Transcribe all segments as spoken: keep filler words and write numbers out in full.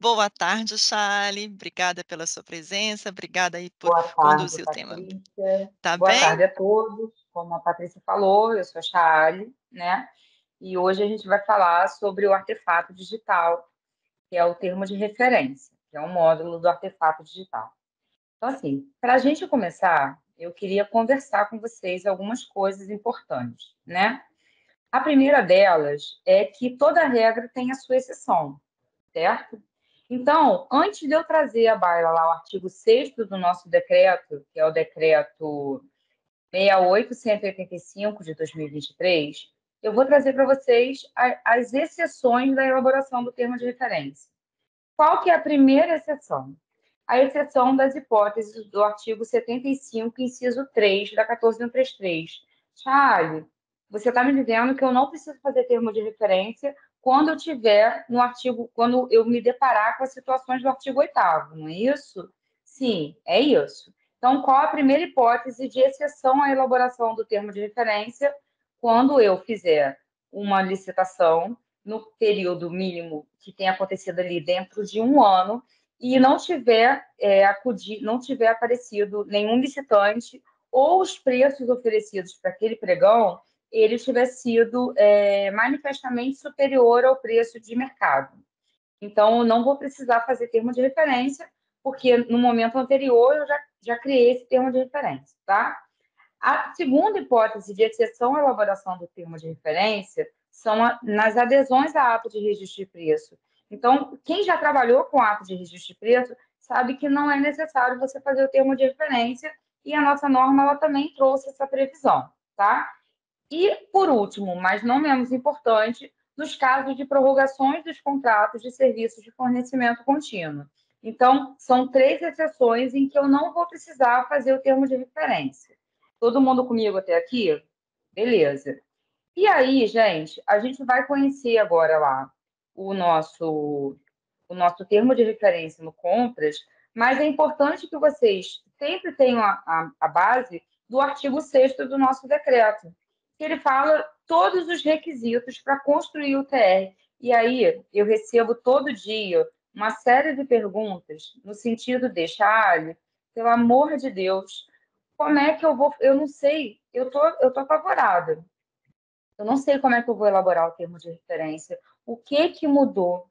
Boa tarde, Chaley. Obrigada pela sua presença, obrigada aí por Boa tarde, conduzir o tema. Patrícia. Tá Boa bem? tarde a todos. Como a Patrícia falou, eu sou a Chaali, né? E hoje a gente vai falar sobre o artefato digital, que é o termo de referência, que é um módulo do artefato digital. Então, assim, para a gente começar, eu queria conversar com vocês algumas coisas importantes, né? A primeira delas é que toda regra tem a sua exceção, certo? Então, antes de eu trazer à baila lá o artigo sexto do nosso decreto, que é o decreto seis mil oitocentos e oitenta e cinco de dois mil e vinte e três, eu vou trazer para vocês a- as exceções da elaboração do termo de referência. Qual que é a primeira exceção? A exceção das hipóteses do artigo setenta e cinco, inciso três, da quatorze mil trezentos e trinta e três. Charlie, você está me dizendo que eu não preciso fazer termo de referência quando eu tiver no artigo, quando eu me deparar com as situações do artigo oitavo, não é isso? Sim, é isso. Então, qual a primeira hipótese de exceção à elaboração do termo de referência quando eu fizer uma licitação no período mínimo que tenha acontecido ali dentro de um ano e não tiver, é, acudir, não tiver aparecido nenhum licitante ou os preços oferecidos para aquele pregão, ele tiver sido é, manifestamente superior ao preço de mercado. Então, eu não vou precisar fazer termo de referência, porque no momento anterior eu já, já criei esse termo de referência, tá? A segunda hipótese de exceção à elaboração do termo de referência são a, nas adesões a ato de registro de preço. Então, quem já trabalhou com ato de registro de preço sabe que não é necessário você fazer o termo de referência e a nossa norma ela também trouxe essa previsão, tá? E, por último, mas não menos importante, nos casos de prorrogações dos contratos de serviços de fornecimento contínuo. Então, são três exceções em que eu não vou precisar fazer o termo de referência. Todo mundo comigo até aqui? Beleza. E aí, gente, a gente vai conhecer agora lá o nosso, o nosso termo de referência no Compras, mas é importante que vocês sempre tenham a, a, a base do artigo sexto do nosso decreto, que ele fala todos os requisitos para construir o T R. E aí, eu recebo todo dia uma série de perguntas no sentido de, Charlie, pelo amor de Deus, como é que eu vou... Eu não sei, eu tô, eu tô apavorada. Eu não sei como é que eu vou elaborar o termo de referência. O que que mudou?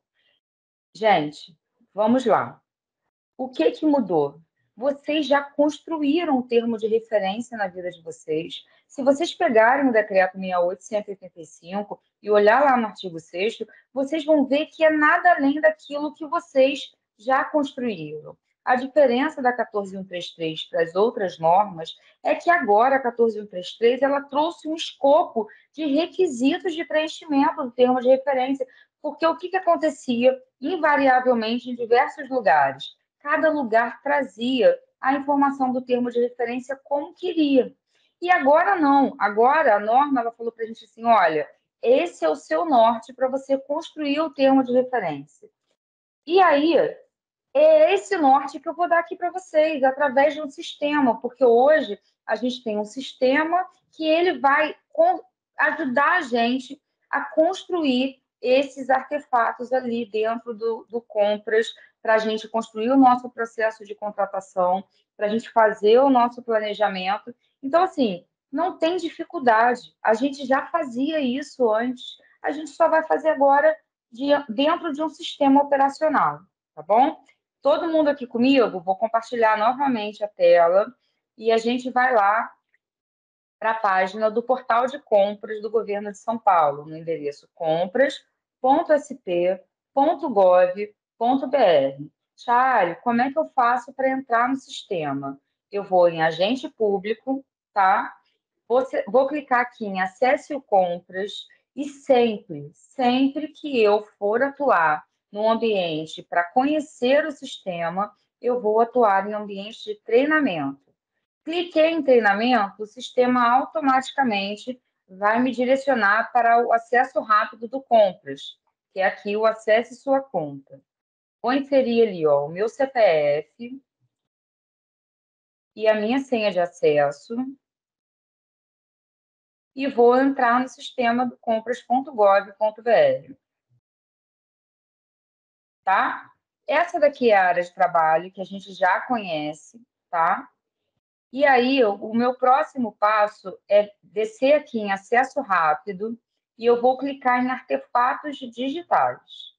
Gente, vamos lá. O que que mudou? Vocês já construíram o termo de referência na vida de vocês. Se vocês pegarem o decreto seis mil oitocentos e oitenta e cinco e olhar lá no artigo sexto, vocês vão ver que é nada além daquilo que vocês já construíram. A diferença da quatorze mil trezentos e trinta e três para as outras normas é que agora a quatorze mil trezentos e trinta e três ela trouxe um escopo de requisitos de preenchimento do termo de referência, porque o que, que acontecia invariavelmente em diversos lugares? Cada lugar trazia a informação do termo de referência como queria. E agora não. Agora a norma ela falou para a gente assim, olha, esse é o seu norte para você construir o termo de referência. E aí é esse norte que eu vou dar aqui para vocês através de um sistema, porque hoje a gente tem um sistema que ele vai ajudar a gente a construir esses artefatos ali dentro do, do Compras, para a gente construir o nosso processo de contratação, para a gente fazer o nosso planejamento. Então, assim, não tem dificuldade. A gente já fazia isso antes, a gente só vai fazer agora de, dentro de um sistema operacional, tá bom? Todo mundo aqui comigo, vou compartilhar novamente a tela e a gente vai lá para a página do portal de compras do governo de São Paulo, no endereço compras ponto s p ponto gov ponto b r. Charlie, como é que eu faço para entrar no sistema? Eu vou em agente público, tá? Vou, vou clicar aqui em acesse o compras e sempre, sempre que eu for atuar no ambiente para conhecer o sistema, eu vou atuar em ambiente de treinamento. Cliquei em treinamento, o sistema automaticamente vai me direcionar para o acesso rápido do Compras, que é aqui o acesse sua conta. Vou inserir ali ó, o meu C P F e a minha senha de acesso e vou entrar no sistema do compras ponto gov ponto b r. Tá? Essa daqui é a área de trabalho que a gente já conhece, tá? E aí, o o meu próximo passo é descer aqui em acesso rápido e eu vou clicar em artefatos digitais.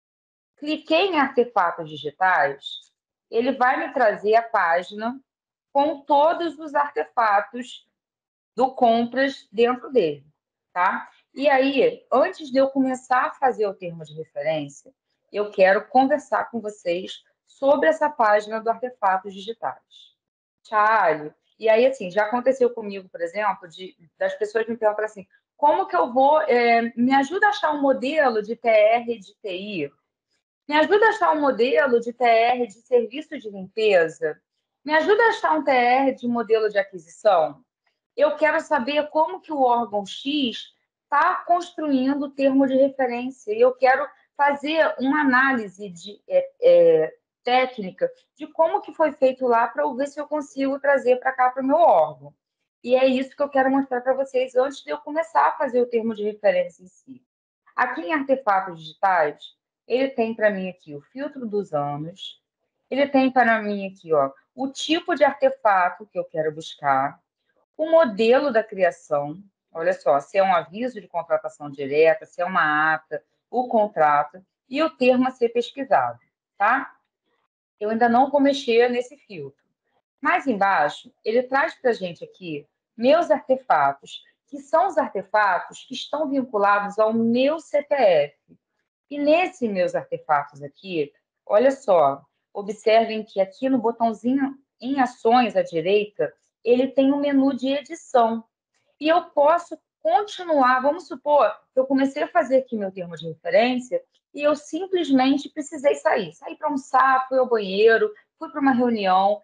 Cliquei em artefatos digitais, ele vai me trazer a página com todos os artefatos do compras dentro dele, tá? E aí, antes de eu começar a fazer o termo de referência, eu quero conversar com vocês sobre essa página do artefatos digitais. Charlie, e aí, assim, já aconteceu comigo, por exemplo, de, das pessoas me perguntam assim, como que eu vou, é, me ajuda a achar um modelo de T R de T I? Me ajuda a achar um modelo de T R de serviço de limpeza? Me ajuda a achar um T R de modelo de aquisição? Eu quero saber como que o órgão X está construindo o termo de referência. Eu quero fazer uma análise de, é, é, técnica de como que foi feito lá para eu ver se eu consigo trazer para cá para o meu órgão. E é isso que eu quero mostrar para vocês antes de eu começar a fazer o termo de referência em si. Aqui em artefatos digitais, ele tem para mim aqui o filtro dos anos, ele tem para mim aqui ó, o tipo de artefato que eu quero buscar, o modelo da criação, olha só, se é um aviso de contratação direta, se é uma ata, o contrato e o termo a ser pesquisado, tá? Eu ainda não vou mexer nesse filtro. Mais embaixo, ele traz para a gente aqui meus artefatos, que são os artefatos que estão vinculados ao meu C P F. E nesses meus artefatos aqui, olha só, observem que aqui no botãozinho em ações à direita, ele tem um menu de edição. E eu posso continuar, vamos supor, que eu comecei a fazer aqui meu termo de referência e eu simplesmente precisei sair. Saí para almoçar, fui ao banheiro, fui para uma reunião.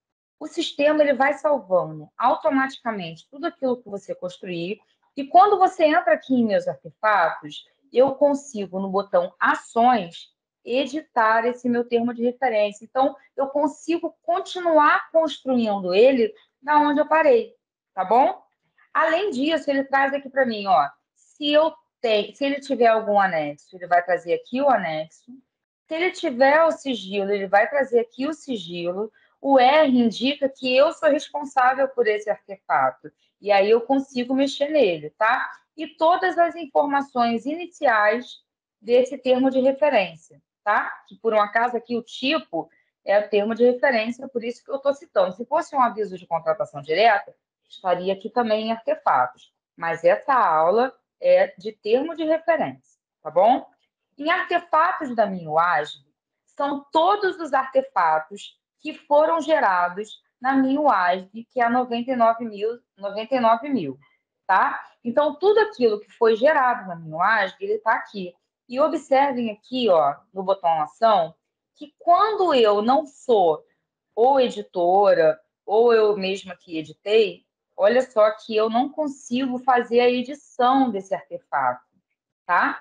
O sistema ele vai salvando automaticamente tudo aquilo que você construir. E quando você entra aqui em meus artefatos, eu consigo, no botão Ações, editar esse meu termo de referência. Então, eu consigo continuar construindo ele da onde eu parei, tá bom? Além disso, ele traz aqui para mim, ó, se eu tenho, se ele tiver algum anexo, ele vai trazer aqui o anexo. Se ele tiver o sigilo, ele vai trazer aqui o sigilo. O R indica que eu sou responsável por esse artefato. E aí eu consigo mexer nele, tá? E todas as informações iniciais desse termo de referência, tá? Que por um acaso aqui o tipo é o termo de referência, por isso que eu estou citando. Se fosse um aviso de contratação direta, estaria aqui também em artefatos. Mas essa aula é de termo de referência, tá bom? Em artefatos da MinWasm, são todos os artefatos que foram gerados na MinWasm, que é a noventa e nove mil, noventa e nove mil, tá? Então, tudo aquilo que foi gerado na MinWasm, ele está aqui. E observem aqui, ó, no botão ação, que quando eu não sou ou editora, ou eu mesma que editei, olha só que eu não consigo fazer a edição desse artefato, tá?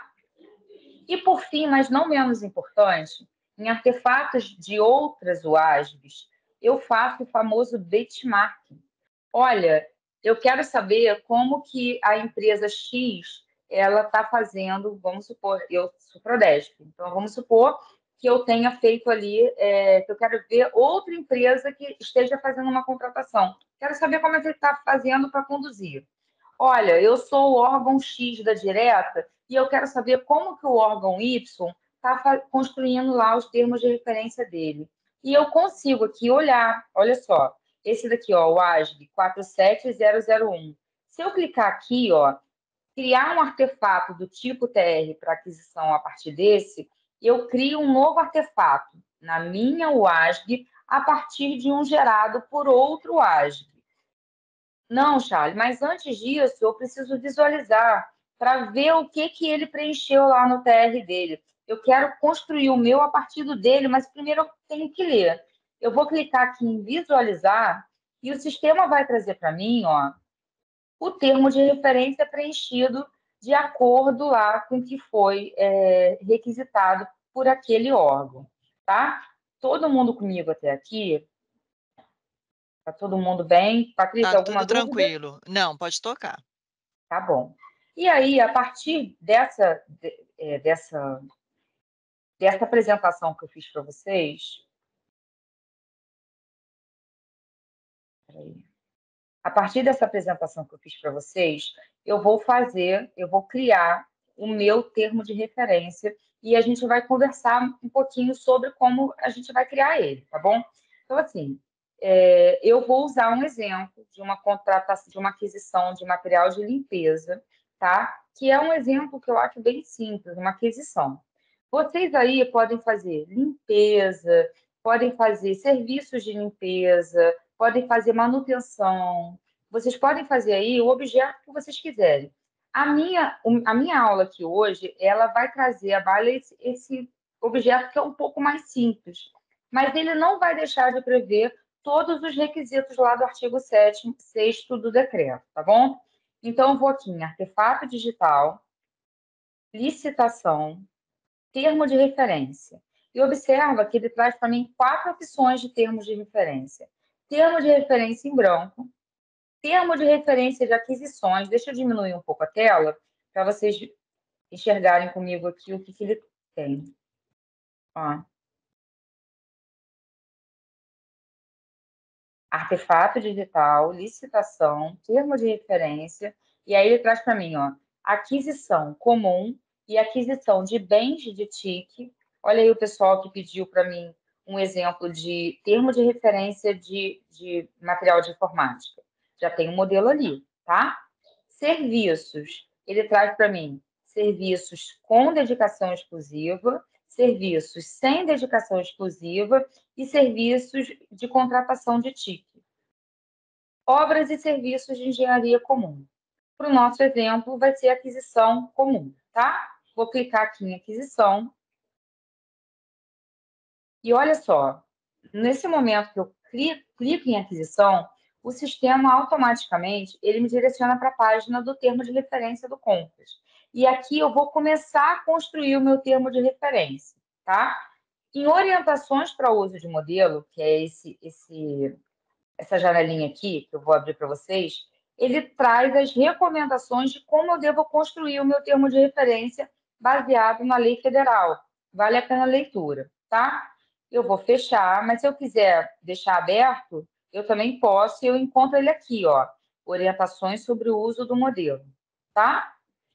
E por fim, mas não menos importante, em artefatos de outras U A S Bs, eu faço o famoso benchmarking. Olha, eu quero saber como que a empresa X ela está fazendo, vamos supor, eu sou Prodesp, então vamos supor que eu tenha feito ali, é, que eu quero ver outra empresa que esteja fazendo uma contratação. Quero saber como é que ele está fazendo para conduzir. Olha, eu sou o órgão X da direta e eu quero saber como que o órgão Y está construindo lá os termos de referência dele. E eu consigo aqui olhar, olha só, esse daqui, ó, o A S B quatro sete zero zero um. Se eu clicar aqui, ó, criar um artefato do tipo T R para aquisição a partir desse, eu crio um novo artefato na minha U A S B a partir de um gerado por outro U A S B. Não, Charles, mas antes disso, eu preciso visualizar para ver o que, que ele preencheu lá no T R dele. Eu quero construir o meu a partir do dele, mas primeiro eu tenho que ler. Eu vou clicar aqui em visualizar e o sistema vai trazer para mim, ó, o termo de referência preenchido de acordo lá com o que foi é, requisitado por aquele órgão, tá? Todo mundo comigo até aqui? Tá todo mundo bem? Tá Patrícia, alguma tudo dúvida? tranquilo. Não, pode tocar. Tá bom. E aí, a partir dessa, de- é, dessa, dessa apresentação que eu fiz para vocês... Peraí. A partir dessa apresentação que eu fiz para vocês, eu vou fazer, eu vou criar o meu termo de referência e a gente vai conversar um pouquinho sobre como a gente vai criar ele, tá bom? Então, assim, é, eu vou usar um exemplo de uma contratação, de uma aquisição de material de limpeza, tá? Que é um exemplo que eu acho bem simples, uma aquisição. Vocês aí podem fazer limpeza, podem fazer serviços de limpeza, podem fazer manutenção, vocês podem fazer aí o objeto que vocês quiserem. A minha, a minha aula aqui hoje, ela vai trazer à baila esse, esse objeto que é um pouco mais simples, mas ele não vai deixar de prever todos os requisitos lá do artigo sétimo, sexto do decreto, tá bom? Então, eu vou aqui em artefato digital, licitação, termo de referência. E observa que ele traz para mim quatro opções de termos de referência. Termo de referência em branco, termo de referência de aquisições. Deixa eu diminuir um pouco a tela para vocês enxergarem comigo aqui o que, que ele tem. Ó. Artefato digital, licitação, termo de referência. E aí ele traz para mim, ó, aquisição comum e aquisição de bens de T I C. Olha aí o pessoal que pediu para mim um exemplo de termo de referência de, de material de informática. Já tem um modelo ali, tá? Serviços. Ele traz para mim serviços com dedicação exclusiva, serviços sem dedicação exclusiva e serviços de contratação de T I C. Obras e serviços de engenharia comum. Para o nosso exemplo, vai ser aquisição comum, tá? Vou clicar aqui em aquisição. E olha só, nesse momento que eu clico em aquisição, o sistema automaticamente ele me direciona para a página do termo de referência do Compras. E aqui eu vou começar a construir o meu termo de referência, tá? Em orientações para uso de modelo, que é esse, esse, essa janelinha aqui, que eu vou abrir para vocês, ele traz as recomendações de como eu devo construir o meu termo de referência baseado na lei federal. Vale a pena a leitura, tá? Eu vou fechar, mas se eu quiser deixar aberto, eu também posso, e eu encontro ele aqui, ó, orientações sobre o uso do modelo, tá?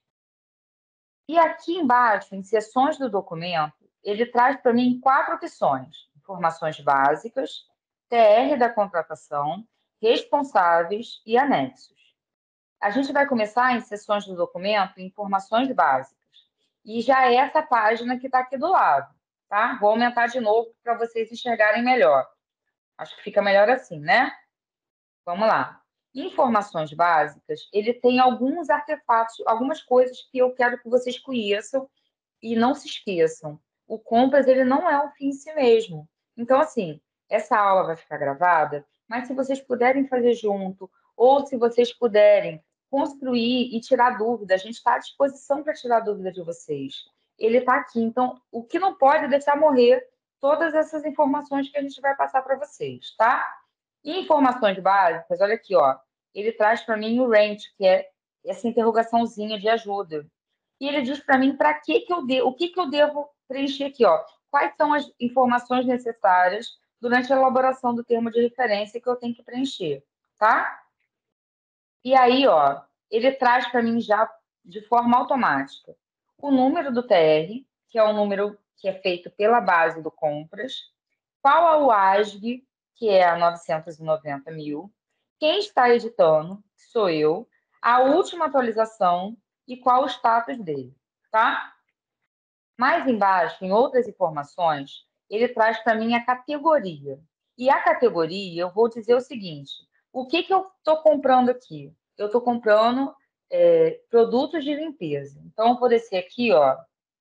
E aqui embaixo, em seções do documento, ele traz para mim quatro opções: informações básicas, T R da contratação, responsáveis e anexos. A gente vai começar em seções do documento, informações básicas. E já é essa página que está aqui do lado, tá? Vou aumentar de novo para vocês enxergarem melhor. Acho que fica melhor assim, né? Vamos lá. Informações básicas, ele tem alguns artefatos, algumas coisas que eu quero que vocês conheçam e não se esqueçam. O Compras, ele não é um fim em si mesmo. Então, assim, essa aula vai ficar gravada, mas se vocês puderem fazer junto, ou se vocês puderem construir e tirar dúvida, a gente está à disposição para tirar dúvida de vocês. Ele está aqui. Então, o que não pode é deixar morrer todas essas informações que a gente vai passar para vocês, tá? E informações básicas, olha aqui, ó. Ele traz para mim o range, que é essa interrogaçãozinha de ajuda. E ele diz para mim para que que eu de, o que que eu devo preencher aqui, ó. Quais são as informações necessárias durante a elaboração do termo de referência que eu tenho que preencher, tá? E aí, ó, ele traz para mim já de forma automática o número do T R, que é o número que é feito pela base do Compras, qual é o A S G, que é a novecentos e noventa mil, quem está editando, que sou eu, a última atualização e qual o status dele, tá? Mais embaixo, em outras informações, ele traz para mim a categoria. E a categoria, eu vou dizer o seguinte: o que, que eu estou comprando aqui? Eu estou comprando é, produtos de limpeza. Então, eu vou descer aqui, ó.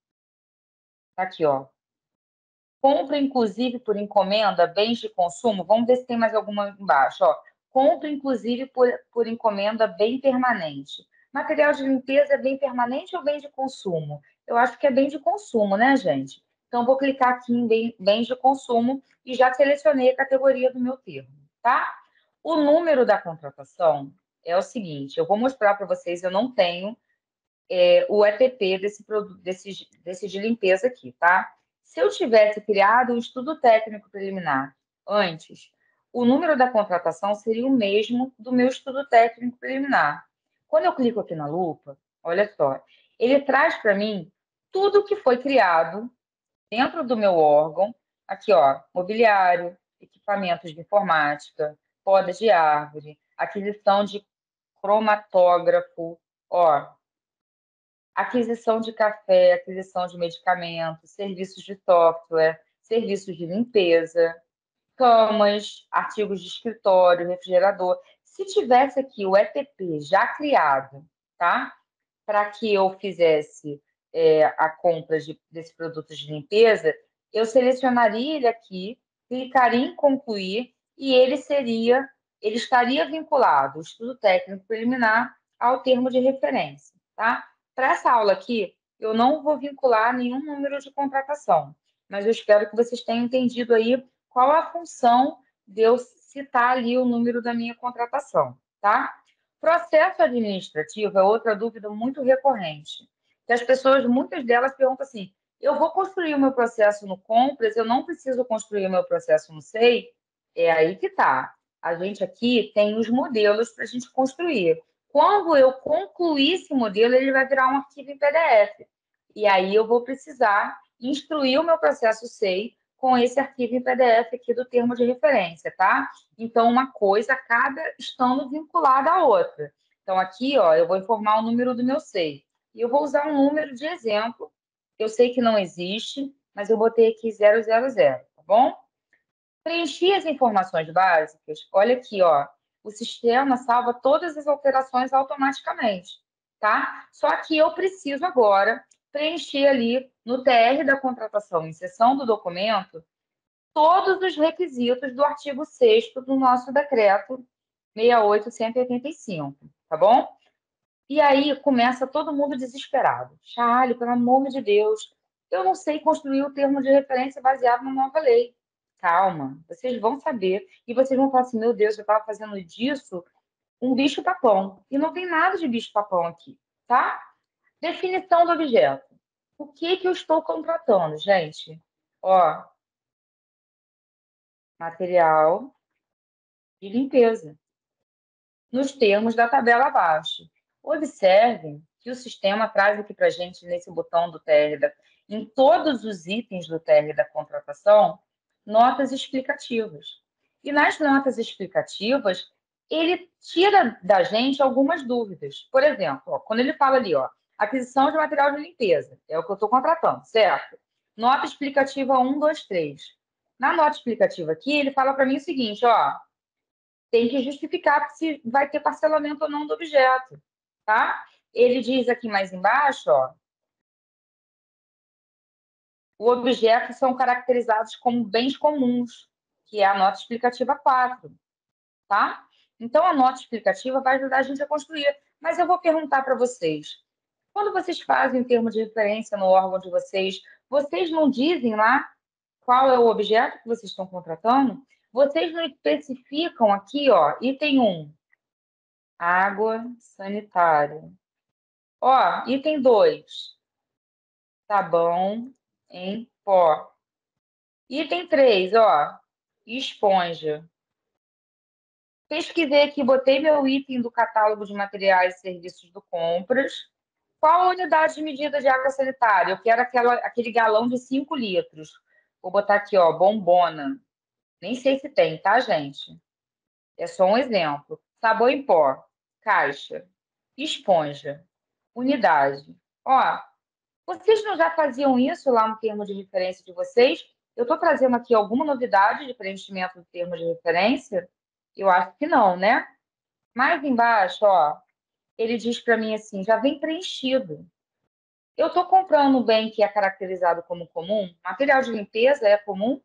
Aqui, ó. Compra, inclusive, por encomenda, bens de consumo. Vamos ver se tem mais alguma embaixo, ó. Compra, inclusive, por, por encomenda, bem permanente. Material de limpeza é bem permanente ou bem de consumo? Eu acho que é bem de consumo, né, gente? Então, vou clicar aqui em bem, bens de consumo e já selecionei a categoria do meu termo, tá? O número da contratação é o seguinte, eu vou mostrar para vocês, eu não tenho é, o E T P desse, desse, desse de limpeza aqui, tá? Se eu tivesse criado um estudo técnico preliminar antes, o número da contratação seria o mesmo do meu estudo técnico preliminar. Quando eu clico aqui na lupa, olha só, ele traz para mim tudo que foi criado dentro do meu órgão, aqui, ó, mobiliário, equipamentos de informática, podas de árvore, aquisição de cromatógrafo, ó, aquisição de café, aquisição de medicamentos, serviços de software, serviços de limpeza, camas, artigos de escritório, refrigerador. Se tivesse aqui o E P P já criado, tá? Para que eu fizesse é, a compra de, desse produto de limpeza, eu selecionaria ele aqui, clicaria em concluir e ele seria, ele estaria vinculado, o estudo técnico preliminar, ao termo de referência, tá? Para essa aula aqui, eu não vou vincular nenhum número de contratação, mas eu espero que vocês tenham entendido aí qual a função de eu citar ali o número da minha contratação, tá? Processo administrativo é outra dúvida muito recorrente. Que as pessoas, muitas delas perguntam assim: eu vou construir o meu processo no Compras, eu não preciso construir o meu processo no S E I? É aí que tá. A gente aqui tem os modelos para a gente construir. Quando eu concluir esse modelo, ele vai virar um arquivo em P D F. E aí eu vou precisar instruir o meu processo S E I com esse arquivo em P D F aqui do termo de referência, tá? Então, uma coisa acaba estando vinculada à outra. Então, aqui, ó, eu vou informar o número do meu S E I. E eu vou usar um número de exemplo. Eu sei que não existe, mas eu botei aqui zero zero zero, tá bom? Preenchi as informações básicas. Olha aqui, ó. O sistema salva todas as alterações automaticamente, tá? Só que eu preciso agora preencher ali no T R da contratação, em seção do documento, todos os requisitos do artigo sexto do nosso decreto seis mil oitocentos e oitenta e cinco, tá bom? E aí começa todo mundo desesperado. Charlie, pelo amor de Deus, eu não sei construir o termo de referência baseado na nova lei. Calma, vocês vão saber. E vocês vão falar assim, meu Deus, eu estava fazendo disso um bicho-papão. E não tem nada de bicho-papão aqui, tá? Definição do objeto. O que que eu estou contratando, gente? Ó, material de limpeza, nos termos da tabela abaixo. Observem que o sistema traz aqui para a gente, nesse botão do T R, da, em todos os itens do T R da contratação, notas explicativas. E nas notas explicativas, ele tira da gente algumas dúvidas. Por exemplo, ó, quando ele fala ali, ó, aquisição de material de limpeza, é o que eu estou contratando, certo? Nota explicativa um, dois, três. Na nota explicativa aqui, ele fala para mim o seguinte, ó, tem que justificar se vai ter parcelamento ou não do objeto, tá? Ele diz aqui mais embaixo, ó, o objeto são caracterizados como bens comuns, que é a nota explicativa quatro, tá? Então, a nota explicativa vai ajudar a gente a construir. Mas eu vou perguntar para vocês, quando vocês fazem o termo de referência no órgão de vocês, vocês não dizem lá qual é o objeto que vocês estão contratando? Vocês não especificam aqui, ó, item um, água sanitária. Ó, item dois, sabão em pó. Item três, ó, esponja. Pesquisei aqui, botei meu item do catálogo de materiais e serviços do Compras. Qual a unidade de medida de água sanitária? Eu quero aquela, aquele galão de cinco litros. Vou botar aqui, ó, bombona. Nem sei se tem, tá, gente? É só um exemplo. Sabão em pó, caixa, esponja, unidade. Ó, vocês não já faziam isso lá no termo de referência de vocês? Eu estou trazendo aqui alguma novidade de preenchimento do termo de referência? Eu acho que não, né? Mais embaixo, ó, ele diz para mim assim, já vem preenchido. Eu estou comprando um bem que é caracterizado como comum? Material de limpeza é comum?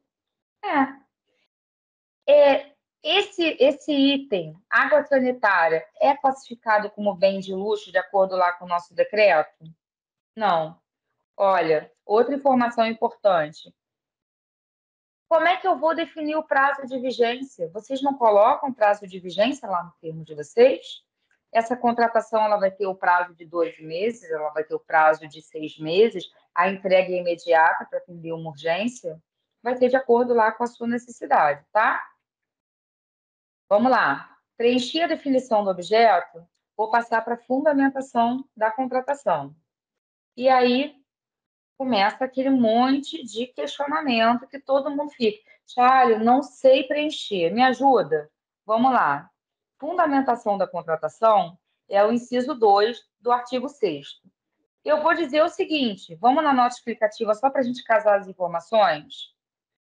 É. É, esse, esse item, água sanitária, é classificado como bem de luxo de acordo lá com o nosso decreto? Não. Olha, outra informação importante. Como é que eu vou definir o prazo de vigência? Vocês não colocam prazo de vigência lá no termo de vocês? Essa contratação ela vai ter o prazo de doze meses, ela vai ter o prazo de seis meses. a entrega é imediata para atender uma urgência, vai ter de acordo lá com a sua necessidade, tá? Vamos lá. Preenchi a definição do objeto, vou passar para a fundamentação da contratação. E aí começa aquele monte de questionamento que todo mundo fica. Charlie, não sei preencher, me ajuda? Vamos lá. Fundamentação da contratação é o inciso dois do artigo sexto. Eu vou dizer o seguinte, vamos na nota explicativa só para a gente casar as informações?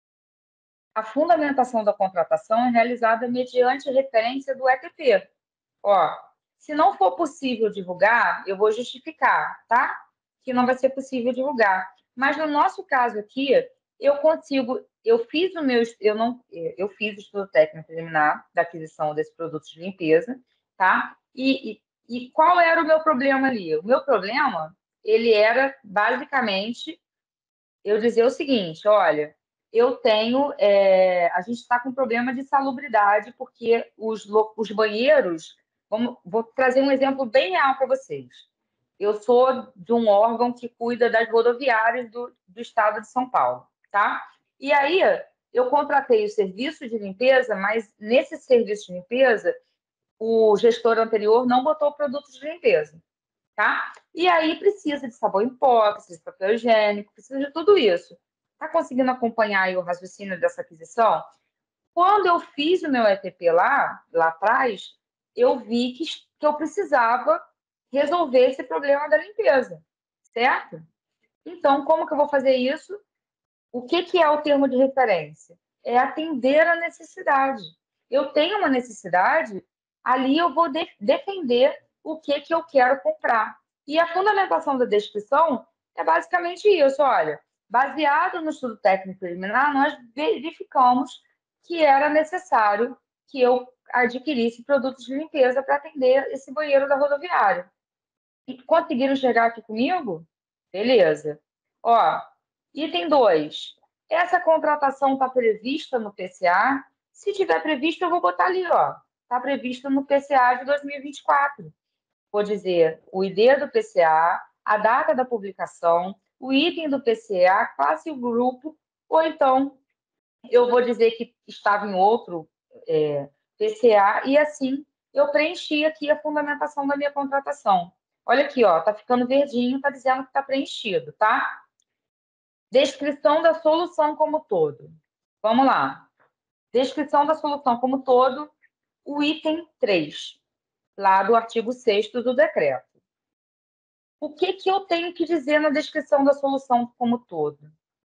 A fundamentação da contratação é realizada mediante referência do E T P. Ó, se não for possível divulgar, eu vou justificar, tá? Que não vai ser possível divulgar. Mas no nosso caso aqui, eu consigo, eu fiz o meu, eu não, eu fiz o estudo técnico preliminar da aquisição desse produto de limpeza, tá? E, e, e qual era o meu problema ali? O meu problema, ele era basicamente eu dizer o seguinte, olha, eu tenho, é, a gente está com problema de salubridade porque os, lo- os banheiros, vamos, vou trazer um exemplo bem real para vocês. Eu sou de um órgão que cuida das rodoviárias do, do estado de São Paulo, tá? E aí eu contratei o serviço de limpeza, mas nesse serviço de limpeza, o gestor anterior não botou produtos de limpeza, tá? E aí precisa de sabão em pó, precisa de papel higiênico, precisa de tudo isso. Tá conseguindo acompanhar aí o raciocínio dessa aquisição? Quando eu fiz o meu E T P lá, lá atrás, eu vi que, que eu precisava resolver esse problema da limpeza, certo? Então, como que eu vou fazer isso? O que, que é o termo de referência? É atender a necessidade. Eu tenho uma necessidade, ali eu vou de defender o que, que eu quero comprar. E a fundamentação da descrição é basicamente isso. Olha, baseado no estudo técnico preliminar, nós verificamos que era necessário que eu adquirisse produtos de limpeza para atender esse banheiro da rodoviária. E conseguiram chegar aqui comigo? Beleza. Ó, item dois. Essa contratação está prevista no P C A? Se tiver previsto, eu vou botar ali, ó. Está prevista no P C A de dois mil e vinte e quatro. Vou dizer o I D do P C A, a data da publicação, o item do P C A, classe e o grupo, ou então eu vou dizer que estava em outro é, P C A, e assim eu preenchi aqui a fundamentação da minha contratação. Olha aqui, ó, tá ficando verdinho, tá dizendo que está preenchido, tá? Descrição da solução como todo. Vamos lá. Descrição da solução como todo, o item três, lá do artigo sexto do decreto. O que, que eu tenho que dizer na descrição da solução como todo?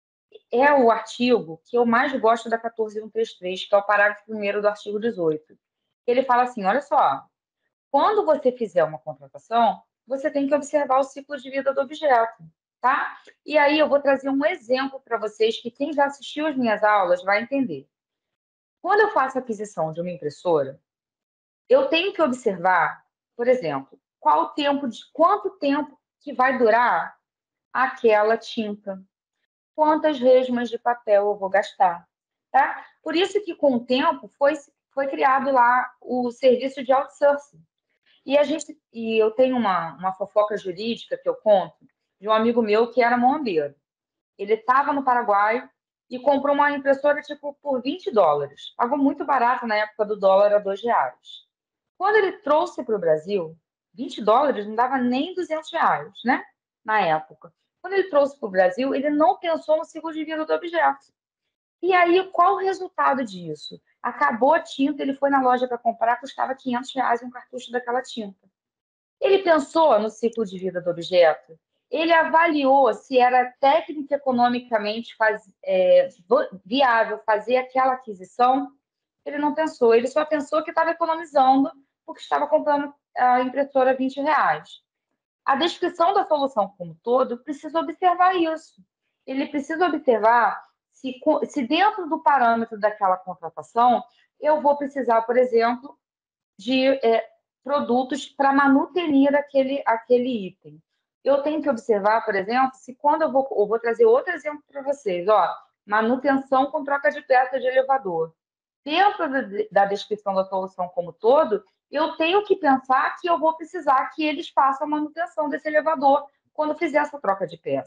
É o artigo que eu mais gosto da quatorze mil cento e trinta e três, que é o parágrafo primeiro do artigo dezoito. Ele fala assim, olha só, quando você fizer uma contratação, você tem que observar o ciclo de vida do objeto, tá? E aí eu vou trazer um exemplo para vocês que quem já assistiu as minhas aulas vai entender. Quando eu faço a aquisição de uma impressora, eu tenho que observar, por exemplo, qual o tempo de quanto tempo que vai durar aquela tinta, quantas resmas de papel eu vou gastar, tá? Por isso que com o tempo foi foi criado lá o serviço de outsourcing. E a gente, e eu tenho uma, uma fofoca jurídica que eu conto de um amigo meu que era moambeiro. Ele estava no Paraguai e comprou uma impressora tipo por vinte dólares. Pagou muito barato na época do dólar a dois reais. Quando ele trouxe para o Brasil, vinte dólares não dava nem duzentos reais, né? Na época. Quando ele trouxe para o Brasil, ele não pensou no ciclo de vida do objeto. E aí, qual o resultado disso? Acabou a tinta, ele foi na loja para comprar, custava quinhentos reais um cartucho daquela tinta. Ele pensou no ciclo de vida do objeto? Ele avaliou se era técnica economicamente faz, é, viável fazer aquela aquisição? Ele não pensou, ele só pensou que estava economizando porque estava comprando a impressora a vinte reais. A descrição da solução como um todo precisa observar isso. Ele precisa observar se, se dentro do parâmetro daquela contratação eu vou precisar, por exemplo, de é, produtos para manutenir aquele, aquele item. Eu tenho que observar, por exemplo, se quando eu vou, eu vou trazer outro exemplo para vocês, ó, manutenção com troca de peça de elevador. Dentro da descrição da solução como todo, eu tenho que pensar que eu vou precisar que eles façam a manutenção desse elevador quando fizer essa troca de peça.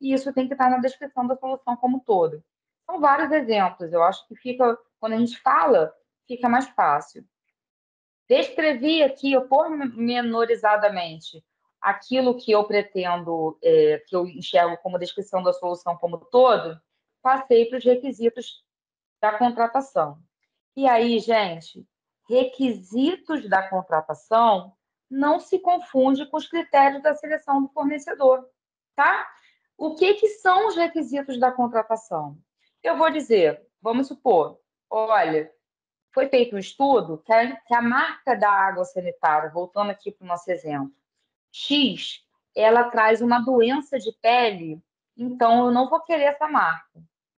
e isso tem que estar na descrição da solução como um todo. São vários exemplos, eu acho que fica, quando a gente fala, fica mais fácil. Descrevi aqui, pormenorizadamente, aquilo que eu pretendo, é, que eu enxergo como descrição da solução como um todo, passei para os requisitos da contratação. E aí, gente, requisitos da contratação não se confunde com os critérios da seleção do fornecedor, tá? O que, que são os requisitos da contratação? Eu vou dizer, vamos supor, olha, foi feito um estudo que a, que a marca da água sanitária, voltando aqui para o nosso exemplo, X, ela traz uma doença de pele, então eu não vou querer essa marca.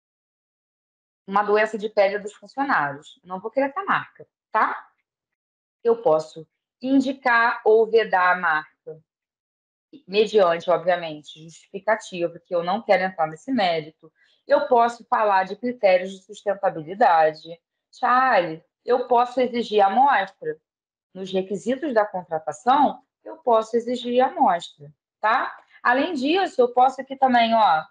Uma doença de pele dos funcionários. Eu não vou querer essa marca, tá? Eu posso indicar ou vedar a marca, mediante, obviamente, justificativa, que eu não quero entrar nesse mérito. Eu posso falar de critérios de sustentabilidade. Charlie, eu posso exigir amostra. Nos requisitos da contratação, eu posso exigir amostra, tá? Além disso, eu posso aqui também, ó,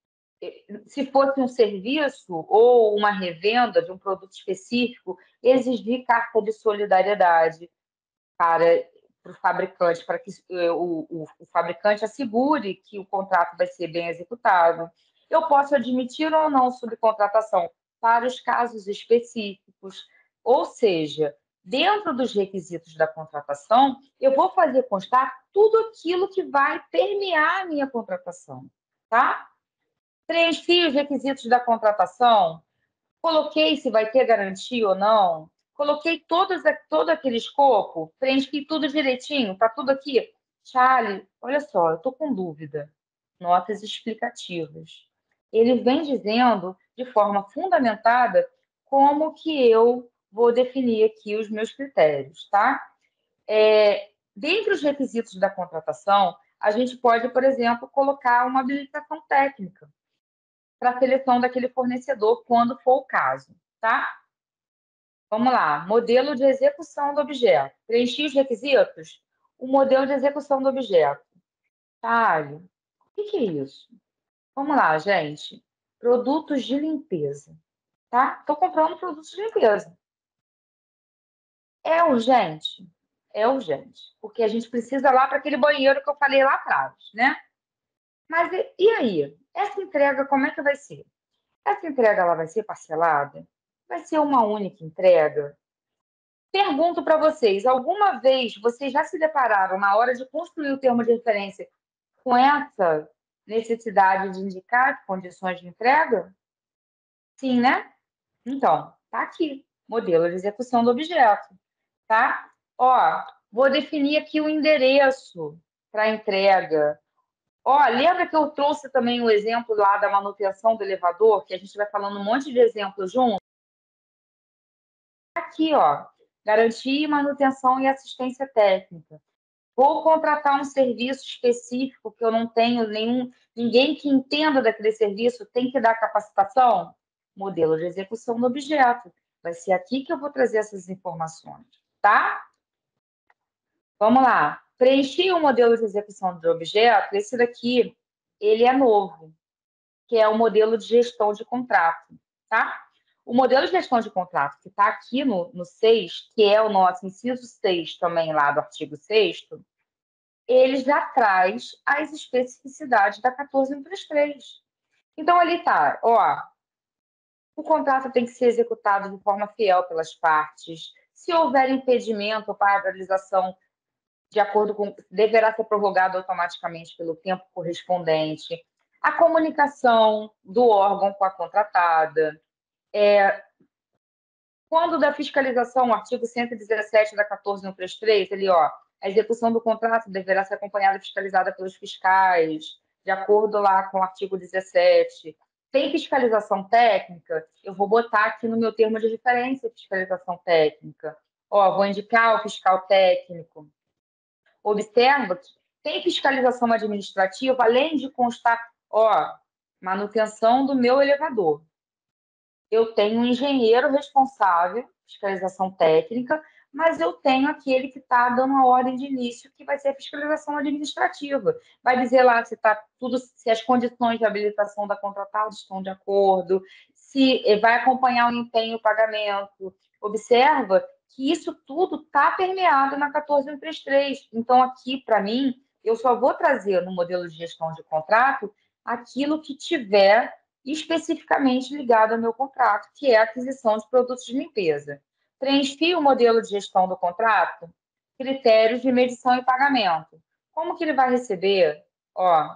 se fosse um serviço ou uma revenda de um produto específico, exigir carta de solidariedade para, para o fabricante, para que o, o, o fabricante assegure que o contrato vai ser bem executado. Eu posso admitir ou não subcontratação para os casos específicos, ou seja, dentro dos requisitos da contratação, eu vou fazer constar tudo aquilo que vai permear a minha contratação, tá? Preenchi os requisitos da contratação, coloquei se vai ter garantia ou não, coloquei todos, todo aquele escopo, preenchi tudo direitinho, está tudo aqui. Charlie, olha só, eu estou com dúvida. Notas explicativas. Ele vem dizendo, de forma fundamentada, como que eu vou definir aqui os meus critérios, tá? É, dentre os requisitos da contratação, a gente pode, por exemplo, colocar uma habilitação técnica para a seleção daquele fornecedor, quando for o caso, tá? Vamos lá, modelo de execução do objeto. Preenchi os requisitos? O modelo de execução do objeto. Talho. O que que é isso? Vamos lá, gente. Produtos de limpeza, tá? Estou comprando produtos de limpeza. É urgente? É urgente, porque a gente precisa lá para aquele banheiro que eu falei lá atrás, né? Mas e, e aí? Essa entrega, como é que vai ser? Essa entrega ela vai ser parcelada? Vai ser uma única entrega? Pergunto para vocês, alguma vez vocês já se depararam na hora de construir o termo de referência com essa necessidade de indicar condições de entrega? Sim, né? Então, tá aqui, modelo de execução do objeto, tá? Ó, vou definir aqui o endereço para entrega. Ó, lembra que eu trouxe também o exemplo lá da manutenção do elevador, que a gente vai falando um monte de exemplos junto? Aqui, ó, garantia, manutenção e assistência técnica. Vou contratar um serviço específico que eu não tenho nenhum, ninguém que entenda daquele serviço, tem que dar capacitação? Modelo de execução do objeto. Vai ser aqui que eu vou trazer essas informações, tá? Vamos lá. Preenchi o modelo de execução do objeto. Esse daqui, ele é novo, que é o modelo de gestão de contrato, tá? O modelo de gestão de contrato, que está aqui no, no seis, que é o nosso inciso seis também lá do artigo sexto, ele já traz as especificidades da quatorze cento e trinta e três. Então, ali está, ó, o contrato tem que ser executado de forma fiel pelas partes. Se houver impedimento ou paralisação, de acordo com, deverá ser prorrogado automaticamente pelo tempo correspondente. A comunicação do órgão com a contratada. É, quando da fiscalização, o artigo cento e dezessete da quatorze cento e trinta e três, ele, ó, a execução do contrato deverá ser acompanhada e fiscalizada pelos fiscais, de acordo lá com o artigo dezessete. Tem fiscalização técnica? Eu vou botar aqui no meu termo de referência fiscalização técnica. Ó, vou indicar o fiscal técnico. Observa que tem fiscalização administrativa, além de constar, ó, manutenção do meu elevador. Eu tenho um engenheiro responsável, fiscalização técnica, mas eu tenho aquele que está dando a ordem de início, que vai ser a fiscalização administrativa. Vai dizer lá se tá tudo, se as condições de habilitação da contratada estão de acordo, se vai acompanhar o empenho e o pagamento. Observa que isso tudo está permeado na quatorze mil cento e trinta e três. Então, aqui, para mim, eu só vou trazer no modelo de gestão de contrato aquilo que tiver especificamente ligado ao meu contrato, que é a aquisição de produtos de limpeza. Preenchi o modelo de gestão do contrato, critérios de medição e pagamento. Como que ele vai receber? Ó,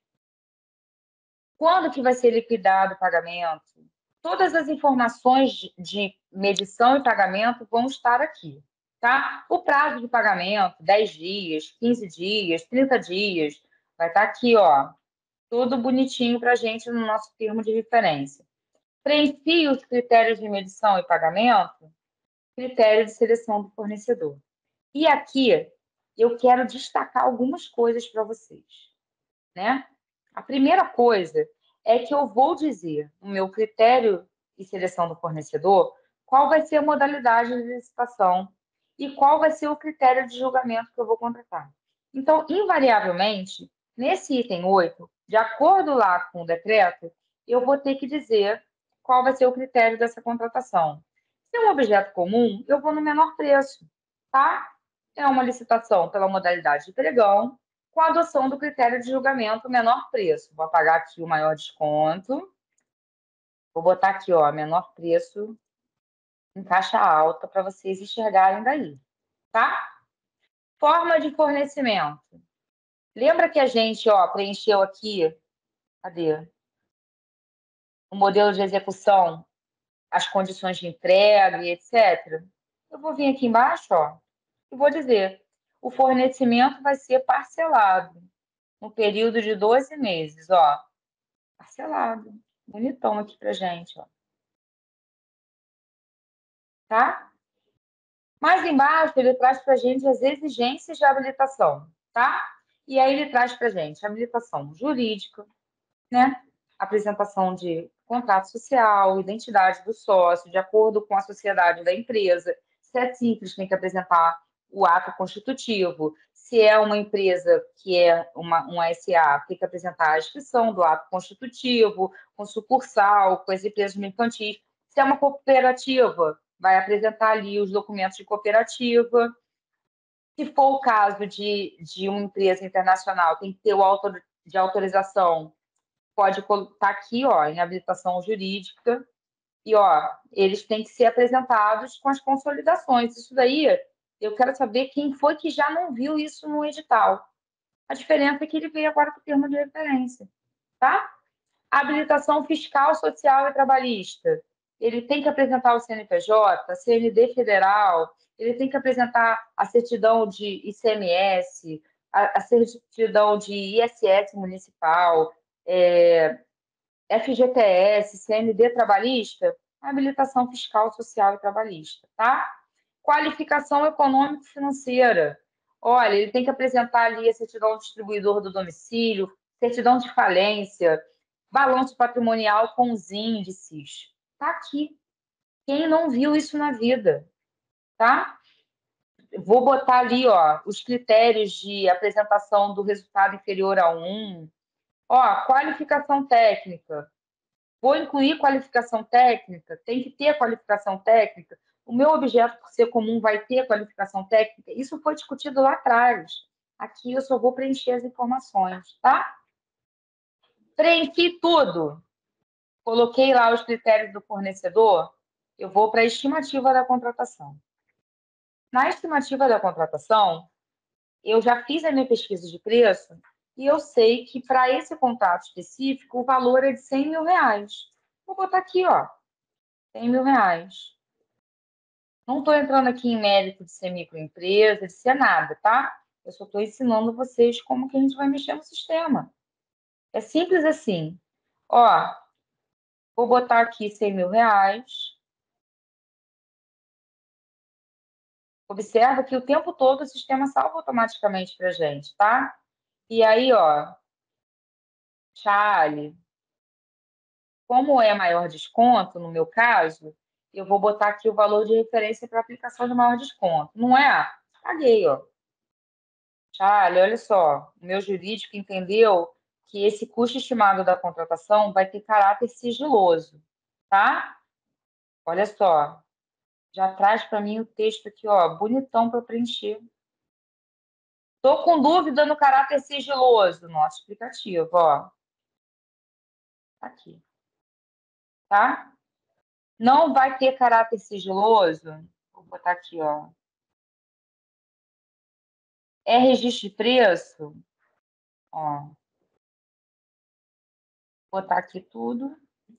quando que vai ser liquidado o pagamento? Todas as informações de medição e pagamento vão estar aqui, tá? O prazo de pagamento, dez dias, quinze dias, trinta dias, vai estar aqui, ó, tudo bonitinho para a gente no nosso termo de referência. Preenchi os critérios de medição e pagamento, critério de seleção do fornecedor. E aqui eu quero destacar algumas coisas para vocês, né? A primeira coisa é que eu vou dizer no meu critério de seleção do fornecedor qual vai ser a modalidade de licitação e qual vai ser o critério de julgamento que eu vou contratar. Então, invariavelmente, nesse item oito, de acordo lá com o decreto, eu vou ter que dizer qual vai ser o critério dessa contratação. Se é um objeto comum, eu vou no menor preço, tá? É uma licitação pela modalidade de pregão, com a adoção do critério de julgamento menor preço. Vou apagar aqui o maior desconto. Vou botar aqui, ó, menor preço em caixa alta para vocês enxergarem daí, tá? Forma de fornecimento. Lembra que a gente, ó, preencheu aqui, cadê? O modelo de execução, as condições de entrega e etcétera. Eu vou vir aqui embaixo, ó, e vou dizer, o fornecimento vai ser parcelado no período de doze meses, ó. Parcelado. Bonitão aqui pra gente, ó. Tá? Mais embaixo, ele traz pra gente as exigências de habilitação, tá? E aí ele traz pra gente habilitação jurídica, né? Apresentação de contrato social, identidade do sócio, de acordo com a sociedade da empresa. Se é simples, tem que apresentar o ato constitutivo. Se é uma empresa que é uma, uma S A, tem que apresentar a inscrição do ato constitutivo, com sucursal, com as empresas mercantis. Se é uma cooperativa, vai apresentar ali os documentos de cooperativa. Se for o caso de, de uma empresa internacional, tem que ter o autor de autorização, pode estar aqui, ó, em habilitação jurídica, e ó, eles têm que ser apresentados com as consolidações. Isso daí, eu quero saber quem foi que já não viu isso no edital. A diferença é que ele veio agora com o termo de referência, tá? Habilitação fiscal, social e trabalhista. Ele tem que apresentar o C N P J, C N D federal, ele tem que apresentar a certidão de I C M S, a, a certidão de I S S municipal, é, F G T S, C N D trabalhista, habilitação fiscal, social e trabalhista, tá? Qualificação econômico-financeira. Olha, ele tem que apresentar ali a certidão do distribuidor do domicílio, certidão de falência, balanço patrimonial com os índices. Tá aqui. Quem não viu isso na vida, tá? Vou botar ali, ó, os critérios de apresentação do resultado inferior a um. Ó, qualificação técnica. Vou incluir qualificação técnica? Tem que ter qualificação técnica? O meu objeto, por ser comum, vai ter qualificação técnica? Isso foi discutido lá atrás. Aqui eu só vou preencher as informações, tá? Preenchi tudo. Coloquei lá os critérios do fornecedor. Eu vou para a estimativa da contratação. Na estimativa da contratação, eu já fiz a minha pesquisa de preço e eu sei que para esse contrato específico o valor é de cem mil reais. Vou botar aqui, ó, cem mil reais. Não estou entrando aqui em mérito de ser microempresa, de ser nada, tá? Eu só estou ensinando vocês como que a gente vai mexer no sistema. É simples assim. Ó, vou botar aqui cem mil reais. Observa que o tempo todo o sistema salva automaticamente para gente, tá? E aí, ó, Charlie, como é maior desconto, no meu caso, eu vou botar aqui o valor de referência para aplicação de maior desconto. Não é? Paguei, ó. Charlie, olha só, o meu jurídico entendeu que esse custo estimado da contratação vai ter caráter sigiloso, tá? Olha só, já traz para mim o texto aqui, ó, bonitão para preencher. Tô com dúvida no caráter sigiloso, nosso explicativo, ó. Tá aqui, tá? Não vai ter caráter sigiloso. Vou botar aqui, ó. É registro de preço, ó. Vou botar aqui tudo.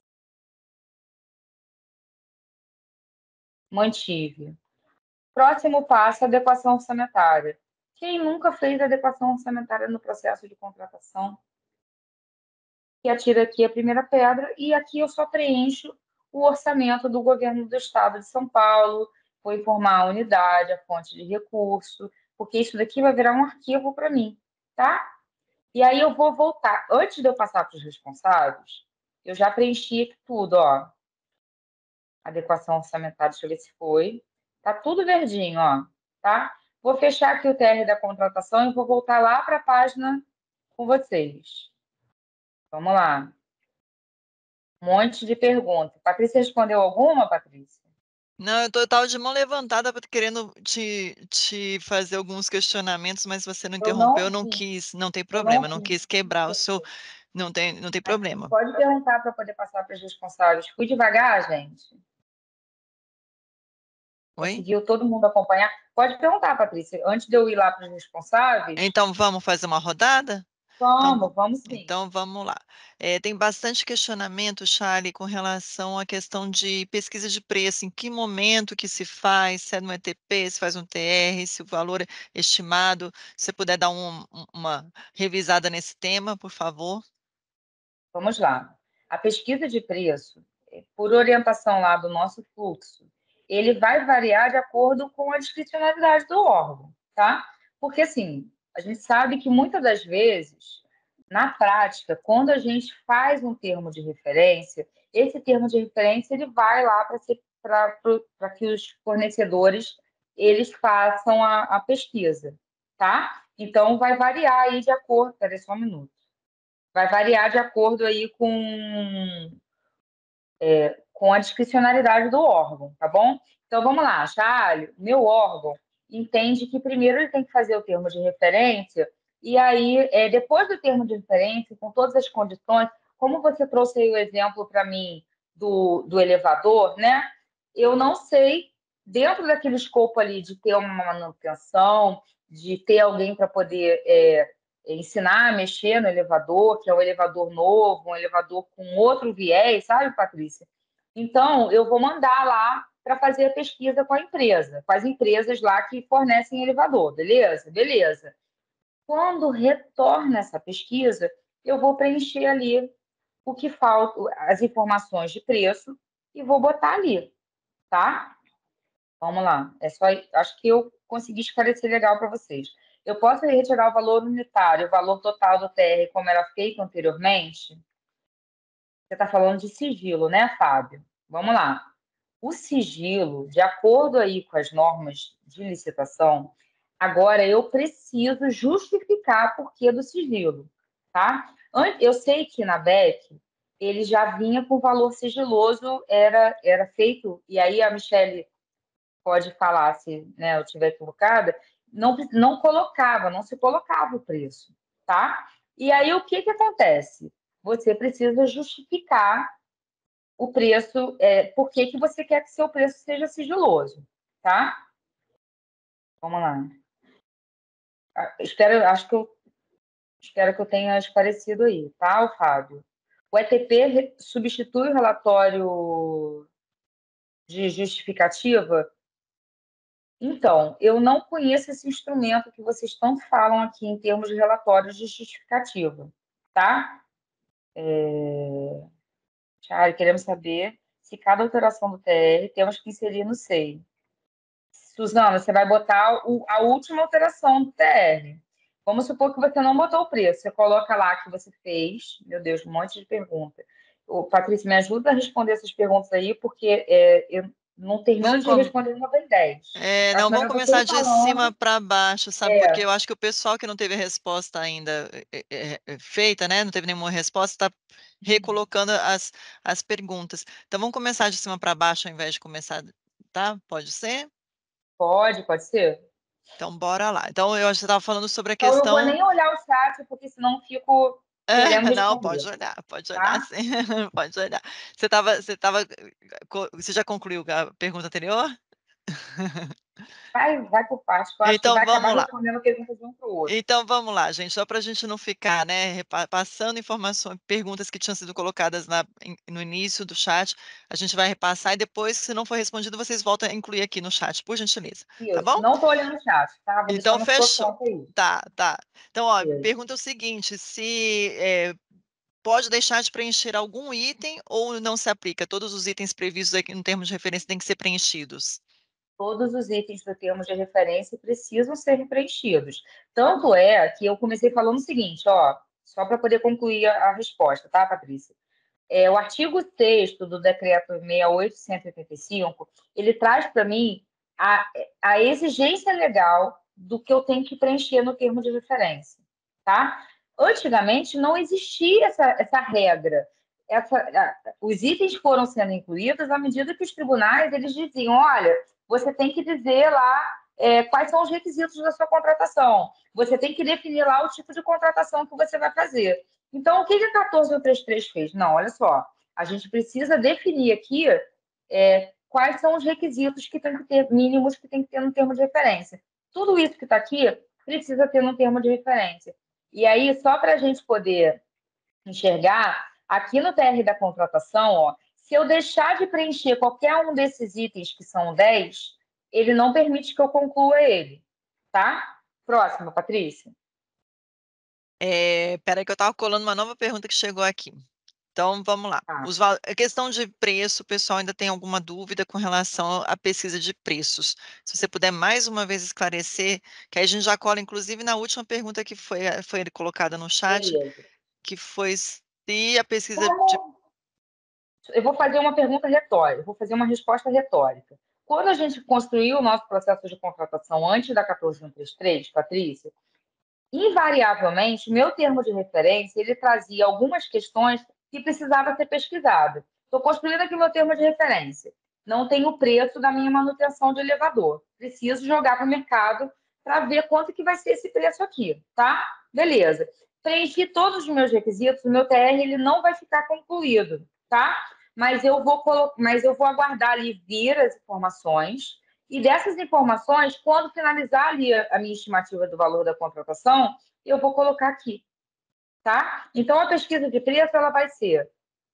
Mantive. Próximo passo, adequação orçamentária. Quem nunca fez adequação orçamentária no processo de contratação? Que atira aqui a primeira pedra e aqui eu só preencho o orçamento do governo do estado de São Paulo, vou informar a unidade, a fonte de recurso, porque isso daqui vai virar um arquivo para mim, tá? E aí eu vou voltar. Antes de eu passar para os responsáveis, eu já preenchi aqui tudo, ó. Adequação orçamentária, deixa eu ver se foi. Tá tudo verdinho, ó, tá? Vou fechar aqui o T R da contratação e vou voltar lá para a página com vocês. Vamos lá. Um monte de perguntas. Patrícia respondeu alguma, Patrícia? Não, eu tô, eu tava de mão levantada pra- querendo te, te fazer alguns questionamentos, mas você não Eu interrompeu, eu não não vi. quis, não tem Eu problema, não eu não vi. quis quebrar o seu, Desculpa. não tem, não tem Mas problema. pode perguntar para poder passar para os responsáveis. Fui devagar, gente. Oi? Conseguiu todo mundo acompanhar? Pode perguntar, Patrícia. Antes de eu ir lá para os responsáveis, Então vamos fazer uma rodada? Então, vamos, vamos sim. então vamos lá. É, tem bastante questionamento, Charlie, com relação à questão de pesquisa de preço, em que momento que se faz, se é no E T P, se faz um T R, se o valor é estimado. Se você puder dar um- um- uma revisada nesse tema, por favor. Vamos lá. A pesquisa de preço, eh, por orientação lá do nosso fluxo, ele vai variar de acordo com a discricionalidade do órgão, tá? Porque, assim, a gente sabe que muitas das vezes, na prática, quando a gente faz um termo de referência, esse termo de referência ele vai lá para ser para que os fornecedores eles façam a, a pesquisa, tá? Então, vai variar aí de acordo. Peraí só um minuto. Vai variar de acordo aí com, com a discricionalidade do órgão, tá bom? Então vamos lá, Charlie, meu órgão entende que primeiro ele tem que fazer o termo de referência, e aí, é, depois do termo de referência, com todas as condições, como você trouxe aí o exemplo para mim do, do elevador, né? Eu não sei, dentro daquele escopo ali de ter uma manutenção, de ter alguém para poder é, ensinar a mexer no elevador, que é um elevador novo, um elevador com outro viés, sabe, Patrícia? Então, eu vou mandar lá para fazer a pesquisa com a empresa, com as empresas lá que fornecem elevador, beleza? Beleza. Quando retorna essa pesquisa, eu vou preencher ali o que falta, as informações de preço e vou botar ali, tá? Vamos lá. É só, acho que eu consegui esclarecer legal para vocês. Eu posso retirar o valor unitário, o valor total do T R, como era feito anteriormente? Você está falando de sigilo, né, Fábio? Vamos lá. O sigilo, de acordo aí com as normas de licitação, agora eu preciso justificar por que do sigilo, tá? An- Eu sei que na B E C ele já vinha com valor sigiloso, era, era feito, e aí a Michelle pode falar se, né, eu estiver equivocada, não, não colocava, não se colocava o preço, tá? E aí o que que acontece? Você precisa justificar o preço, é, por que que você quer que seu preço seja sigiloso, tá? Vamos lá. Ah, Espero, acho que eu espero que eu tenha esclarecido aí, tá, o Fábio? O E T P re- substitui o relatório de justificativa. Então, eu não conheço esse instrumento que vocês tanto falam aqui em termos de relatórios de justificativa, tá? É... Thiago, queremos saber se cada alteração do T R temos que inserir no S E I. Suzana, você vai botar o- a última alteração do T R. Vamos supor que você não botou o preço. Você coloca lá que você fez. Meu Deus, um monte de pergunta. Ô, Patrícia, me ajuda a responder essas perguntas aí, porque é, eu não termino Vamos de com responder uma das dez. é, A não, vamos senhora está sempre começar de cima falando. para baixo, sabe, porque É, eu acho que o pessoal que não teve resposta ainda, eh eh eh, feita, né, não teve nenhuma resposta, está uhum. recolocando as as perguntas. Então vamos começar de cima para baixo ao invés de começar, tá? Pode ser? Pode, pode ser. Então bora lá. Então eu acho que você estava falando sobre a Então, eu não vou questão nem olhar o chat, porque senão fico é, querendo não, pode responder, olhar, pode olhar tá? sim, pode olhar. Você estava você estava co você já concluiu a pergunta anterior? Vai, vai por parte, que eu acho que Então vai acabar vamos lá. respondendo perguntas de um para o outro. Então vamos lá, gente, só para a gente não ficar, né, repa passando informações perguntas que tinham sido colocadas na em no início do chat, a gente vai repassar e depois, se não for respondido, vocês voltam a incluir aqui no chat, por gentileza, tá Isso, bom? não estou olhando o chat, tá? Vou deixar Então na sua fechou. conta aí. Tá, tá. Então, ó, Beleza. pergunta o seguinte, se, eh, pode deixar de preencher algum item ou não se aplica? Todos os itens previstos aqui no termo de referência têm que ser preenchidos? Todos os itens do termo de referência precisam ser preenchidos. Tanto é que eu comecei falando o seguinte, ó, só para poder concluir a, a resposta, tá, Patrícia? É, o artigo sexto do decreto sessenta e oito, cento e oitenta e cinco, ele traz para mim a, a exigência legal do que eu tenho que preencher no termo de referência, tá? Antigamente não existia essa, essa regra. Essa, a, os itens foram sendo incluídos à medida que os tribunais eles diziam, olha, você tem que dizer lá é, quais são os requisitos da sua contratação. Você tem que definir lá o tipo de contratação que você vai fazer. Então, o que a quatorze mil trezentos e trinta e três fez? Não, olha só, a gente precisa definir aqui é, quais são os requisitos que tem que ter, mínimos que tem que ter no termo de referência. Tudo isso que está aqui precisa ter no termo de referência. E aí, só para a gente poder enxergar, aqui no T R da contratação, ó, se eu deixar de preencher qualquer um desses itens, que são dez, ele não permite que eu conclua ele, tá? Próxima, Patrícia. Eh, espera aí que eu estava colando uma nova pergunta que chegou aqui. Então vamos lá. Tá, Os val a questão de preço, o pessoal ainda tem alguma dúvida com relação à pesquisa de preços. Se você puder mais uma vez esclarecer, que aí a gente já cola inclusive na última pergunta que foi eh, foi colocada no chat, beleza. que foi se a pesquisa de Como eu vou fazer uma pergunta retórica, vou fazer uma resposta retórica. Quando a gente construiu o nosso processo de contratação antes da quatorze mil trezentos e trinta e três, Patrícia, invariavelmente, meu termo de referência, ele trazia algumas questões que precisava ser pesquisado. Estou construindo aqui meu termo de referência. Não tem o preço da minha manutenção de elevador. Preciso jogar para o mercado para ver quanto que vai ser esse preço aqui, tá? Beleza. Preenchi todos os meus requisitos, o meu T R ele não vai ficar concluído, tá? Mas eu vou colo... mas eu vou aguardar ali vir as informações e dessas informações, quando finalizar ali a minha estimativa do valor da contratação, eu vou colocar aqui, tá? Então, a pesquisa de preço, ela vai ser,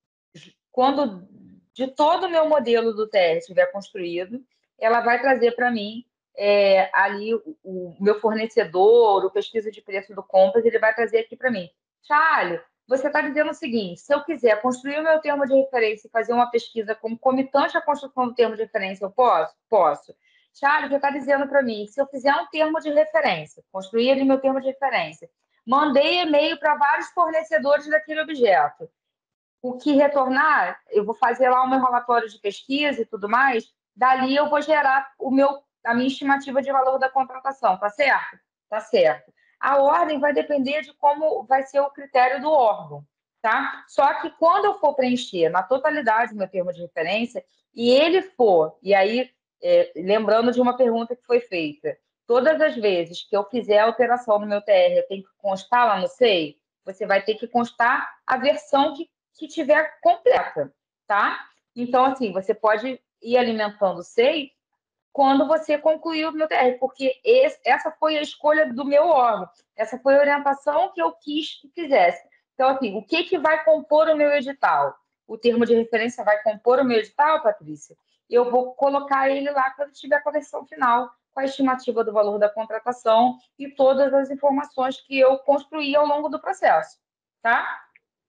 quando de todo o meu modelo do T R estiver construído, ela vai trazer para mim é, ali o, o, meu fornecedor, o pesquisa de preço do Compass, ele vai trazer aqui para mim. Charlie, você está dizendo o seguinte, se eu quiser construir o meu termo de referência e fazer uma pesquisa concomitante à construção do termo de referência, eu posso? Posso. Charles, você está dizendo para mim, se eu fizer um termo de referência, construir ali meu termo de referência, mandei e-mail para vários fornecedores daquele objeto, o que retornar, eu vou fazer lá o meu relatório de pesquisa e tudo mais, dali eu vou gerar o meu, a minha estimativa de valor da contratação, tá certo? Tá certo. A ordem vai depender de como vai ser o critério do órgão, tá? Só que quando eu for preencher na totalidade o meu termo de referência, e ele for, e aí, é, lembrando de uma pergunta que foi feita, todas as vezes que eu fizer alteração no meu T R, eu tenho que constar lá no S E I, você vai ter que constar a versão que que tiver completa, tá? Então, assim, você pode ir alimentando o S E I quando você concluir o meu T R, porque esse, essa foi a escolha do meu órgão, essa foi a orientação que eu quis que fizesse. Então, assim, o que, que vai compor o meu edital? O termo de referência vai compor o meu edital, Patrícia? Eu vou colocar ele lá quando tiver a correção final, com a estimativa do valor da contratação e todas as informações que eu construí ao longo do processo, tá?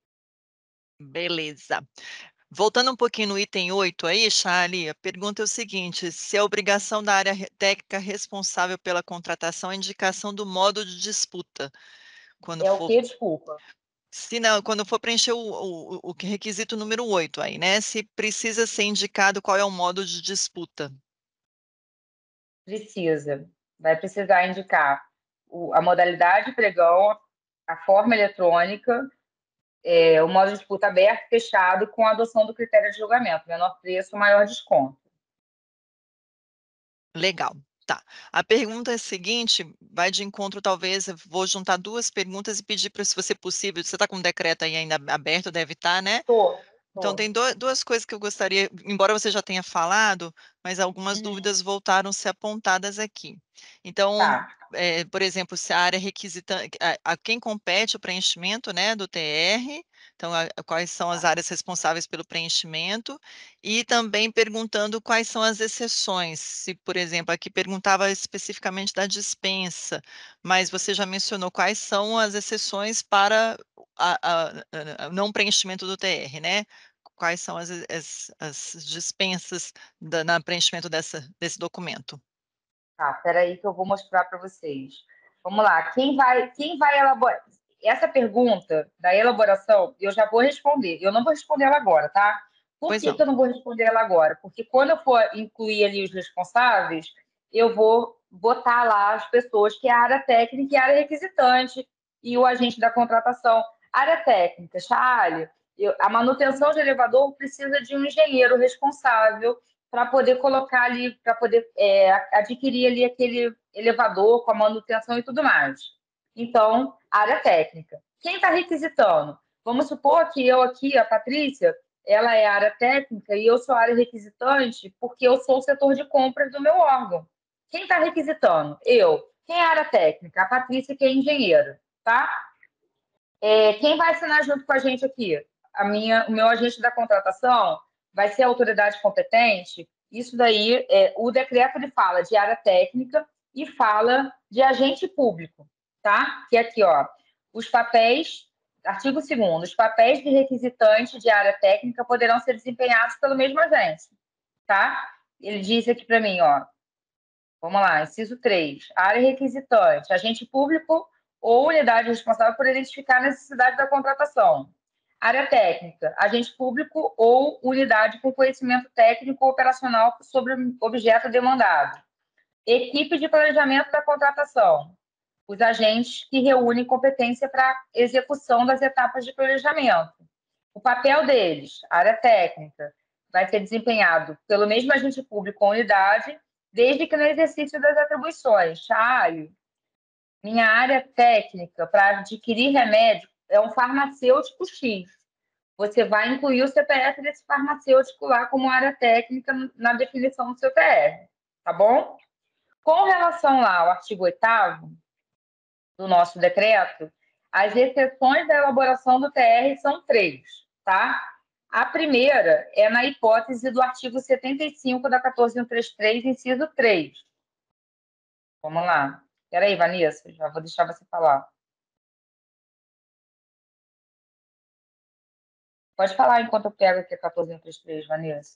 beleza. Voltando um pouquinho no item oito aí, Charlie, a pergunta é o seguinte: se a obrigação da área re técnica responsável pela contratação é a indicação do modo de disputa, quando É o for que, desculpa? Se não, quando for preencher o, o, o requisito número oito aí, né? Se precisa ser indicado qual é o modo de disputa. Precisa. Vai precisar indicar o, a modalidade de pregão, a forma eletrônica, é, o modo de disputa aberto, fechado, com a adoção do critério de julgamento. Menor preço, maior desconto. Legal. Tá. A pergunta é a seguinte, vai de encontro, talvez, eu vou juntar duas perguntas e pedir para, se você possível, você está com o decreto aí ainda aberto, deve estar, né? Tô, Então, tô. tem do- duas coisas que eu gostaria, embora você já tenha falado, mas algumas Hum, dúvidas voltaram a ser apontadas aqui. Então, tá. é, por exemplo, se a área requisita, a, a quem compete o preenchimento, né, do T R, então, a- quais são as Tá. áreas responsáveis pelo preenchimento, e também perguntando quais são as exceções. Se, por exemplo, aqui perguntava especificamente da dispensa, mas você já mencionou quais são as exceções para a, a- a- não preenchimento do T R, né? Quais são as, as, as dispensas da, na preenchimento dessa, desse documento? Tá, peraí que eu vou mostrar para vocês. Vamos lá, quem vai, quem vai elaborar? Essa pergunta da elaboração, eu já vou responder. Eu não vou responder ela agora, tá? Por Pois que não. que eu não vou responder ela agora? Porque quando eu for incluir ali os responsáveis, eu vou botar lá as pessoas que é a área técnica e a área requisitante e o agente da contratação. Área técnica, Charlie, eu- a manutenção de elevador precisa de um engenheiro responsável para poder colocar ali, para poder é, adquirir ali aquele elevador com a manutenção e tudo mais. Então, área técnica. Quem está requisitando? Vamos supor que eu aqui, a Patrícia, ela é área técnica e eu sou área requisitante porque eu sou o setor de compras do meu órgão. Quem está requisitando? Eu. Quem é área técnica? A Patrícia, que é engenheira, tá? É, quem vai assinar junto com a gente aqui? A minha, o meu agente da contratação vai ser a autoridade competente. Isso daí, é, o decreto ele fala de área técnica e fala de agente público, tá? Que é aqui, ó, os papéis, artigo segundo, os papéis de requisitante de área técnica poderão ser desempenhados pelo mesmo agente, tá? Ele diz aqui para mim, ó, vamos lá, inciso três. Área requisitante, agente público ou unidade responsável por identificar a necessidade da contratação. Área técnica, agente público ou unidade com conhecimento técnico ou operacional sobre o objeto demandado. Equipe de planejamento da contratação, os agentes que reúnem competência para execução das etapas de planejamento. O papel deles, área técnica, vai ser desempenhado pelo mesmo agente público ou unidade, desde que no exercício das atribuições. Charlie, minha área técnica para adquirir remédio é um farmacêutico X. Você vai incluir o C P F desse farmacêutico lá como área técnica na definição do seu T R, tá bom? Com relação lá ao artigo oitavo do nosso decreto, as exceções da elaboração do T R são três, tá? A primeira é na hipótese do artigo setenta e cinco da quatorze mil trezentos e trinta e três, inciso três. Vamos lá. Espera aí, Vanessa, já vou deixar você falar. Pode falar enquanto eu pego aqui a quatorze mil trezentos e trinta e três, Vanessa.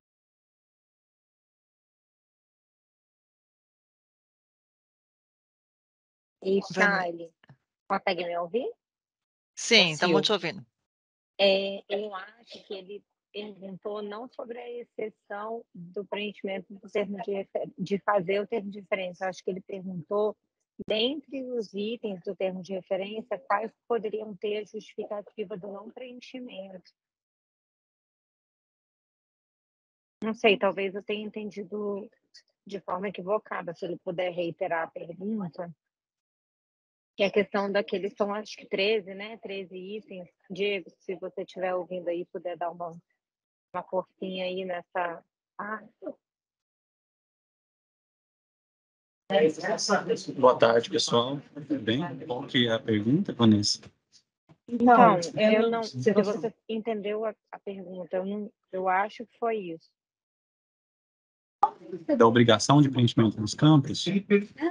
E Vane- Charlie, consegue me ouvir? Sim, estamos te Consigo. ouvindo. É, eu acho que ele perguntou não sobre a exceção do preenchimento do termo de, refer- de fazer o termo de referência. Eu acho que ele perguntou, dentre os itens do termo de referência, quais poderiam ter a justificativa do não preenchimento. Não sei, talvez eu tenha entendido de forma equivocada. Se ele puder reiterar a pergunta. Que é a questão daqueles são, acho que treze, né? treze itens. Diego, se você estiver ouvindo aí, puder dar uma, uma forcinha aí nessa parte. Boa tarde, pessoal. Tudo bem? Qual que é a pergunta, Vanessa? Então, eu não. Se você entendeu a, a pergunta, eu, não, eu acho que foi isso. Da obrigação de preenchimento dos campos? Sim.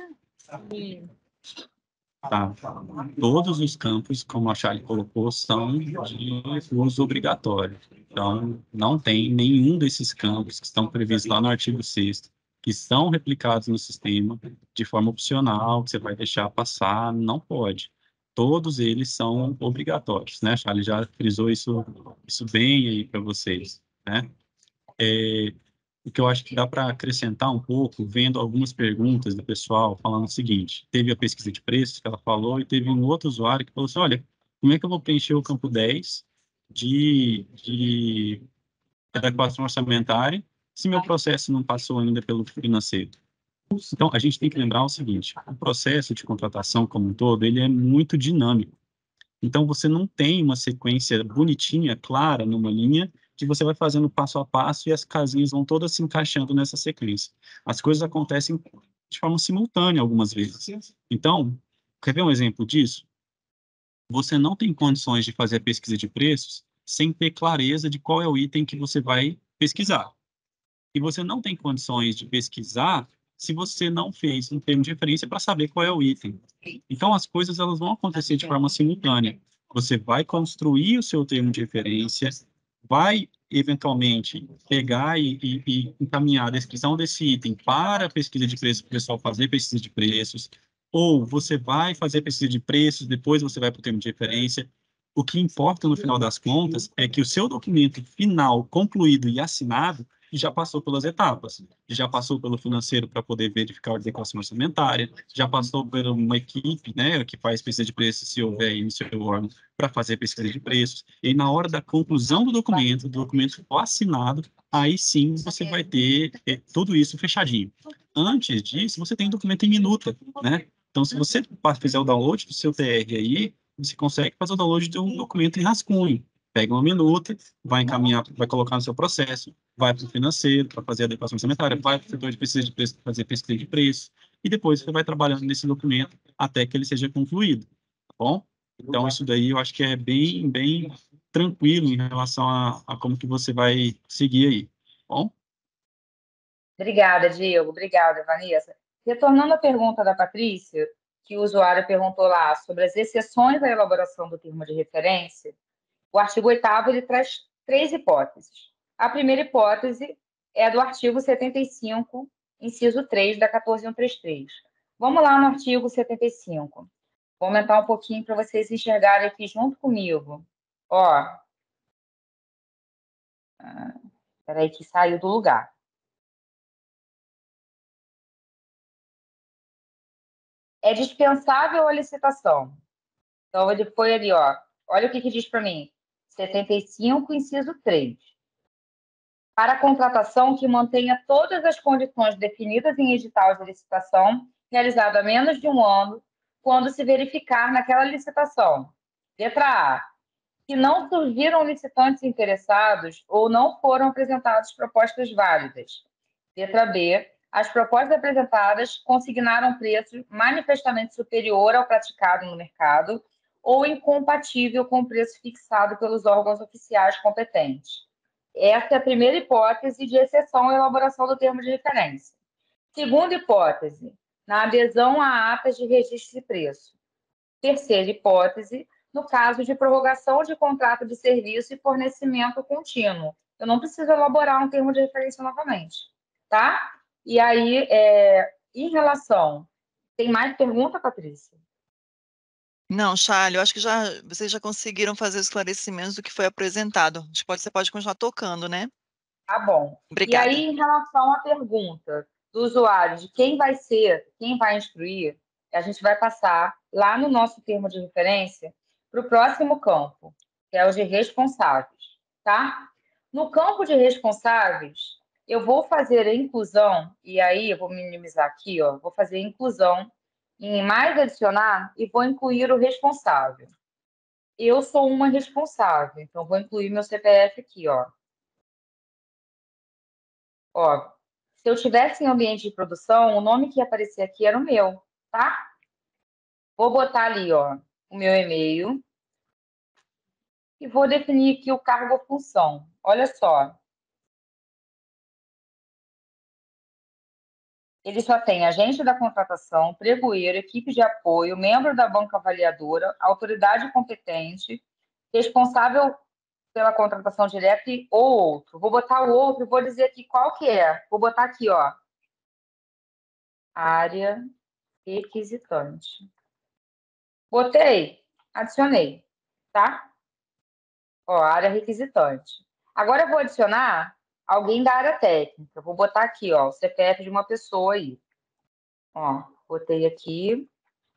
Tá. Todos os campos, como a Charlie colocou, são de uso obrigatório. Então, não tem nenhum desses campos que estão previstos lá no artigo sexto que são replicados no sistema de forma opcional, que você vai deixar passar, não pode. todos eles são obrigatórios, né? A Charlie já frisou isso, isso bem aí para vocês, né? É, o que eu acho que dá para acrescentar um pouco, vendo algumas perguntas do pessoal falando o seguinte: teve a pesquisa de preços que ela falou e teve um outro usuário que falou assim, olha, como é que eu vou preencher o campo dez de, de adequação orçamentária se meu processo não passou ainda pelo financeiro? Então, a gente tem que lembrar o seguinte: o processo de contratação como um todo, ele é muito dinâmico. Então, você não tem uma sequência bonitinha, clara, numa linha, que você vai fazendo passo a passo e as casinhas vão todas se encaixando nessa sequência. As coisas acontecem de forma simultânea algumas vezes. Então, quer ver um exemplo disso? Você não tem condições de fazer a pesquisa de preços sem ter clareza de qual é o item que você vai pesquisar. E você não tem condições de pesquisar se você não fez um termo de referência para saber qual é o item. Então, as coisas elas vão acontecer de forma simultânea. Você vai construir o seu termo de referência, vai, eventualmente, pegar e, e, e encaminhar a descrição desse item para a pesquisa de preços, para o pessoal fazer pesquisa de preços, ou você vai fazer pesquisa de preços, depois você vai para o termo de referência. O que importa, no final das contas, é que o seu documento final, concluído e assinado, já passou pelas etapas, já passou pelo financeiro para poder verificar a adequação orçamentária, já passou por uma equipe, né, que faz pesquisa de preços, se houver aí no seu órgão, para fazer pesquisa de preços, e na hora da conclusão do documento, o documento for assinado, aí sim você vai ter é, tudo isso fechadinho. Antes disso, você tem documento em minuta, né? Então, se você fizer o download do seu T R aí, você consegue fazer o download de um documento em rascunho. Pega uma minuta, vai encaminhar, vai colocar no seu processo, vai para o financeiro para fazer a adequação orçamentária, vai para o setor de pesquisa de preço para fazer pesquisa de preço, e depois você vai trabalhando nesse documento até que ele seja concluído, tá bom? Então, isso daí eu acho que é bem, bem tranquilo em relação a, a como que você vai seguir aí, tá bom? Obrigada, Diego. Obrigada, Vanessa. Retornando à pergunta da Patrícia, que o usuário perguntou lá sobre as exceções à elaboração do termo de referência, o artigo oitavo ele traz três hipóteses. A primeira hipótese é a do artigo setenta e cinco, inciso três, da quatorze mil cento e trinta e três. Vamos lá no artigo setenta e cinco. Vou aumentar um pouquinho para vocês enxergarem aqui junto comigo. Ó, peraí que saiu do lugar. É dispensável a licitação. Então, ele foi ali, ó. Olha o que, que diz para mim. setenta e cinco, inciso três. Para a contratação que mantenha todas as condições definidas em edital de licitação, realizado há menos de um ano, quando se verificar naquela licitação. Letra A. Que não surgiram licitantes interessados ou não foram apresentadas propostas válidas. Letra B. As propostas apresentadas consignaram preço manifestamente superior ao praticado no mercado ou incompatível com o preço fixado pelos órgãos oficiais competentes. Essa é a primeira hipótese de exceção à elaboração do termo de referência. Segunda hipótese, na adesão a atas de registro de preço. Terceira hipótese, no caso de prorrogação de contrato de serviço e fornecimento contínuo. Eu não preciso elaborar um termo de referência novamente, tá? E aí, é, em relação... Tem mais pergunta, Patrícia? Não, Charlie, eu acho que já, vocês já conseguiram fazer os esclarecimentos do que foi apresentado. Acho que pode, você pode continuar tocando, né? Tá bom. E Obrigada. aí, em relação à pergunta do usuário de quem vai ser, quem vai instruir, a gente vai passar lá no nosso termo de referência para o próximo campo, que é o de responsáveis, tá? No campo de responsáveis, eu vou fazer a inclusão, e aí eu vou minimizar aqui, ó, vou fazer a inclusão em mais adicionar e vou incluir o responsável. Eu sou uma responsável, então vou incluir meu C P F aqui, ó. Ó, se eu tivesse em ambiente de produção, o nome que ia aparecer aqui era o meu, tá? Vou botar ali, ó, o meu e-mail e vou definir aqui o cargo ou função. Olha só. Ele só tem agente da contratação, pregoeiro, equipe de apoio, membro da banca avaliadora, autoridade competente, responsável pela contratação direta e ou outro. Vou botar o outro e vou dizer aqui qual que é. Vou botar aqui, ó. Área requisitante. Botei. Adicionei, tá? Ó, área requisitante. Agora eu vou adicionar alguém da área técnica. Vou botar aqui, ó, o C P F de uma pessoa aí. Ó, botei aqui.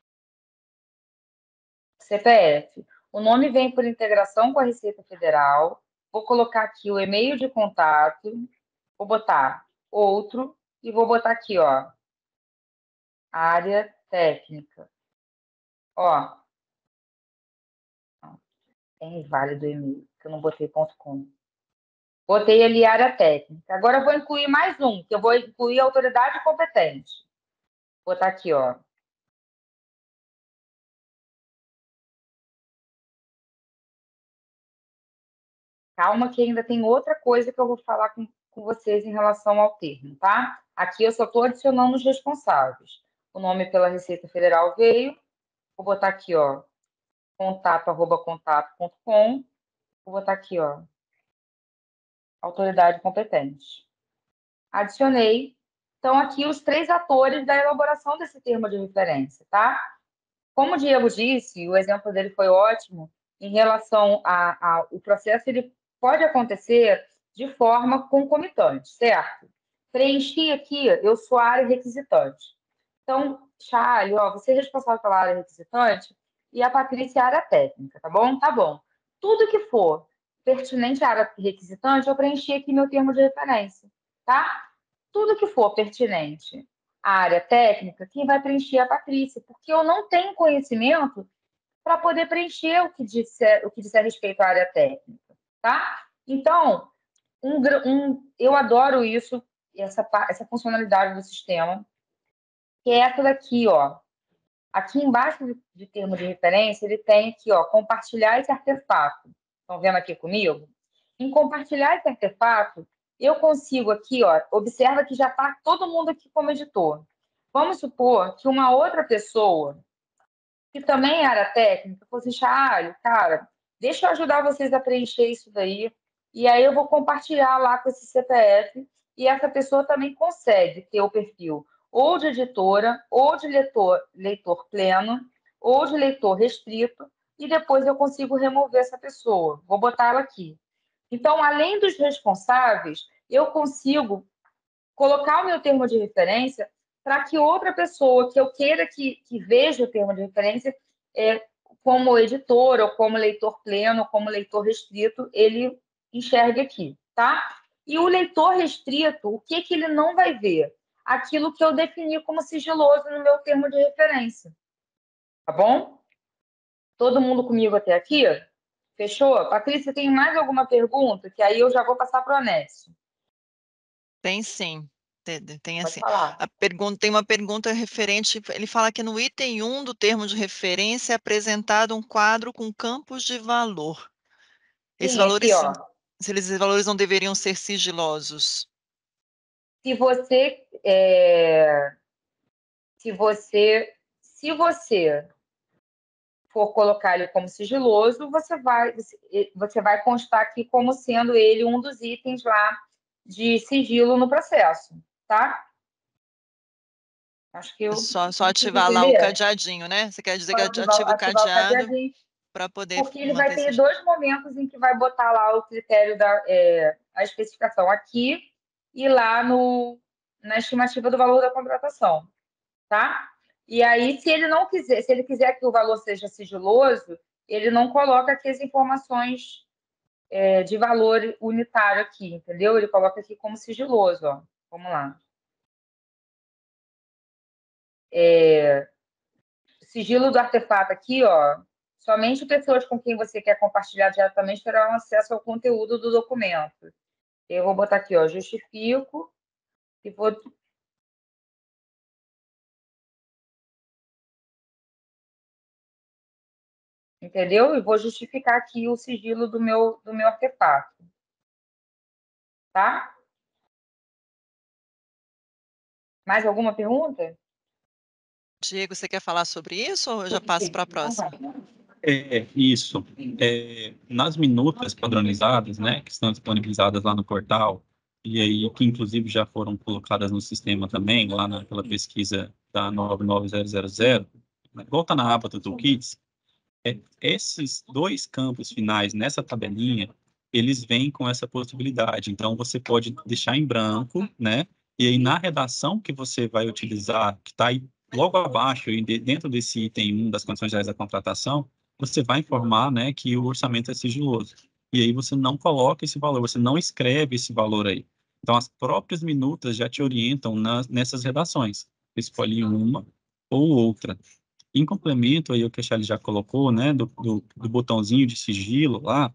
C P F. O nome vem por integração com a Receita Federal. Vou colocar aqui o e-mail de contato. Vou botar outro e vou botar aqui, ó, área técnica. Ó, é inválido o e-mail, que eu não botei ponto .com. Botei ali área técnica. Agora eu vou incluir mais um, que eu vou incluir autoridade competente. Vou botar aqui, ó. Calma que ainda tem outra coisa que eu vou falar com, com vocês em relação ao termo, tá? Aqui eu só estou adicionando os responsáveis. O nome pela Receita Federal veio. Vou botar aqui, ó, contato, arroba contato ponto com. Vou botar aqui, ó, autoridade competente. Adicionei. Então, aqui os três atores da elaboração desse termo de referência, tá? Como o Diego disse, o exemplo dele foi ótimo, em relação ao processo, ele pode acontecer de forma concomitante, certo? Preenchi aqui, eu sou a área requisitante. Então, Charlie, ó, você é responsável pela área requisitante e a Patrícia é a área técnica, tá bom? Tá bom. Tudo que for pertinente à área requisitante, eu preenchi aqui meu termo de referência, tá? Tudo que for pertinente à área técnica, quem vai preencher é a Patrícia, porque eu não tenho conhecimento para poder preencher o que disser, o que disser respeito à área técnica, tá? Então, um, um, eu adoro isso, essa, essa funcionalidade do sistema, que é essa daqui, ó. Aqui embaixo de, de termo de referência, ele tem aqui, ó, compartilhar esse artefato. Estão vendo aqui comigo? Em compartilhar esse artefato, eu consigo aqui, ó, observa que já está todo mundo aqui como editor. Vamos supor que uma outra pessoa, que também é área técnica, fosse assim, Charlie, cara, deixa eu ajudar vocês a preencher isso daí, e aí eu vou compartilhar lá com esse C P F, e essa pessoa também consegue ter o perfil ou de editora, ou de leitor, leitor pleno, ou de leitor restrito, e depois eu consigo remover essa pessoa. Vou botar ela aqui. Então, além dos responsáveis, eu consigo colocar o meu termo de referência para que outra pessoa que eu queira que, que veja o termo de referência, é, como editor, ou como leitor pleno, ou como leitor restrito, ele enxergue aqui, tá? E o leitor restrito, o que, que ele não vai ver? Aquilo que eu defini como sigiloso no meu termo de referência. Tá bom? Todo mundo comigo até aqui? Fechou? Patrícia, tem mais alguma pergunta? Que aí eu já vou passar para o Anésio. Tem sim. Tem, tem Pode assim. falar. A pergunta, tem uma pergunta referente, ele fala que no item um do termo de referência é apresentado um quadro com campos de valor. Esses Sim, aqui, valores, ó. se esses valores não deveriam ser sigilosos. Se você, é, se você, se você for colocar ele como sigiloso, você vai, você vai constar aqui como sendo ele um dos itens lá de sigilo no processo, tá? Acho que É eu só, só consegui ativar lá o entender. cadeadinho, né? Você quer dizer que Pode ativar, ativa o ativar o cadeado cadeadinho, para poder porque ele vai manter ter esse... dois momentos em que vai botar lá o critério da é, a especificação aqui e lá no, na estimativa do valor da contratação, tá? E aí, se ele não quiser, se ele quiser que o valor seja sigiloso, ele não coloca aqui as informações é, de valor unitário aqui, entendeu? Ele coloca aqui como sigiloso, ó. Vamos lá. É, sigilo do artefato aqui, ó. Somente pessoas com quem você quer compartilhar diretamente terão acesso ao conteúdo do documento. Eu vou botar aqui, ó, justifico e vou entendeu? E vou justificar aqui o sigilo do meu do meu artefato. Tá? Mais alguma pergunta? Diego, você quer falar sobre isso ou eu já passo para a próxima? É, isso. É, nas minutas padronizadas, né, que estão disponibilizadas lá no portal, e aí que inclusive já foram colocadas no sistema também, lá naquela pesquisa da nove nove zero zero zero, volta na aba do Toolkits, É, esses dois campos finais nessa tabelinha, eles vêm com essa possibilidade. Então, você pode deixar em branco, né? E aí, na redação que você vai utilizar, que está aí logo abaixo, e de- dentro desse item um das condições gerais da contratação, você vai informar, né, que o orçamento é sigiloso. E aí, você não coloca esse valor, você não escreve esse valor aí. Então, as próprias minutas já te orientam nas, nessas redações. Escolhe uma ou outra. Em complemento, aí o que a Charlie já colocou, né, do, do, do botãozinho de sigilo lá,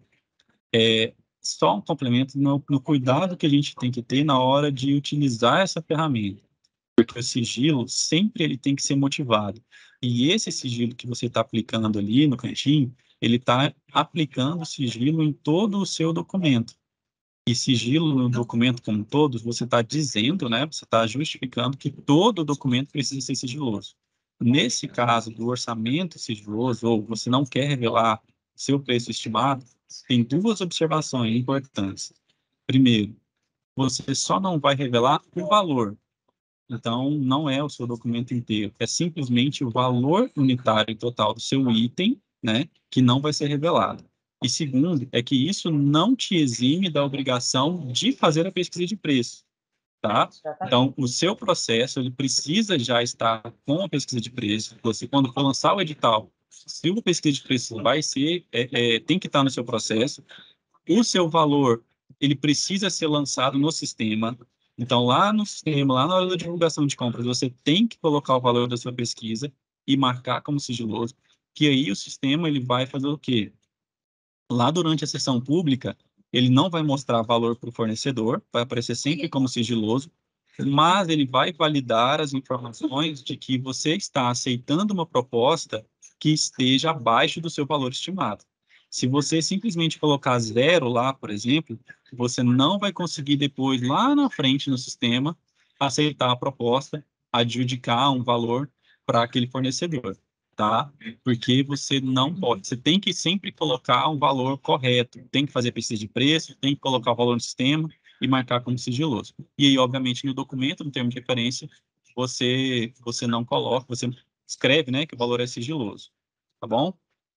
é só um complemento no, no cuidado que a gente tem que ter na hora de utilizar essa ferramenta. Porque o sigilo sempre ele tem que ser motivado. E esse sigilo que você está aplicando ali no cantinho, ele está aplicando o sigilo em todo o seu documento. E sigilo no documento como um todo, você está dizendo, né, você está justificando que todo o documento precisa ser sigiloso. Nesse caso do orçamento sigiloso, ou você não quer revelar seu preço estimado, tem duas observações importantes. Primeiro, você só não vai revelar o valor. Então, não é o seu documento inteiro, é simplesmente o valor unitário total do seu item, né, que não vai ser revelado. E segundo, é que isso não te exime da obrigação de fazer a pesquisa de preço, tá? Então, o seu processo, ele precisa já estar com a pesquisa de preço. Você, quando for lançar o edital, se a pesquisa de preço vai ser, é, é, tem que estar no seu processo, o seu valor, ele precisa ser lançado no sistema. Então, lá no sistema, lá na hora da divulgação de compras, você tem que colocar o valor da sua pesquisa e marcar como sigiloso, que aí o sistema ele vai fazer o quê? Lá durante a sessão pública, ele não vai mostrar valor para o fornecedor, vai aparecer sempre como sigiloso, mas ele vai validar as informações de que você está aceitando uma proposta que esteja abaixo do seu valor estimado. Se você simplesmente colocar zero lá, por exemplo, você não vai conseguir depois, lá na frente no sistema, aceitar a proposta, adjudicar um valor para aquele fornecedor, tá? Porque você não pode, você tem que sempre colocar um valor correto, tem que fazer pesquisa de preço, tem que colocar o valor no sistema e marcar como sigiloso. E aí, obviamente, no documento, no termo de referência, você, você não coloca, você escreve, né, que o valor é sigiloso, tá bom?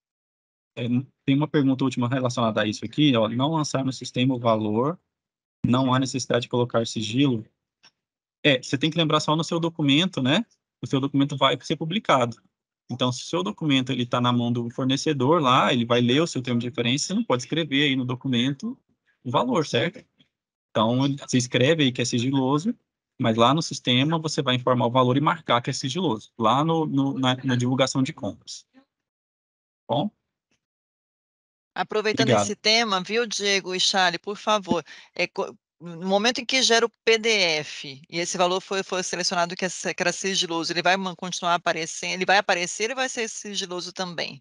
É, tem uma pergunta última relacionada a isso aqui, ó, não lançar no sistema o valor, não há necessidade de colocar sigilo. É, você tem que lembrar só no seu documento, né? O seu documento vai ser publicado. Então, se o seu documento ele está na mão do fornecedor lá, ele vai ler o seu termo de referência, você não pode escrever aí no documento o valor, certo? Então, você escreve aí que é sigiloso, mas lá no sistema você vai informar o valor e marcar que é sigiloso, lá no, no na, na divulgação de compras. Bom, Aproveitando obrigado. esse tema, viu, Diego e Charlie, por favor, é, co- no momento em que gera o P D F e esse valor foi, foi selecionado que, é que era sigiloso, ele vai man- continuar aparecendo, ele vai aparecer e vai ser sigiloso também?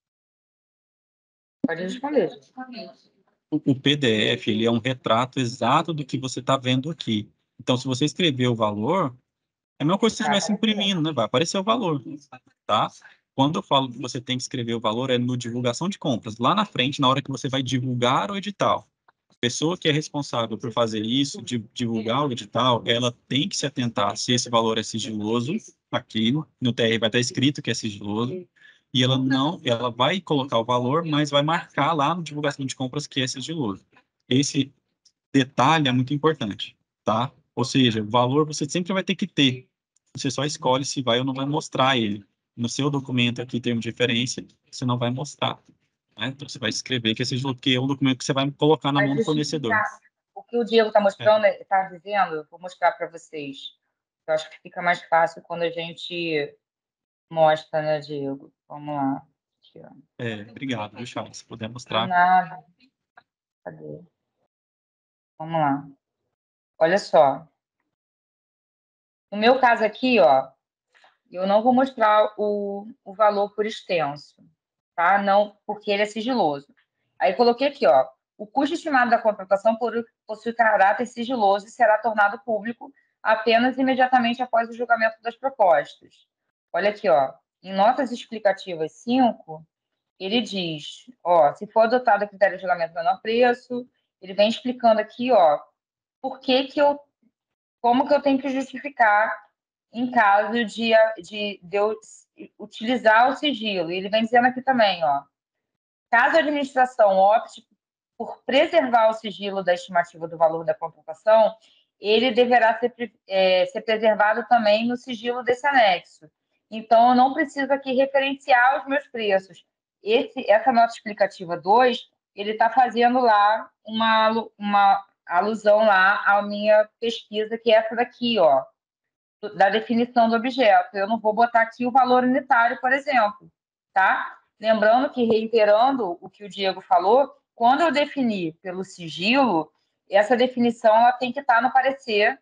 Pode responder. O, o P D F ele é um retrato exato do que você está vendo aqui. Então, se você escrever o valor, é a mesma coisa se você Tá. estivesse imprimindo, né? Vai aparecer o valor, tá? Quando eu falo que você tem que escrever o valor, é no divulgação de compras. Lá na frente, na hora que você vai divulgar o edital. A pessoa que é responsável por fazer isso, de divulgar o edital, ela tem que se atentar se esse valor é sigiloso, aqui no, no T R vai estar escrito que é sigiloso, e ela não, ela vai colocar o valor, mas vai marcar lá no divulgação de compras que é sigiloso. Esse detalhe é muito importante, tá? Ou seja, o valor você sempre vai ter que ter. Você só escolhe se vai ou não vai mostrar ele. No seu documento aqui, termo de referência, você não vai mostrar, né? Então, você vai escrever que é sigiloso, porque é um documento que você vai colocar na Vai mão do fornecedor. justificar. O que o Diego está É, mostrando, está dizendo, eu vou mostrar para vocês. Eu acho que fica mais fácil quando a gente mostra, né, Diego? Vamos lá. Aqui, ó. é, obrigado, viu, Charles? Se puder De mostrar. nada. Cadê? Vamos lá. Olha só. No meu caso aqui, ó, eu não vou mostrar o, o valor por extenso, tá? Não, porque ele é sigiloso. Aí coloquei aqui, ó, o custo estimado da contratação por- possui caráter sigiloso e será tornado público apenas imediatamente após o julgamento das propostas. Olha aqui, ó, em notas explicativas cinco, ele diz, ó, se for adotado a critério de julgamento menor preço, ele vem explicando aqui, ó, por que que eu, como que eu tenho que justificar em caso de, de, de eu utilizar o sigilo. E ele vem dizendo aqui também, ó, caso a administração opte por preservar o sigilo da estimativa do valor da contratação, ele deverá ser, é, ser preservado também no sigilo desse anexo. Então, eu não preciso aqui referenciar os meus preços. Esse, essa nota explicativa dois, ele está fazendo lá uma, uma alusão lá à minha pesquisa, que é essa daqui, ó, da definição do objeto. Eu não vou botar aqui o valor unitário, por exemplo, tá? Lembrando que, reiterando o que o Diego falou, quando eu definir pelo sigilo, essa definição ela tem que estar no parecer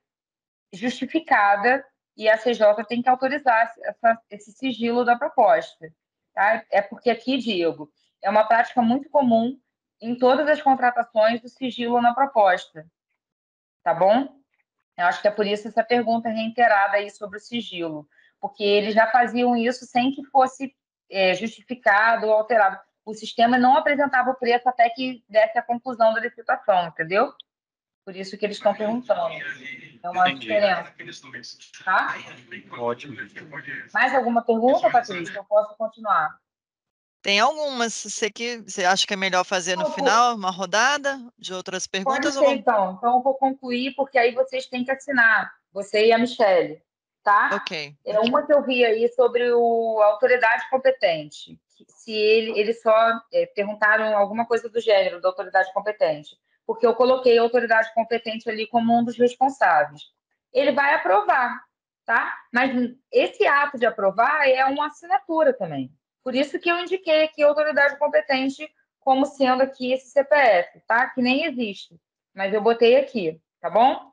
justificada e a C J tem que autorizar essa, esse sigilo da proposta. Tá? É porque aqui, Diego, é uma prática muito comum em todas as contratações do sigilo na proposta. Tá bom? Eu acho que é por isso essa pergunta reiterada aí sobre o sigilo, porque eles já faziam isso sem que fosse é, justificado ou alterado. O sistema não apresentava o preço até que desse a conclusão da licitação, entendeu? Por isso que eles estão perguntando. É uma Entendi. diferença. Tá? Ótimo. Mais alguma pergunta, Patrícia? Eu posso continuar? Tem algumas, você, que, você acha que é melhor fazer no Não, final, uma rodada de outras Pode perguntas? ser, Ou vamos... então. Então, eu vou concluir, porque aí vocês têm que assinar, você e a Michelle, tá? Ok. É uma que eu vi aí sobre o, a autoridade competente. Se ele, eles só é, perguntaram alguma coisa do gênero da autoridade competente, porque eu coloquei a autoridade competente ali como um dos responsáveis. Ele vai aprovar, tá? Mas esse ato de aprovar é uma assinatura também. Por isso que eu indiquei aqui a autoridade competente como sendo aqui esse C P F, tá? Que nem existe, mas eu botei aqui, tá bom?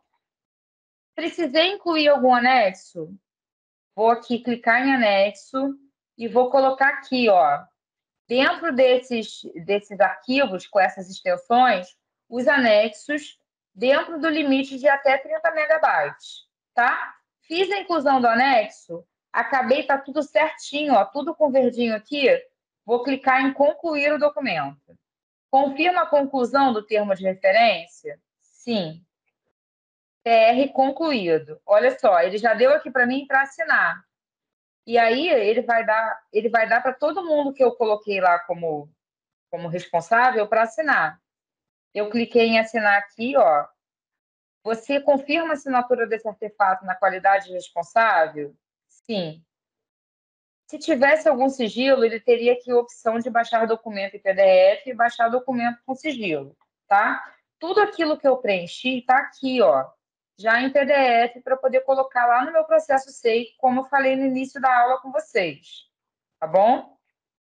Precisei incluir algum anexo? Vou aqui clicar em anexo e vou colocar aqui, ó, dentro desses, desses arquivos, com essas extensões, os anexos dentro do limite de até trinta megabytes, tá? Fiz a inclusão do anexo, acabei, tá tudo certinho, ó, tudo com verdinho aqui, vou clicar em concluir o documento. Confirma a conclusão do termo de referência? Sim. T R concluído. Olha só, ele já deu aqui para mim para assinar. E aí ele vai dar, ele vai dar para todo mundo que eu coloquei lá como, como responsável para assinar. Eu cliquei em assinar aqui, ó. Você confirma a assinatura desse artefato na qualidade de responsável? Sim. Se tivesse algum sigilo, ele teria aqui a opção de baixar documento em P D F e baixar documento com sigilo, tá? Tudo aquilo que eu preenchi está aqui, ó, já em P D F para poder colocar lá no meu processo S E I, como eu falei no início da aula com vocês, tá bom?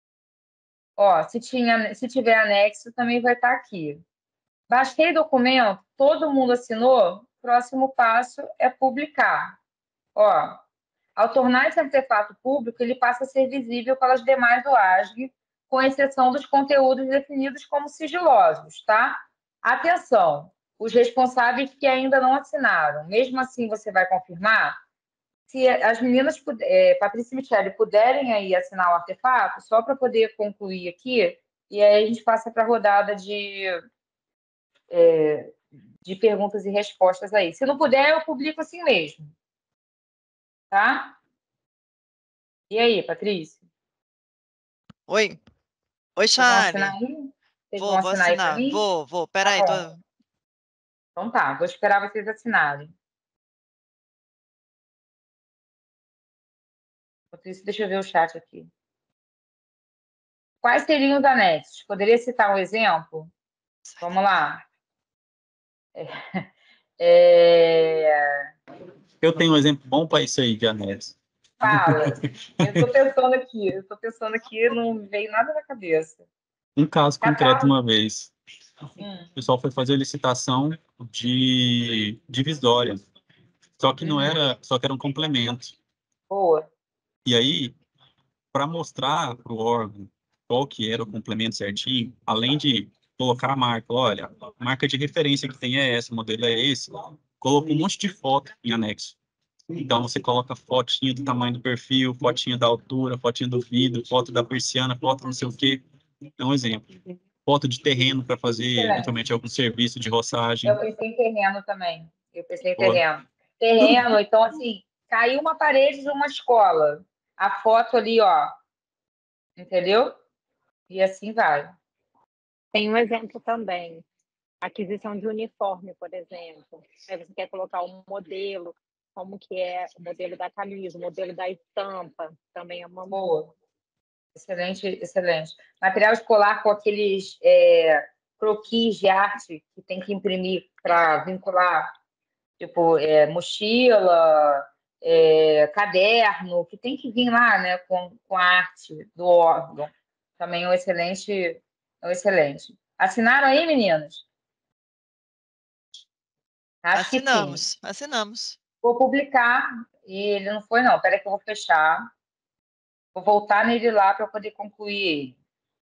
Ó, se, tinha, se tiver anexo, também vai estar aqui. Baixei documento, todo mundo assinou, próximo passo é publicar. Ó, ao tornar esse artefato público, ele passa a ser visível pelas demais do A S G, com exceção dos conteúdos definidos como sigilosos, tá? Atenção, os responsáveis que ainda não assinaram, mesmo assim você vai confirmar? Se as meninas, é, Patrícia e Michele, puderem aí assinar o artefato, só para poder concluir aqui, e aí a gente passa para a rodada de, é, de perguntas e respostas aí. Se não puder, eu publico assim mesmo. Tá? E aí, Patrícia? Oi. Oi, Vocês vão assinar Charlie. aí? Vocês vão Vou, vou assinar aí para assinar. mim? Vou, vou. Tá Peraí, tô... bom. Então tá, vou esperar vocês assinarem. Patrícia, deixa eu ver o chat aqui. Quais seriam os anexos? Poderia citar um exemplo? Vamos lá. É... É... Eu tenho um exemplo bom para isso aí de anexo. Fala. Eu estou pensando aqui, eu estou pensando aqui, não veio nada na cabeça. Um caso Já concreto tá. uma vez. Hum. O pessoal foi fazer licitação de divisória. Só que não Uhum. era, só que era um complemento. Boa. E aí, para mostrar para o órgão qual que era o complemento certinho, além de colocar a marca, olha, a marca de referência que tem é essa, o modelo é esse, colocou um monte de foto em anexo. Então, você coloca fotinho do tamanho do perfil, fotinho da altura, fotinho do vidro, foto da persiana, foto não sei o quê. É um exemplo. Foto de terreno para fazer, Excelente. eventualmente, algum serviço de roçagem. Eu pensei em terreno também. Eu pensei em Boa. terreno. Terreno, então, assim, caiu uma parede de uma escola. a foto ali, ó, entendeu? E assim vai. Tem um exemplo também, aquisição de uniforme, por exemplo. Aí você quer colocar um modelo, como que é o modelo da camisa, o modelo da estampa, também é uma Boa. Excelente, excelente. Material escolar com aqueles é, croquis de arte que tem que imprimir para vincular, tipo, é, mochila, é, caderno, que tem que vir lá, né, com, com a arte do órgão. Também é um excelente, é um excelente. Assinaram aí, meninas? Acho que sim. Assinamos, assinamos. Vou publicar, e ele não foi, não. Espera que eu vou fechar. Vou voltar nele lá para poder concluir ele.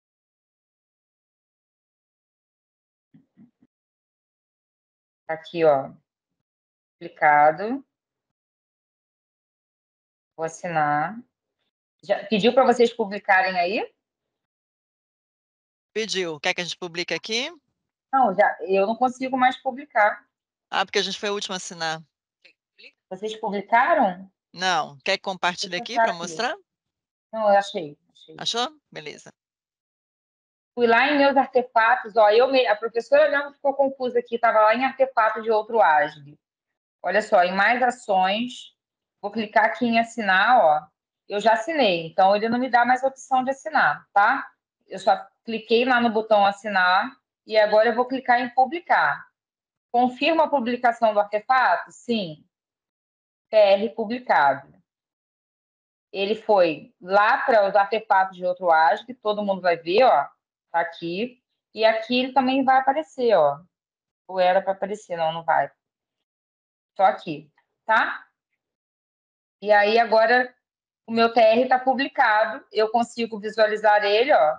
Tá aqui, ó. Publicado. Vou assinar. Já pediu para vocês publicarem aí? Pediu. Quer que a gente publique aqui? Não, já, eu não consigo mais publicar. Ah, porque a gente foi a última a assinar. Vocês publicaram? Não. Quer que compartilhe Deixa eu aqui achar para aqui. mostrar? Não, eu achei. achei. Achou? Beleza. Fui lá em meus artefatos, ó, eu me... a professora mesmo ficou confusa aqui, estava lá em artefato de outro A S G. Olha só, em mais ações, vou clicar aqui em assinar, ó. Eu já assinei, então ele não me dá mais opção de assinar, tá? Eu só cliquei lá no botão assinar e agora eu vou clicar em publicar. Confirma a publicação do artefato? Sim. P R publicado. Ele foi lá para os artefatos de outro A S G, que todo mundo vai ver, ó. Tá aqui. E aqui ele também vai aparecer, ó. Ou era para aparecer, não, não vai. Só aqui, tá? E aí agora o meu T R está publicado, eu consigo visualizar ele, ó.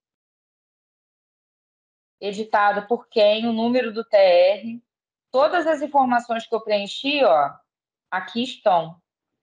Editado por quem, o número do T R, todas as informações que eu preenchi, ó, aqui estão,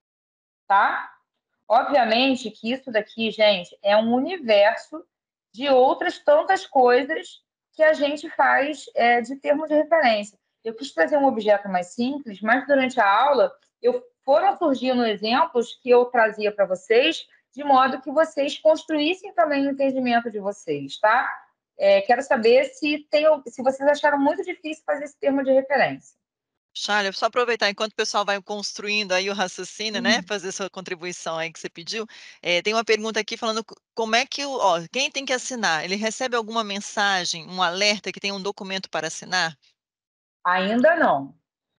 tá? Obviamente que isso daqui, gente, é um universo de outras tantas coisas que a gente faz é, de termos de referência. Eu quis trazer um objeto mais simples, mas durante a aula eu foram surgindo exemplos que eu trazia para vocês, de modo que vocês construíssem também o entendimento de vocês, tá? É, quero saber se, tem, se vocês acharam muito difícil fazer esse termo de referência. Charlie, só aproveitar enquanto o pessoal vai construindo aí o raciocínio, né, Uhum. fazer sua contribuição aí que você pediu, é, tem uma pergunta aqui falando como é que, o, ó, quem tem que assinar, ele recebe alguma mensagem, um alerta que tem um documento para assinar? Ainda não.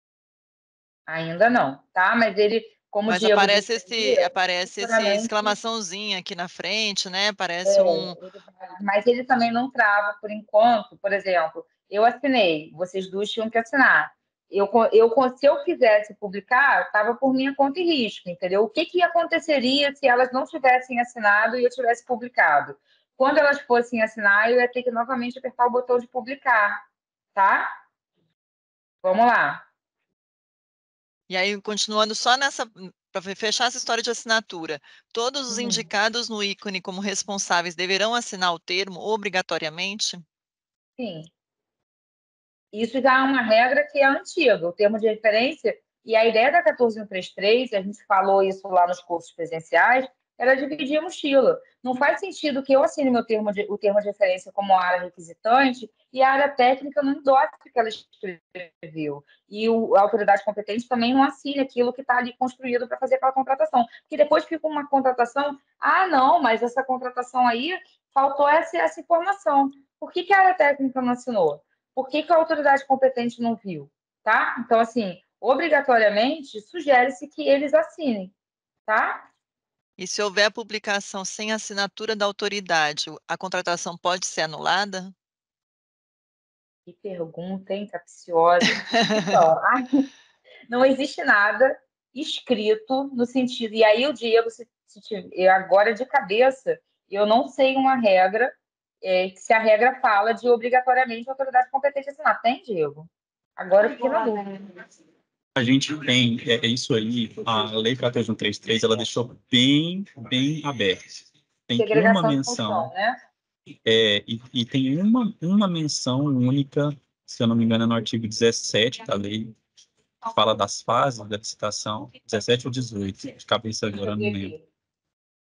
Ainda não, tá? Mas ele, como o Mas Diego aparece disse esse, ali, aparece esse futuramente, exclamaçãozinho aqui na frente, né, parece um... é, ele vai- mas ele também não trava por enquanto. Por exemplo, eu assinei, vocês duas tinham que assinar. Eu, co- eu, co- se eu quisesse publicar, estava por minha conta e risco, entendeu? O que, que aconteceria se elas não tivessem assinado e eu tivesse publicado? Quando elas fossem assinar, eu ia ter que novamente apertar o botão de publicar, tá? Vamos lá. E aí, continuando só nessa, para fechar essa história de assinatura, todos os Uhum. indicados no ícone como responsáveis deverão assinar o termo obrigatoriamente? Sim. Isso já é uma regra que é antiga, o termo de referência, e a ideia da quatorze mil cento e trinta e três, a gente falou isso lá nos cursos presenciais, era dividir a mochila. Não faz sentido que eu assine meu termo de, o termo de referência como área requisitante e a área técnica não endosse o que ela escreveu. E o, a autoridade competente também não assine aquilo que está ali construído para fazer aquela contratação. Porque depois fica uma contratação, ah, não, mas essa contratação aí faltou essa, essa informação. Por que, que a área técnica não assinou? Por que, que a autoridade competente não viu? Tá? Então, assim, obrigatoriamente, sugere-se que eles assinem, tá? E se houver a publicação sem assinatura da autoridade, a contratação pode ser anulada? Que pergunta, hein, capciosa. Então, não existe nada escrito no sentido. E aí, o Diego, se, se tiver, agora de cabeça, eu não sei uma regra, é, se a regra fala de obrigatoriamente a autoridade competente assinar. Tem, Diego? Agora eu fiquei na dúvida. A gente tem, é, é isso aí, a Lei quatorze mil trezentos e trinta e três, ela deixou bem, bem aberto. Tem uma Segregação de função, menção, né? é, e, e tem uma, uma menção única, se eu não me engano, é no artigo dezessete da lei, que fala das fases da licitação, dezessete ou dezoito, de cabeça agora eu não lembro.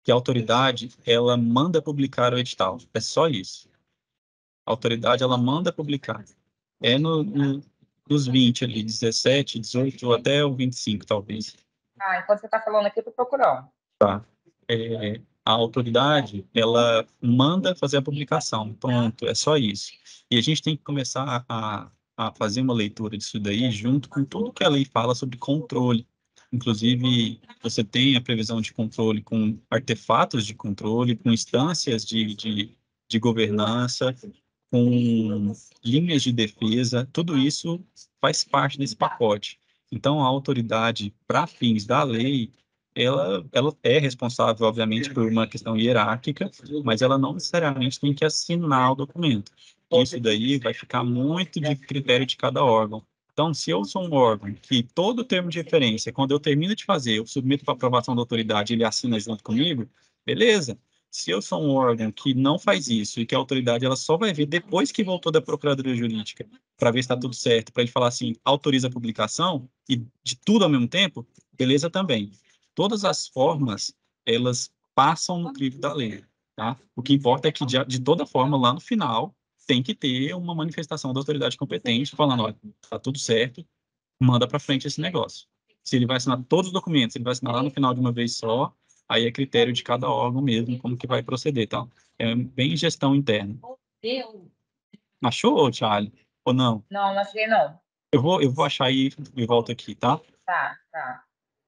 que a autoridade, ela manda publicar o edital. É só isso. A autoridade, ela manda publicar. É no, no, nos vinte ali, dezessete, dezoito, ou até o vinte e cinco, talvez. Ah, enquanto você está falando aqui, eu estou procurando. Tá. É, a autoridade, ela manda fazer a publicação. Pronto, é só isso. E a gente tem que começar a, a fazer uma leitura disso daí junto com tudo que a lei fala sobre controle. Inclusive, você tem a previsão de controle com artefatos de controle, com instâncias de, de, de governança, com linhas de defesa, tudo isso faz parte desse pacote. Então, a autoridade, para fins da lei, ela, ela é responsável, obviamente, por uma questão hierárquica, mas ela não necessariamente tem que assinar o documento. Isso daí vai ficar muito de critério de cada órgão. Então, se eu sou um órgão que todo termo de referência, quando eu termino de fazer, eu submeto para aprovação da autoridade, ele assina junto comigo, beleza. Se eu sou um órgão que não faz isso e que a autoridade ela só vai ver depois que voltou da Procuradoria Jurídica para ver se está tudo certo, para ele falar assim, autoriza a publicação e de tudo ao mesmo tempo, beleza também. Todas as formas, elas passam no crivo da lei, tá? O que importa é que, de, de toda forma, lá no final, tem que ter uma manifestação da autoridade competente falando, olha, tá tudo certo, manda para frente esse negócio. Se ele vai assinar todos os documentos, se ele vai assinar lá no final de uma vez só, aí é critério de cada órgão mesmo, como que vai proceder, tá? É bem gestão interna. Achou, Charlie? Ou não? Não, não achei, não. Eu vou, eu vou achar aí e volto aqui, tá? Tá, tá.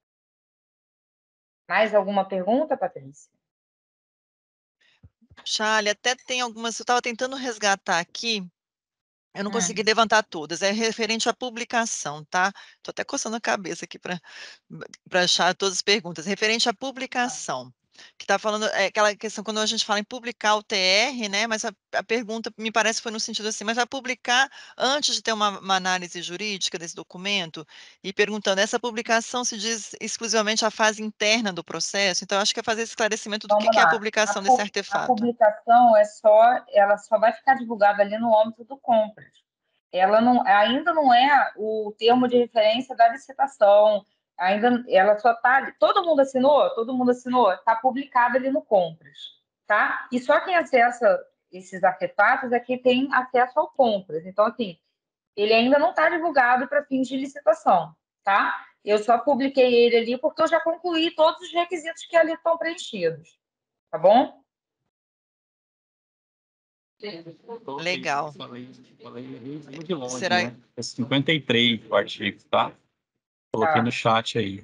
Mais alguma pergunta, Patrícia? Charlie, até tem algumas, eu estava tentando resgatar aqui, eu não consegui Hum. levantar todas, é referente à publicação, tá? Estou até coçando a cabeça aqui para para achar todas as perguntas. Referente à publicação, que está falando, é aquela questão quando a gente fala em publicar o T R, né? Mas a, a pergunta me parece foi no sentido assim, mas vai publicar antes de ter uma, uma análise jurídica desse documento? E perguntando, essa publicação se diz exclusivamente a fase interna do processo? Então, eu acho que é fazer esse esclarecimento do que, Vamos que é a lá. A, publicação desse pu- a artefato. publicação é só, ela só vai ficar divulgada ali no âmbito do compras. Ela não, ainda não é o termo de referência da licitação. Ainda, ela só está. Todo mundo assinou, todo mundo assinou, está publicada ali no compras, tá? E só quem acessa esses artefatos é quem tem acesso ao compras. Então, assim, ele ainda não está divulgado para fins de licitação, tá? Eu só publiquei ele ali porque eu já concluí todos os requisitos que ali estão preenchidos, tá bom? Legal. Falei, falei muito de longe, Será? né? É cinquenta e três o artigo, tá? Coloquei Tá, no chat aí.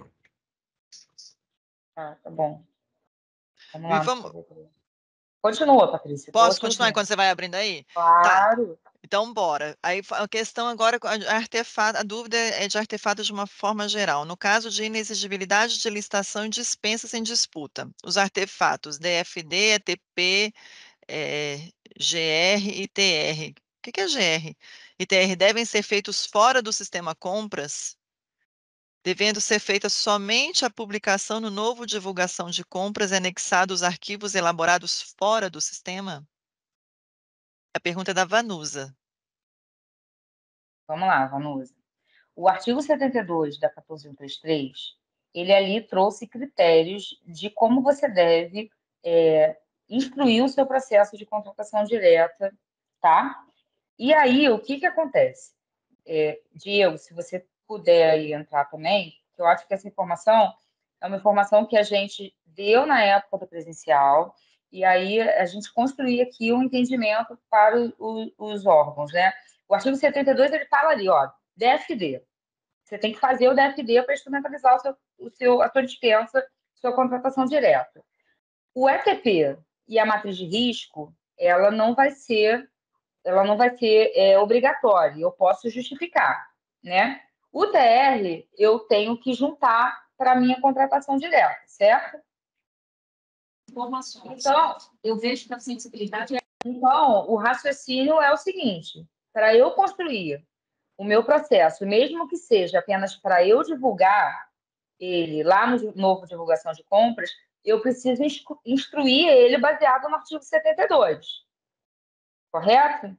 tá, tá bom. Vamos E lá. vamos, Continua, Patrícia, estou posso te continuar ouvindo. enquanto você vai abrindo aí? Tá. Claro. Então, bora. Aí fa- a questão agora, com a artefato, a dúvida é de artefato de uma forma geral. No caso de inexigibilidade de licitação e dispensa sem disputa, os artefatos D F D, E T P, eh, G R e T R. O que que é G R? E T R devem ser feitos fora do sistema compras, devendo ser feita somente a publicação no novo divulgação de compras e anexados arquivos elaborados fora do sistema? A pergunta é da Vanusa. Vamos lá, Vanusa. O artigo setenta e dois da quatorze cento e trinta e três, ele ali trouxe critérios de como você deve é, instruir o seu processo de contratação direta, tá? E aí, o que que acontece? É, Diego, se você puder aí entrar também, que eu acho que essa informação é uma informação que a gente deu na época do presencial, e aí a gente construía aqui um entendimento para o, o, os órgãos, né? O artigo setenta e dois, ele fala ali, ó, D F D. Você tem que fazer o D F D para instrumentalizar o seu, o seu, a sua dispensa, sua contratação direta. O E T P e a matriz de risco, ela não vai ser ela não vai ser é, obrigatória, eu posso justificar, né? O T R eu tenho que juntar para a minha contratação direta, certo? Informações. Então, Eu vejo que a sensibilidade é então, o raciocínio é o seguinte: para eu construir o meu processo, mesmo que seja apenas para eu divulgar ele lá no novo divulgação de compras, eu preciso instruir ele baseado no artigo setenta e dois, correto?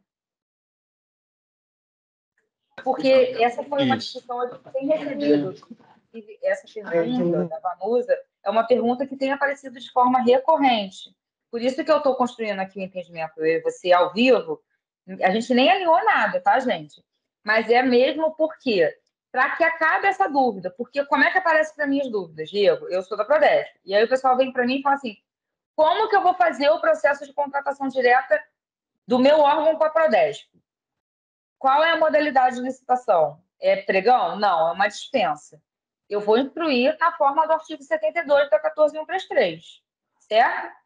Porque essa foi uma Isso. discussão, a gente tem recebido essa pergunta da Vanusa, é uma pergunta que tem aparecido de forma recorrente. Por isso que eu estou construindo aqui o entendimento, eu e você, ao vivo. A gente nem alinhou nada, tá, gente? Mas é mesmo porque, para que acabe essa dúvida, porque como é que aparece para mim as dúvidas, Diego? Eu sou da Prodesp. E aí o pessoal vem para mim e fala assim, como que eu vou fazer o processo de contratação direta do meu órgão com a Prodesp? Qual é a modalidade de licitação? É pregão? Não, é uma dispensa. Eu vou instruir na forma do artigo setenta e dois da quatorze mil cento e trinta e três, certo?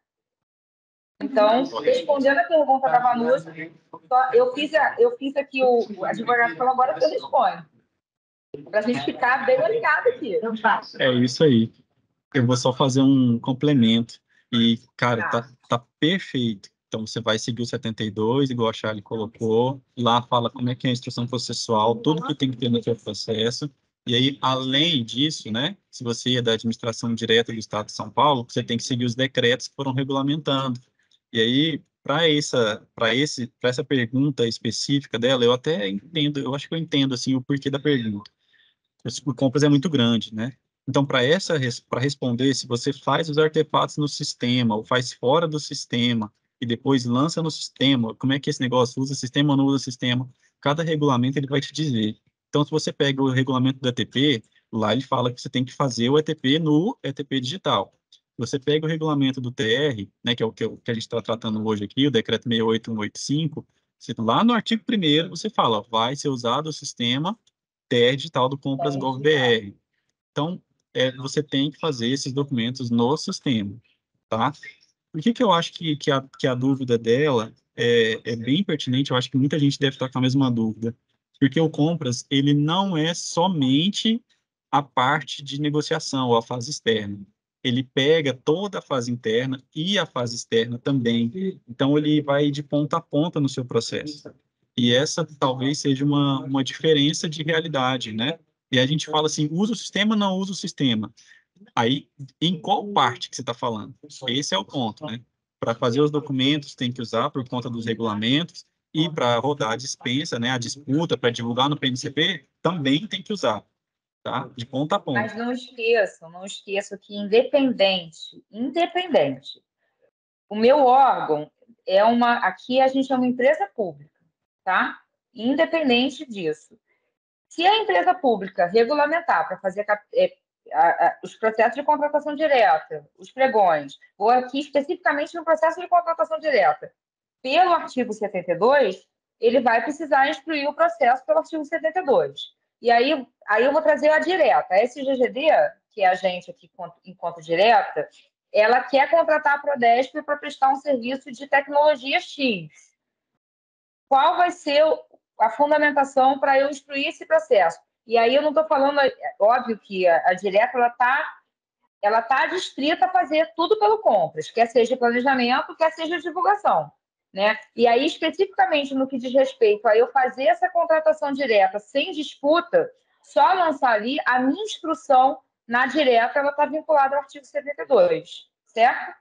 Então, respondendo a pergunta da Vanusa, eu fiz, a, eu fiz aqui o, o advogado falou, agora você responde. Para a gente ficar bem alinhado aqui. É isso aí. Eu vou só fazer um complemento. E, cara, tá, tá perfeito. Então, você vai seguir o setenta e dois, igual a Charlie colocou. Lá fala como é que é a instrução processual, tudo que tem que ter no seu processo. E aí, além disso, né, se você é da administração direta do Estado de São Paulo, você tem que seguir os decretos que foram regulamentando. E aí, para essa, para esse, para essa pergunta específica dela, eu até entendo, eu acho que eu entendo assim o porquê da pergunta. O compras é muito grande, né? Então, para essa, para responder, se você faz os artefatos no sistema ou faz fora do sistema e depois lança no sistema, como é que esse negócio usa sistema ou não usa sistema? Cada regulamento ele vai te dizer. Então, se você pega o regulamento do E T P, lá ele fala que você tem que fazer o E T P no E T P digital. Você pega o regulamento do T R, né, que é o que, que a gente está tratando hoje aqui, o decreto seis oito um oito cinco, você, lá no artigo primeiro você fala, ó, vai ser usado o sistema T R digital do Compras Gov B R. Então, é, você tem que fazer esses documentos no sistema, tá? Por que que eu acho que, que, a, que a dúvida dela é, é bem pertinente? Eu acho que muita gente deve estar com a mesma dúvida. Porque o Compras, ele não é somente a parte de negociação, ou a fase externa. Ele pega toda a fase interna e a fase externa também. Então, ele vai de ponta a ponta no seu processo. E essa talvez seja uma, uma diferença de realidade, né? E a gente fala assim, usa o sistema, não usa o sistema. Aí, em qual parte que você está falando? Esse é o ponto, né? Para fazer os documentos, tem que usar por conta dos regulamentos, e para rodar a dispensa, né, a disputa, para divulgar no P N C P, também tem que usar, tá? De ponta a ponta. Mas não esqueçam, não esqueçam que independente, independente, o meu órgão é uma, aqui a gente é uma empresa pública, tá? Independente disso. Se a empresa pública regulamentar para fazer é, a, a, os processos de contratação direta, os pregões, ou aqui especificamente no processo de contratação direta, pelo artigo setenta e dois, ele vai precisar instruir o processo pelo artigo setenta e dois. E aí, aí eu vou trazer a direta. A S G G D, que é a gente aqui enquanto direta, ela quer contratar a Prodesp para prestar um serviço de tecnologia X. Qual vai ser a fundamentação para eu instruir esse processo? E aí eu não estou falando, óbvio que a, a direta ela está ela tá distrita a fazer tudo pelo Compras, quer seja planejamento, quer seja divulgação, né? E aí, especificamente no que diz respeito a eu fazer essa contratação direta sem disputa, só lançar ali a minha instrução na direta, ela está vinculada ao artigo setenta e dois, certo?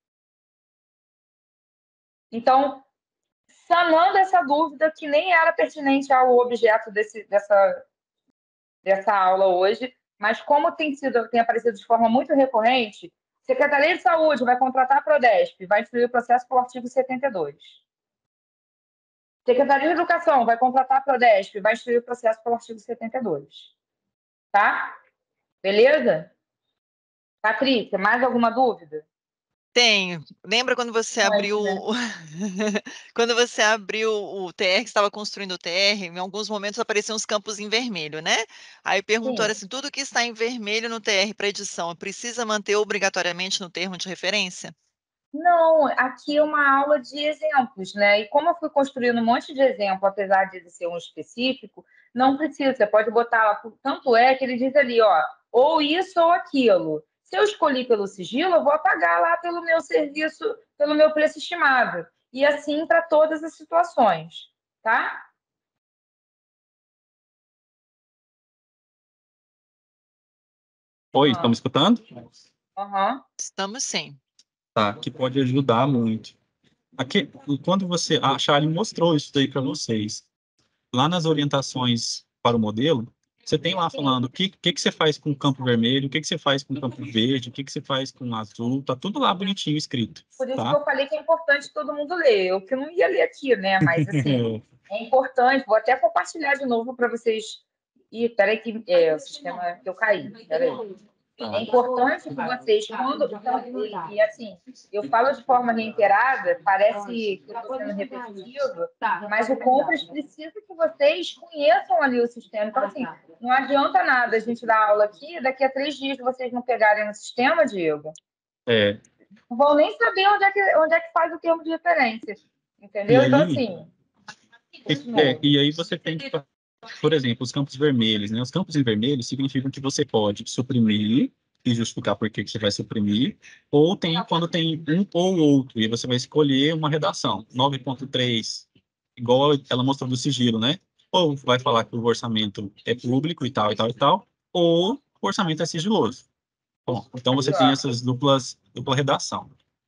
Então, sanando essa dúvida que nem era pertinente ao objeto desse, dessa, dessa aula hoje, mas como tem sido, tem aparecido de forma muito recorrente, Secretaria de Saúde vai contratar a Prodesp, vai instruir o processo pelo artigo setenta e dois. Secretaria de Educação vai contratar a Prodesp, vai instruir o processo pelo artigo setenta e dois. Tá? Beleza? Patrícia, mais alguma dúvida? Tenho. Lembra quando você Pode, abriu né? quando você abriu o T R, que estava construindo o T R, em alguns momentos apareciam os campos em vermelho, né? Aí perguntou Sim. assim, tudo que está em vermelho no T R para edição, precisa manter obrigatoriamente no termo de referência? Não, aqui é uma aula de exemplos, né? E como eu fui construindo um monte de exemplo, apesar de ele ser um específico, não precisa, você pode botar lá, tanto é que ele diz ali, ó, ou isso ou aquilo. Se eu escolhi pelo sigilo, eu vou pagar lá pelo meu serviço, pelo meu preço estimado. E assim para todas as situações, tá? Oi, estão me escutando? Aham. Estamos sim. Tá, que pode ajudar muito. Aqui, quando você, a Charlie mostrou isso daí para vocês. Lá nas orientações para o modelo, Você tem lá falando o que, que, que você faz com o campo vermelho, o que, que você faz com o campo verde, o que, que você faz com o azul, tá tudo lá bonitinho escrito, Por isso que tá? eu falei que é importante todo mundo ler. Eu que não ia ler aqui, né? Mas, assim, é importante. Vou até compartilhar de novo para vocês. Ih, peraí que é, o sistema que eu caí. Peraí. É importante que vocês, quando... Então, e, e, assim, eu falo de forma reiterada, parece que eu estou sendo repetitivo, mas o Compras precisa que vocês conheçam ali o sistema. Então, assim, não adianta nada a gente dar aula aqui, daqui a três dias vocês não pegarem no sistema, Diego. É, Não vão nem saber onde é que, onde é que faz o termo de referência. e Entendeu? Então, aí, assim, é, continua. e aí você tem que, por exemplo, os campos vermelhos, né? Os campos em vermelho significam que você pode suprimir e justificar por que que você vai suprimir, ou tem quando tem um ou outro, e você vai escolher uma redação. nove ponto três, igual ela mostrou do sigilo, né? Ou vai falar que o orçamento é público e tal, e tal, e tal, ou o orçamento é sigiloso. Bom, então você tem essas duplas, dupla redação.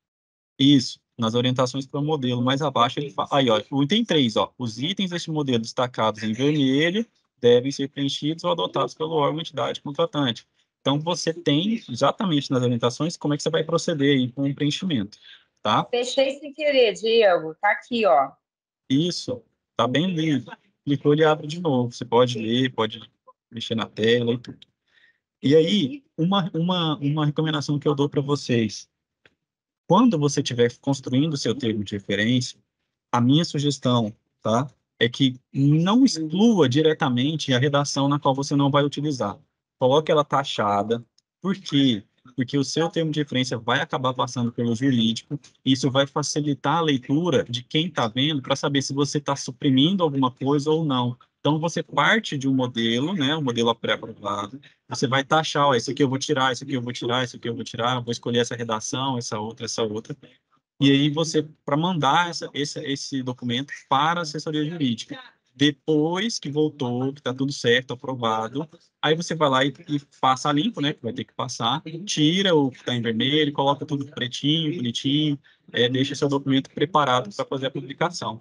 Isso, nas orientações para o modelo. Mais abaixo ele fala. Aí, ó, o item três, ó. Os itens deste modelo destacados em vermelho devem ser preenchidos ou adotados pelo órgão ou entidade contratante. Então, você tem exatamente nas orientações como é que você vai proceder aí com o preenchimento, tá? Fechei sem querer, Diego. Tá aqui, ó. Isso, tá bem lido. Clicou, ele abre de novo. Você pode ler, pode mexer na tela e tudo. E aí, uma, uma, uma recomendação que eu dou para vocês. Quando você estiver construindo o seu termo de referência, a minha sugestão, tá, é que não exclua diretamente a redação na qual você não vai utilizar. Coloque ela taxada. Por quê? Porque o seu termo de referência vai acabar passando pelo jurídico, e isso vai facilitar a leitura de quem está vendo para saber se você está suprimindo alguma coisa ou não. Então, você parte de um modelo, né, um modelo pré-aprovado, você vai taxar, ó, esse aqui eu vou tirar, esse aqui eu vou tirar, esse aqui eu vou tirar, vou escolher essa redação, essa outra, essa outra. E aí você, para mandar essa, esse, esse documento para a assessoria jurídica. Depois que voltou, que está tudo certo, aprovado, aí você vai lá e, e passa a limpo, né? Que vai ter que passar, tira o que está em vermelho, coloca tudo pretinho, bonitinho, é, deixa seu documento preparado para fazer a publicação.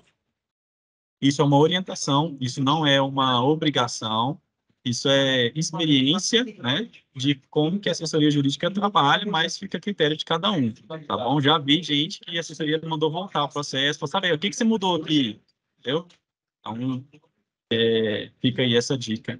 Isso é uma orientação, isso não é uma obrigação, isso é experiência, né, de como que a assessoria jurídica trabalha, mas fica a critério de cada um, tá bom? Já vi gente que a assessoria mandou voltar o processo, falou, sabe, o que que você mudou aqui? Entendeu? Então, é, fica aí essa dica.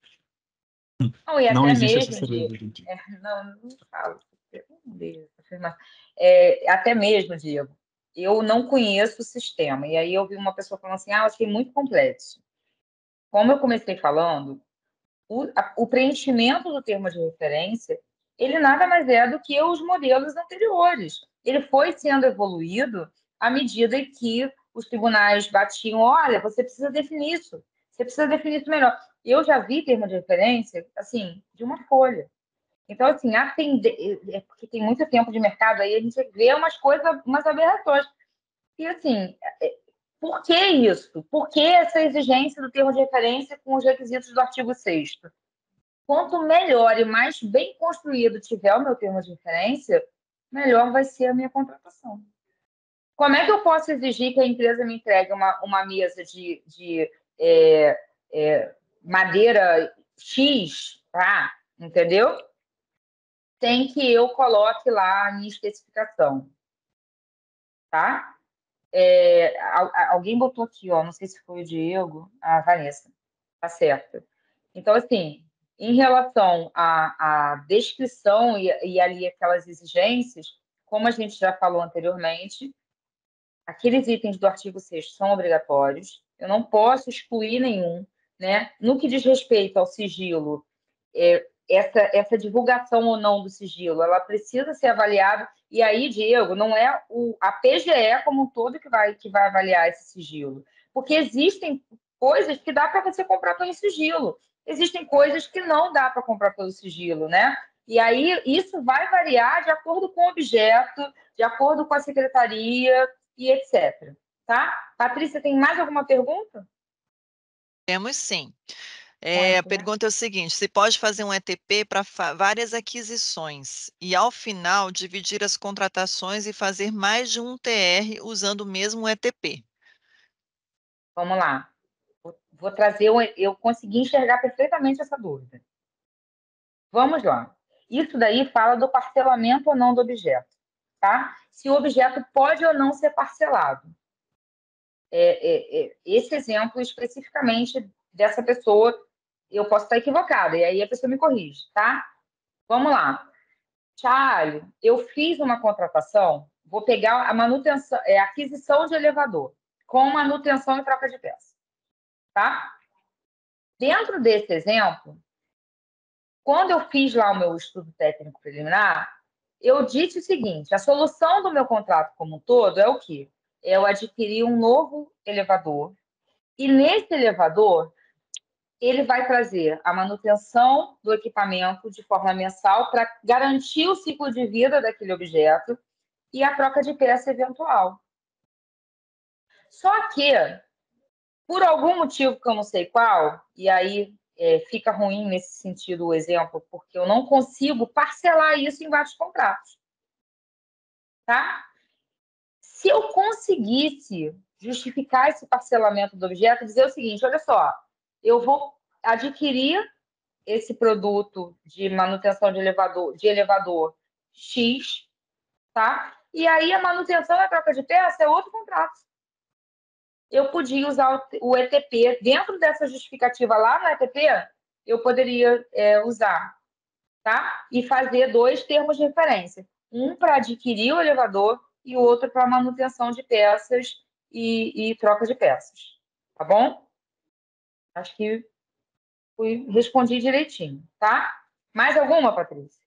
Não, e Não até existe mesmo, assessoria Diego. jurídica. É, não, não falo. Eu não vejo essa afirmação. É, até mesmo, Diego, eu não conheço o sistema. E aí eu vi uma pessoa falando assim, ah, eu achei muito complexo. Como eu comecei falando, o, a- o preenchimento do termo de referência, ele nada mais é do que os modelos anteriores. Ele foi sendo evoluído à medida em que os tribunais batiam, olha, você precisa definir isso, você precisa definir isso melhor. Eu já vi termo de referência, assim, de uma folha. Então, assim, atender, é porque tem muito tempo de mercado aí, a gente vê umas coisas, umas aberrações. E, assim, por que isso? Por que essa exigência do termo de referência com os requisitos do artigo sexto? Quanto melhor e mais bem construído tiver o meu termo de referência, melhor vai ser a minha contratação. Como é que eu posso exigir que a empresa me entregue uma, uma mesa de, de é, é, madeira X, tá? Entendeu? Sem que eu coloque lá a minha especificação, tá? É, alguém botou aqui, ó, não sei se foi o Diego, a Vanessa, tá certo. Então, assim, em relação à, à descrição e, e ali aquelas exigências, como a gente já falou anteriormente, aqueles itens do artigo sexto são obrigatórios, eu não posso excluir nenhum, né? No que diz respeito ao sigilo, é, essa, essa divulgação ou não do sigilo, ela precisa ser avaliada, e aí, Diego, não é o, a P G E como um todo que vai, que vai avaliar esse sigilo, porque existem coisas que dá para você comprar pelo sigilo, existem coisas que não dá para comprar pelo sigilo, né? E aí isso vai variar de acordo com o objeto, de acordo com a secretaria e etcétera. Tá? Patrícia, tem mais alguma pergunta? Temos sim. É, a Muito, né? pergunta é o seguinte: se pode fazer um E T P para várias aquisições e, ao final, dividir as contratações e fazer mais de um T R usando o mesmo E T P? Vamos lá. Vou, vou trazer, um, eu consegui enxergar perfeitamente essa dúvida. Vamos lá. Isso daí fala do parcelamento ou não do objeto, tá? Se o objeto pode ou não ser parcelado. É, é, é, esse exemplo especificamente dessa pessoa, eu posso estar equivocada, e aí a pessoa me corrige, tá? Vamos lá. Charlie, eu fiz uma contratação, vou pegar a manutenção, é, aquisição de elevador, com manutenção e troca de peça, tá? Dentro desse exemplo, quando eu fiz lá o meu estudo técnico preliminar, eu disse o seguinte: a solução do meu contrato como um todo é o quê? É eu adquirir um novo elevador, e nesse elevador ele vai trazer a manutenção do equipamento de forma mensal para garantir o ciclo de vida daquele objeto e a troca de peça eventual. Só que, por algum motivo que eu não sei qual, e aí é, fica ruim nesse sentido o exemplo, porque eu não consigo parcelar isso em vários contratos. Tá? Se eu conseguisse justificar esse parcelamento do objeto, dizer o seguinte: olha só, eu vou adquirir esse produto de manutenção de elevador, de elevador X, tá? E aí a manutenção e a troca de peça é outro contrato. Eu podia usar o E T P. Dentro dessa justificativa lá no E T P, eu poderia é, usar, tá? E fazer dois termos de referência. Um para adquirir o elevador e o outro para manutenção de peças e, e troca de peças. Tá bom? Acho que fui, respondi direitinho, tá? Mais alguma, Patrícia?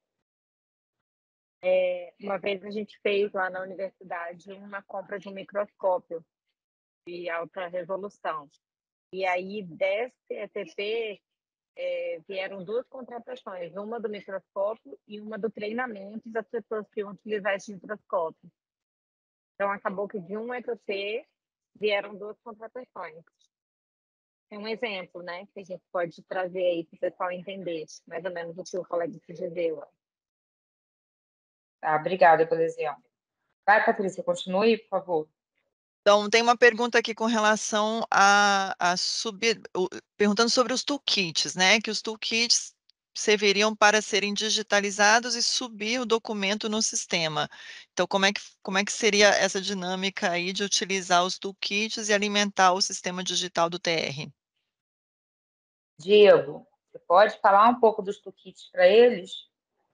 É, uma vez a gente fez lá na universidade uma compra de um microscópio de alta resolução. E aí, desse E T P, é, vieram duas contratações, uma do microscópio e uma do treinamento das pessoas que iam utilizar esse microscópio. Então, acabou que de um E T P vieram duas contratações. É um exemplo, né, que a gente pode trazer aí para o pessoal entender mais ou menos o que o colega se dizeu. Tá, obrigada pelo exemplo. Vai, Patrícia, continue, por favor. Então, tem uma pergunta aqui com relação a, a subir, o- perguntando sobre os toolkits, né? Que os toolkits serviriam para serem digitalizados e subir o documento no sistema. Então, como é que, como é que seria essa dinâmica aí de utilizar os toolkits e alimentar o sistema digital do T R? Diego, você pode falar um pouco dos toolkits para eles?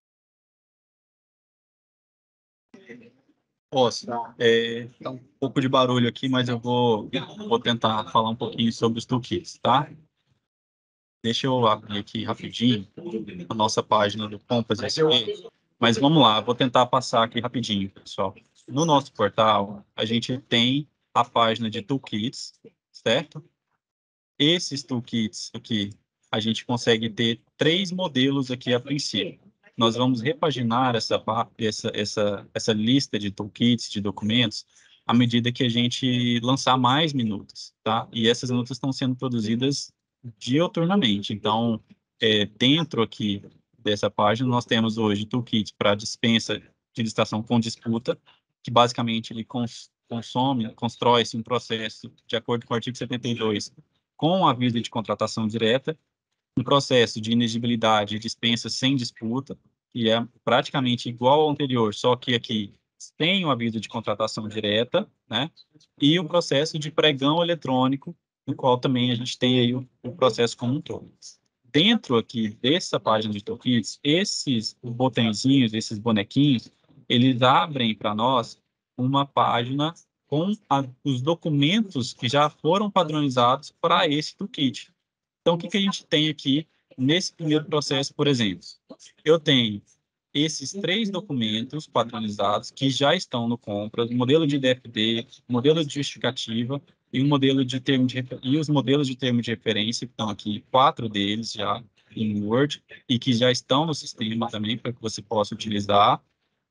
Posso. É, tá um pouco de barulho aqui, mas eu vou, vou tentar falar um pouquinho sobre os toolkits, tá? Deixa eu abrir aqui rapidinho a nossa página do Compass S P. Mas vamos lá, vou tentar passar aqui rapidinho, pessoal. No nosso portal, a gente tem a página de toolkits, certo? Esses toolkits aqui, a gente consegue ter três modelos aqui a princípio. Nós vamos repaginar essa, essa, essa, essa lista de toolkits, de documentos, à medida que a gente lançar mais minutas, tá? E essas minutas estão sendo produzidas dioturnamente. Então, é, dentro aqui dessa página, nós temos hoje toolkit para dispensa de licitação com disputa, que basicamente ele cons consome, constrói-se um processo de acordo com o artigo setenta e dois com aviso de contratação direta, um processo de inexigibilidade e dispensa sem disputa, que é praticamente igual ao anterior, só que aqui tem o aviso de contratação direta, né? E o processo de pregão eletrônico, no qual também a gente tem aí o, o processo como um todo. Dentro aqui dessa página de toolkits, esses botõezinhos, esses bonequinhos, eles abrem para nós uma página com a, os documentos que já foram padronizados para esse toolkit. Então, o que, que a gente tem aqui nesse primeiro processo, por exemplo? Eu tenho esses três documentos padronizados que já estão no Compras, o modelo de D F D, modelo de justificativa e, um modelo de termo de, e os modelos de termo de referência, que estão aqui, quatro deles já em Word, e que já estão no sistema também, para que você possa utilizar.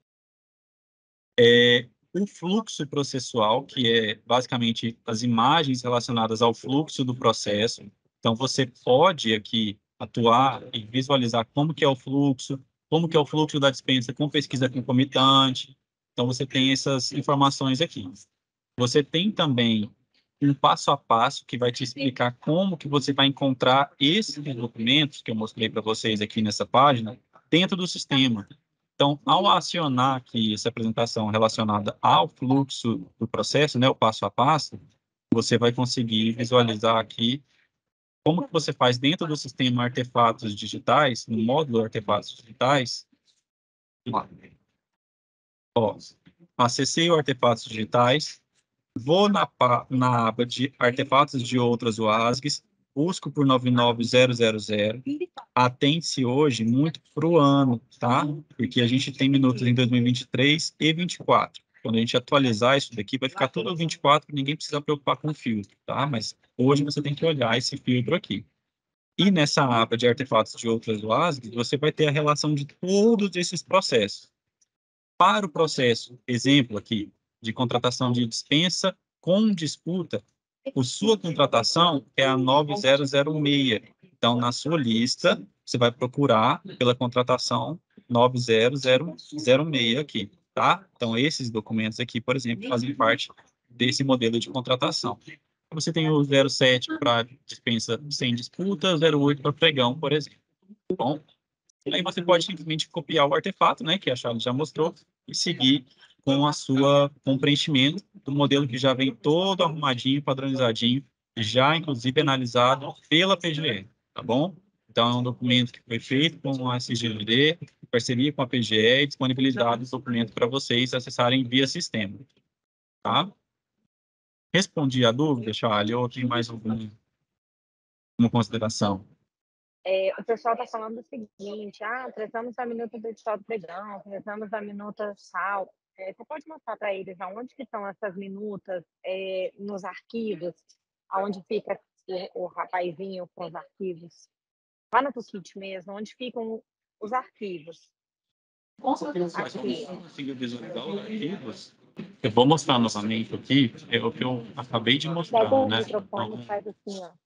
É, o fluxo processual, que é basicamente as imagens relacionadas ao fluxo do processo. Então, você pode aqui atuar e visualizar como que é o fluxo, como que é o fluxo da dispensa com pesquisa concomitante. Então, você tem essas informações aqui. Você tem também um passo a passo que vai te explicar como que você vai encontrar esses documentos que eu mostrei para vocês aqui nessa página dentro do sistema. Então, ao acionar aqui essa apresentação relacionada ao fluxo do processo, né, o passo a passo, você vai conseguir visualizar aqui como que você faz dentro do sistema artefatos digitais, no módulo artefatos digitais. Ó, acessei o artefatos digitais, vou na, na aba de artefatos de outras U A S Gs, busco por nove nove zero zero zero, atente-se hoje muito para o ano, tá? Porque a gente tem minutos em dois mil e vinte e três e vinte e quatro. Quando a gente atualizar isso daqui, vai ficar tudo vinte e quatro, ninguém precisa preocupar com o filtro, tá? Mas hoje você tem que olhar esse filtro aqui. E nessa aba de artefatos de outras U A S Gs, você vai ter a relação de todos esses processos. Para o processo, exemplo aqui, de contratação de dispensa com disputa, a sua contratação é a nove zero zero seis. Então, na sua lista, você vai procurar pela contratação nove zero zero zero seis aqui, tá? Então, esses documentos aqui, por exemplo, fazem parte desse modelo de contratação. Você tem o zero sete para dispensa sem disputa, zero oito para pregão, por exemplo. Bom, aí você pode simplesmente copiar o artefato, né, que a Charles já mostrou, e seguir com a sua, com o preenchimento do modelo que já vem todo arrumadinho, padronizadinho, já inclusive analisado pela P G E, tá bom? Então, é um documento que foi feito com a S G L D, em parceria com a P G E, e disponibilizado esse documento para vocês acessarem via sistema, tá? Respondi a dúvida, Charles, ou tem mais alguma, alguma consideração? É, o pessoal está falando o seguinte: ah, precisamos da minuta do edital do pregão, precisamos da minuta tal. É, você pode mostrar para eles aonde que estão essas minutas é, nos arquivos, aonde fica o, o rapazinho com os arquivos? Lá no Toolkit mesmo, onde ficam os arquivos. Aqui. Consigo visualizar os arquivos. Eu vou mostrar novamente aqui, é o que eu acabei de mostrar, Pega o né? microfone Então, e faz assim, ó.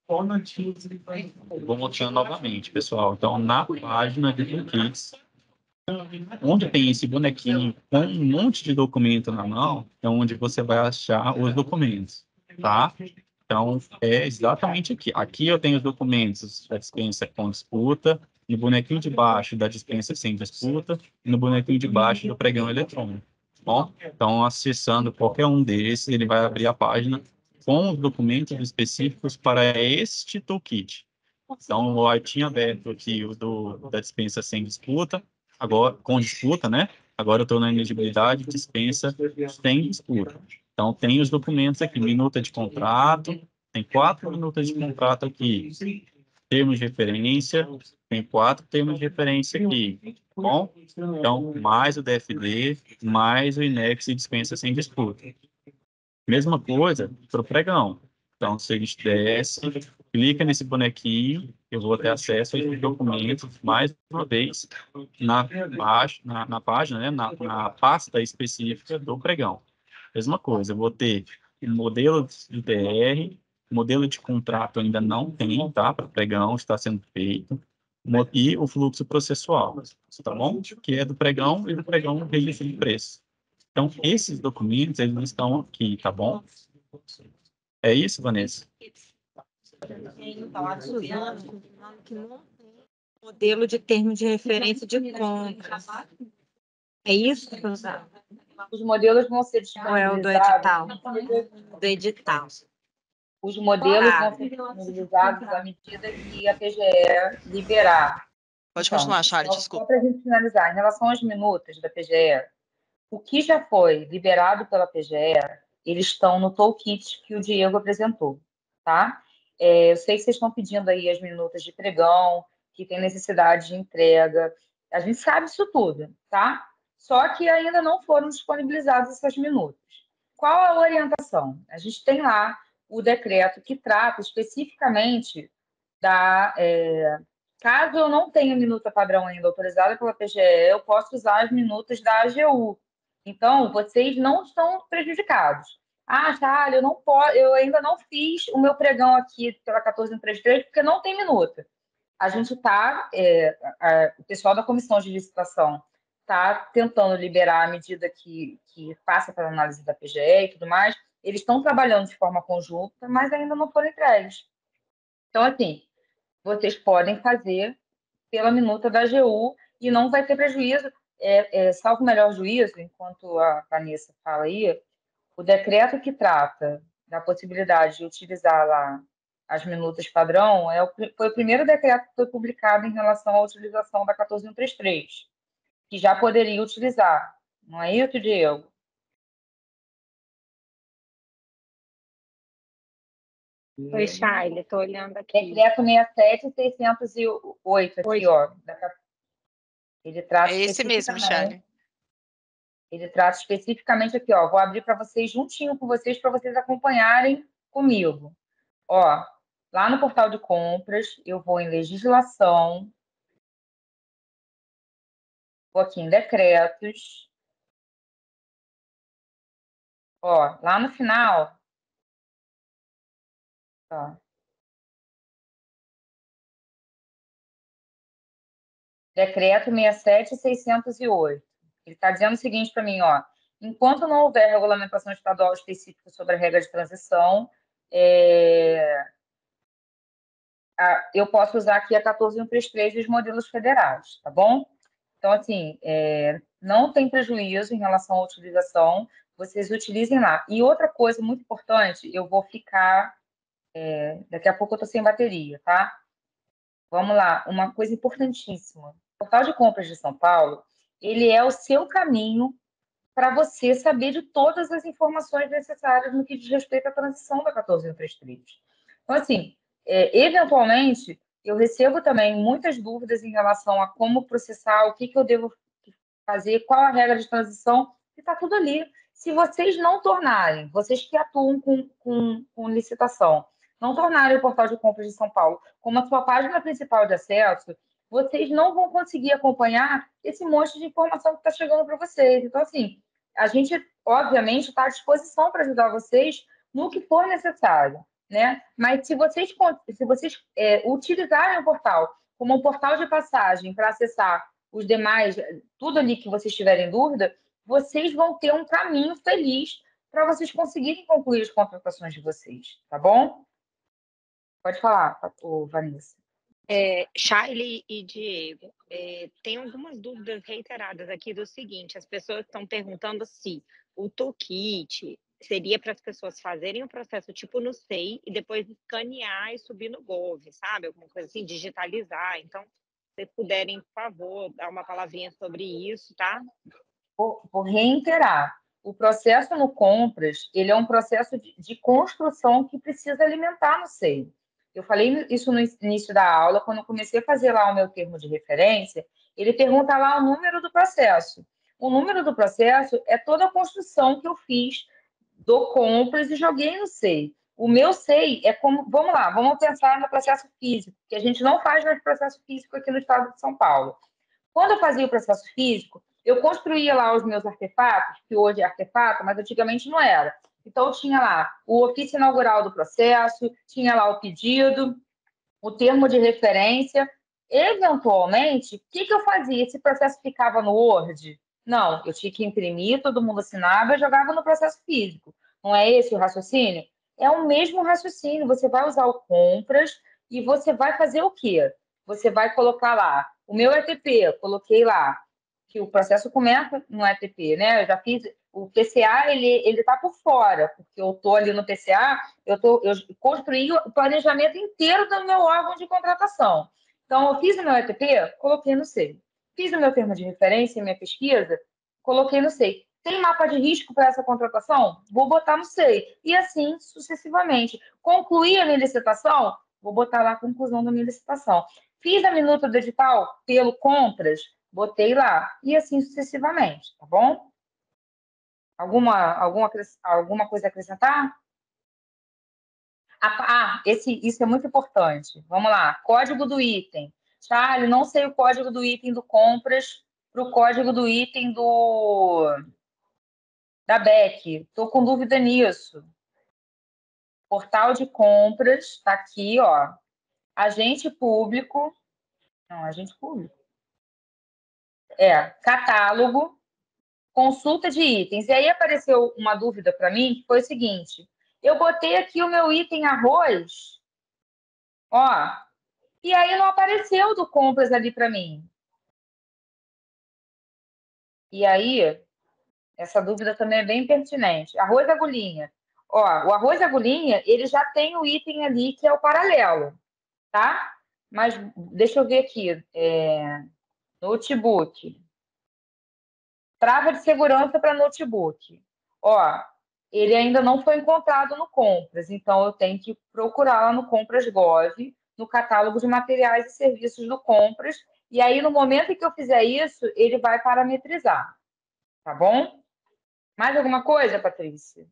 eu vou mostrando novamente, pessoal. Então, na página de Toolkits, onde tem esse bonequinho com um monte de documento na mão, é onde você vai achar os documentos, tá? Então, é exatamente aqui. Aqui eu tenho os documentos da dispensa com disputa, no bonequinho de baixo da dispensa sem disputa, e no bonequinho de baixo do pregão eletrônico. Bom, então, acessando qualquer um desses, ele vai abrir a página com os documentos específicos para este toolkit. Então, eu tinha aberto aqui o do, da dispensa sem disputa, agora com disputa, né? Agora eu estou na elegibilidade, dispensa sem disputa. Então, tem os documentos aqui, minuta de contrato, tem quatro minutas de contrato aqui. Termos de referência, tem quatro termos de referência aqui. Bom, então, mais o D F D, mais o INEX e dispensa sem disputa. Mesma coisa para o pregão. Então, se a gente desce, clica nesse bonequinho, eu vou ter acesso a esses documentos, mais uma vez, na, na, na página, né, na, na pasta específica do pregão. Mesma coisa, eu vou ter o modelo de T R, modelo de contrato ainda não tem, tá? Para pregão, está sendo feito, e o fluxo processual, tá bom? Que é do pregão e do pregão registro de preço. Então, esses documentos, eles estão aqui, tá bom? É isso, Vanessa? Então, a Suzana falando que não tem modelo de termo de referência de compra. É isso, Suzana? Os modelos vão ser Ou é o do disponibilizados. edital? Do edital. Os modelos Tá. vão ser disponibilizados à medida que a P G E liberar. Pode Então, continuar, Charles, só, desculpa. só para a gente finalizar, em relação às minutas da P G E, o que já foi liberado pela P G E, eles estão no toolkit que o Diego apresentou, tá? É, eu sei que vocês estão pedindo aí as minutas de pregão, que tem necessidade de entrega. A gente sabe isso tudo, tá? Só que ainda não foram disponibilizadas essas minutas. Qual a orientação? A gente tem lá o decreto que trata especificamente da... É, caso eu não tenha minuta padrão ainda autorizada pela P G E, eu posso usar as minutas da A G U. Então, vocês não estão prejudicados. Ah, Charlie, eu não posso, eu ainda não fiz o meu pregão aqui pela quatorze trinta e três porque não tem minuta. A gente está, é, o pessoal da comissão de licitação está tentando liberar a medida que, que passa pela análise da P G E e tudo mais, eles estão trabalhando de forma conjunta, mas ainda não foram entregues. Então, assim, vocês podem fazer pela minuta da A G U e não vai ter prejuízo, é, é, salvo o melhor juízo, enquanto a Vanessa fala aí, o decreto que trata da possibilidade de utilizar lá as minutas padrão é o, foi o primeiro decreto que foi publicado em relação à utilização da quatorze mil cento e trinta e três, que já poderia utilizar. Não é isso, Diego? Oi, Shaila, estou olhando aqui. Decreto sessenta e sete, seiscentos e oito, aqui, Oi. ó. Ele trata É esse mesmo, especificamente- Charlie. Ele trata especificamente aqui, ó. Vou abrir para vocês juntinho com vocês para vocês acompanharem comigo. Ó, lá no portal de compras, eu vou em legislação, vou aqui em decretos. Ó, lá no final, ó, decreto sessenta e sete, seiscentos e oito. Ele está dizendo o seguinte para mim, ó. Enquanto não houver regulamentação estadual específica sobre a regra de transição, é, a- eu posso usar aqui a quatorze mil trezentos e trinta e três e os modelos federais, tá bom? Então, assim, é, não tem prejuízo em relação à utilização, vocês utilizem lá. E outra coisa muito importante, eu vou ficar. é, daqui a pouco eu estou sem bateria, tá? Vamos lá, uma coisa importantíssima. O Portal de Compras de São Paulo, ele é o seu caminho para você saber de todas as informações necessárias no que diz respeito à transição da quatorze mil trezentos e trinta e três. Então, assim, é, eventualmente, eu recebo também muitas dúvidas em relação a como processar, o que, que eu devo fazer, qual a regra de transição, e está tudo ali. Se vocês não tornarem, vocês que atuam com, com, com licitação, não tornarem o Portal de Compras de São Paulo como a sua página principal de acesso, vocês não vão conseguir acompanhar esse monte de informação que está chegando para vocês. Então, assim, a gente, obviamente, está à disposição para ajudar vocês no que for necessário, né? Mas se vocês, se vocês é, utilizarem o portal como um portal de passagem para acessar os demais, tudo ali que vocês tiverem dúvida, vocês vão ter um caminho feliz para vocês conseguirem concluir as contratações de vocês, tá bom? Pode falar, ô, Vanessa. É, Charlie e Diego, é, tem algumas dúvidas reiteradas aqui do seguinte: as pessoas estão perguntando se o toolkit seria para as pessoas fazerem o processo tipo no S E I e depois escanear e subir no Gov, sabe? Alguma coisa assim, digitalizar. Então, se vocês puderem, por favor, dar uma palavrinha sobre isso, tá? Vou, vou reiterar. O processo no Compras, ele é um processo de, de construção que precisa alimentar no S E I. Eu falei isso no início da aula, quando eu comecei a fazer lá o meu termo de referência, ele pergunta lá o número do processo. O número do processo é toda a construção que eu fiz do Compras e joguei no S E I. O meu S E I é como... Vamos lá, vamos pensar no processo físico, que a gente não faz mais processo físico aqui no estado de São Paulo. Quando eu fazia o processo físico, eu construía lá os meus artefatos, que hoje é artefato, mas antigamente não era. Então, eu tinha lá o ofício inaugural do processo, tinha lá o pedido, o termo de referência. Eventualmente, o que, que eu fazia? Esse processo ficava no Word? Não, eu tinha que imprimir, todo mundo assinava e jogava no processo físico. Não é esse o raciocínio? É o mesmo raciocínio. Você vai usar o compras e você vai fazer o quê? Você vai colocar lá o meu E T P, coloquei lá que o processo começa no E T P, né? Eu já fiz o P C A, ele ele está por fora, porque eu estou ali no P C A, eu tô eu construí o planejamento inteiro do meu órgão de contratação. Então, eu fiz o meu E T P, coloquei no S E I. Fiz o meu termo de referência, minha pesquisa, coloquei no S E I. Tem mapa de risco para essa contratação? Vou botar no S E I. E assim sucessivamente. Concluí a minha licitação? Vou botar lá a conclusão da minha licitação. Fiz a minuta do edital pelo compras? Botei lá. E assim sucessivamente, tá bom? Alguma, alguma, alguma coisa a acrescentar? Ah, esse, isso é muito importante. Vamos lá. Código do item. Charlie, não sei o código do item do compras para o código do item do da B E C. Estou com dúvida nisso. Portal de compras, está aqui, ó. Agente público. Não, agente público. É, catálogo. consulta de itens. E aí apareceu uma dúvida para mim, que foi o seguinte, eu botei aqui o meu item arroz, ó, e aí não apareceu do compras ali para mim. E aí, essa dúvida também é bem pertinente. Arroz agulhinha. Ó, o arroz agulhinha, ele já tem o item ali que é o paralelo, tá? Mas deixa eu ver aqui. É, notebook. Trava de segurança para notebook. Ó, ele ainda não foi encontrado no Compras, então eu tenho que procurar lá no Compras Gov, no catálogo de materiais e serviços do Compras, e aí no momento em que eu fizer isso, ele vai parametrizar, tá bom? Mais alguma coisa, Patrícia?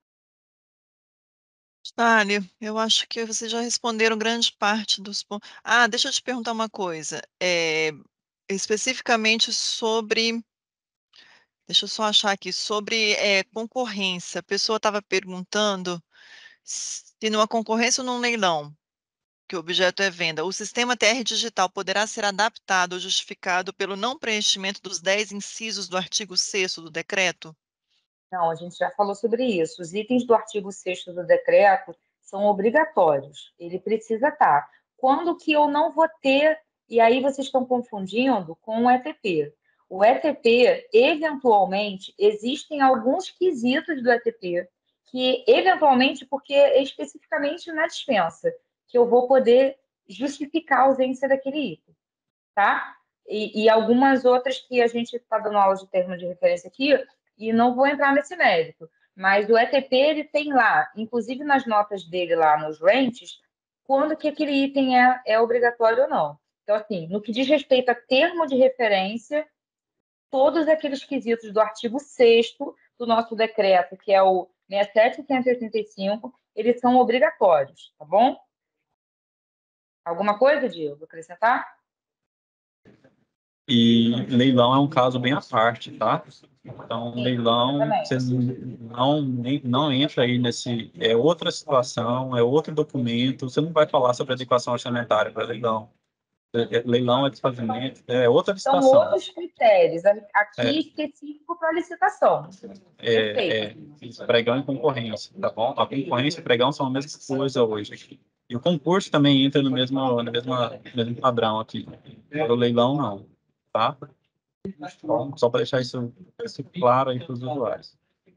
Charlie, eu acho que vocês já responderam grande parte dos pontos. Ah, deixa eu te perguntar uma coisa. É, especificamente sobre. Deixa eu só achar aqui. Sobre é, concorrência. A pessoa estava perguntando se numa concorrência ou num leilão, que o objeto é venda, o sistema T R digital poderá ser adaptado ou justificado pelo não preenchimento dos dez incisos do artigo sexto do decreto? Não, a gente já falou sobre isso. Os itens do artigo sexto do decreto são obrigatórios. Ele precisa estar. Quando que eu não vou ter, e aí vocês estão confundindo com o E T P. O E T P, eventualmente, existem alguns quesitos do E T P que, eventualmente, porque é especificamente na dispensa, que eu vou poder justificar a ausência daquele item, tá? E, e algumas outras que a gente está dando aula de termo de referência aqui, e não vou entrar nesse mérito, mas o E T P ele tem lá, inclusive nas notas dele lá nos rentes, quando que aquele item é, é obrigatório ou não. Então, assim, no que diz respeito a termo de referência, todos aqueles quesitos do artigo sexto do nosso decreto, que é o sessenta e sete mil cento e oitenta e cinco, eles são obrigatórios, tá bom? Alguma coisa, Diego, acrescentar? E leilão é um caso bem à parte, tá? Então, Sim, leilão, exatamente. você não, nem, não entra aí nesse. É outra situação, é outro documento. Você não vai falar sobre adequação orçamentária para leilão. É- é- Leilão é desfazimento, é outra São situação. outros critérios, aqui É, específico para licitação. é, é, Perfeito. isso, pregão e concorrência, tá bom? A concorrência e pregão são a mesma coisa hoje. E o concurso também entra no mesmo, no mesmo, no mesmo padrão aqui. O leilão, não, tá? Então, só para deixar isso, isso claro aí para os usuários.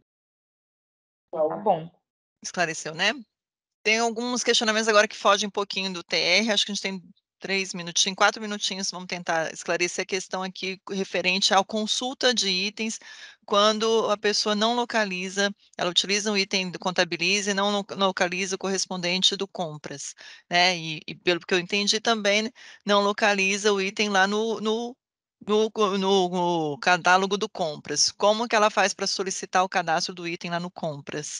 Tá bom. Esclareceu, né? Tem alguns questionamentos agora que fogem um pouquinho do T R, acho que a gente tem três minutinhos, quatro minutinhos, vamos tentar esclarecer a questão aqui referente à consulta de itens, quando a pessoa não localiza, ela utiliza um item do contabilize e não lo- localiza o correspondente do compras, né? E, e pelo que eu entendi também, não localiza o item lá no, no, no, no- no catálogo do compras. Como que ela faz para solicitar o cadastro do item lá no compras?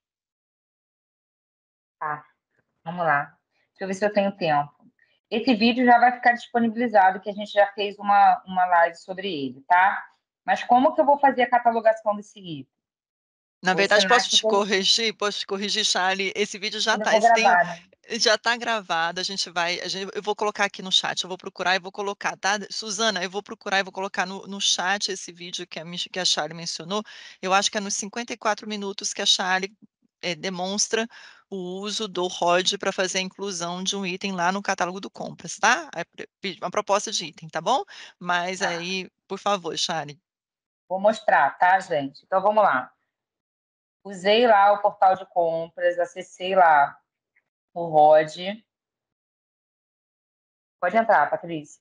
Tá, vamos lá. Deixa eu ver se eu tenho tempo. Esse vídeo já vai ficar disponibilizado, que a gente já fez uma, uma live sobre ele, tá? Mas como que eu vou fazer a catalogação desse item? Na O verdade, posso Senac te tem- corrigir? Posso te corrigir, Charlie? Esse vídeo já ainda está, vou gravar, né? já está gravado. A gente vai, a gente- eu vou colocar aqui no chat. Eu vou procurar e vou colocar, tá? Suzana, eu vou procurar e vou colocar no, no chat esse vídeo que a, Mich- que a Charlie mencionou. Eu acho que é nos cinquenta e quatro minutos que a Charlie eh, demonstra o uso do R O D para fazer a inclusão de um item lá no catálogo do compras, tá? É pre- Uma proposta de item, tá bom? Mas Tá. aí, por favor, Charlie. Vou mostrar, tá, gente? Então vamos lá. Usei lá o portal de compras, acessei lá o R O D. Pode entrar, Patrícia.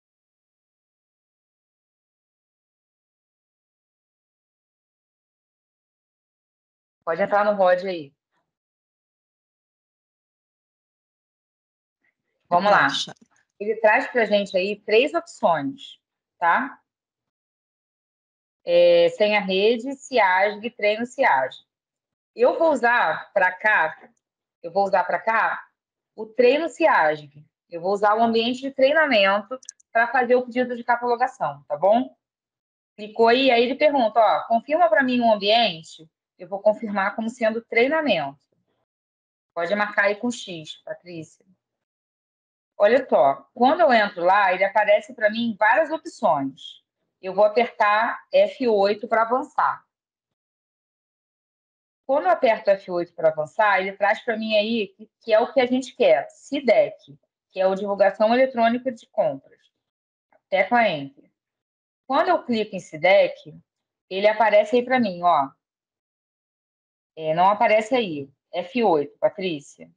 Pode entrar no R O D aí. Vamos Pronto, lá. Charlie. Ele traz para a gente aí três opções, tá? É, senha rede, SIASG, treino SIASG. Eu vou usar para cá, eu vou usar para cá o treino SIASG. Eu vou usar o ambiente de treinamento para fazer o pedido de catalogação, tá bom? Clicou aí, aí ele pergunta, ó, confirma para mim um ambiente. Eu vou confirmar como sendo treinamento. Pode marcar aí com X, Patrícia. Olha só, quando eu entro lá, ele aparece para mim várias opções. eu vou apertar F oito para avançar. Quando eu aperto F oito para avançar, ele traz para mim aí que, que é o que a gente quer, C I D E C, que é o Divulgação Eletrônica de Compras. Tecla Enter. Quando eu clico em C I D E C, ele aparece aí para mim, ó. É, não aparece aí. F oito, Patrícia.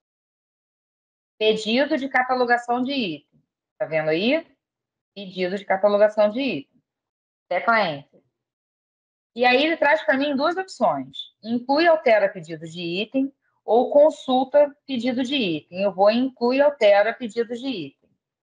Pedido de catalogação de item. Tá vendo aí? Pedido de catalogação de item. Tecla Enter. E aí ele traz para mim duas opções. Inclui e altera pedido de item ou consulta pedido de item. Eu vou em inclui e altera pedido de item.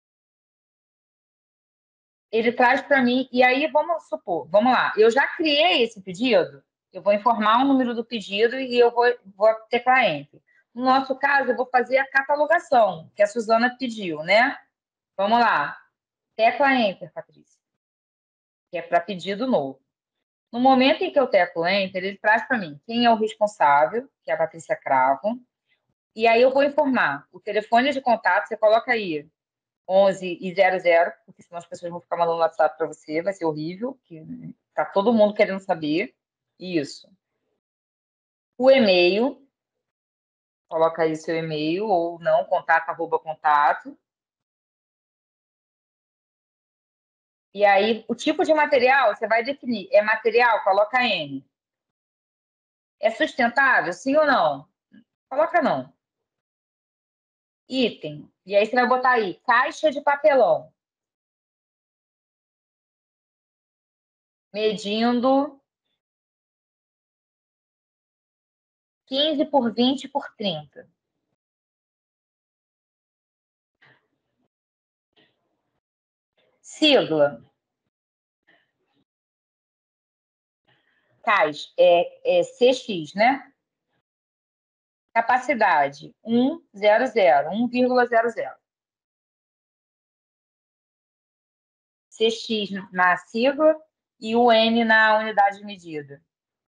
Ele traz para mim, e aí vamos supor, vamos lá, eu já criei esse pedido, eu vou informar o número do pedido e eu vou, vou teclar Enter. No nosso caso, eu vou fazer a catalogação, que a Suzana pediu, né? Vamos lá. Tecla Enter, Patrícia. Que é para pedido novo. No momento em que eu teclo Enter, ele traz para mim quem é o responsável, que é a Patrícia Cravo. E aí eu vou informar o telefone de contato, você coloca aí onze e zero zero, porque senão as pessoas vão ficar mandando WhatsApp para você, vai ser horrível, que tá todo mundo querendo saber. Isso. O e-mail, coloca aí seu e-mail, ou não, contato, arroba contato. E aí, o tipo de material, você vai definir. É material? Coloca N. É sustentável? Sim ou não? Coloca não. Item. E aí você vai botar aí, caixa de papelão. Medindo quinze por vinte por trinta. Sigla. Caixa. É, é C X, né? Capacidade. um, zero, zero. um vírgula zero zero. C X na sigla e o N na unidade de medida.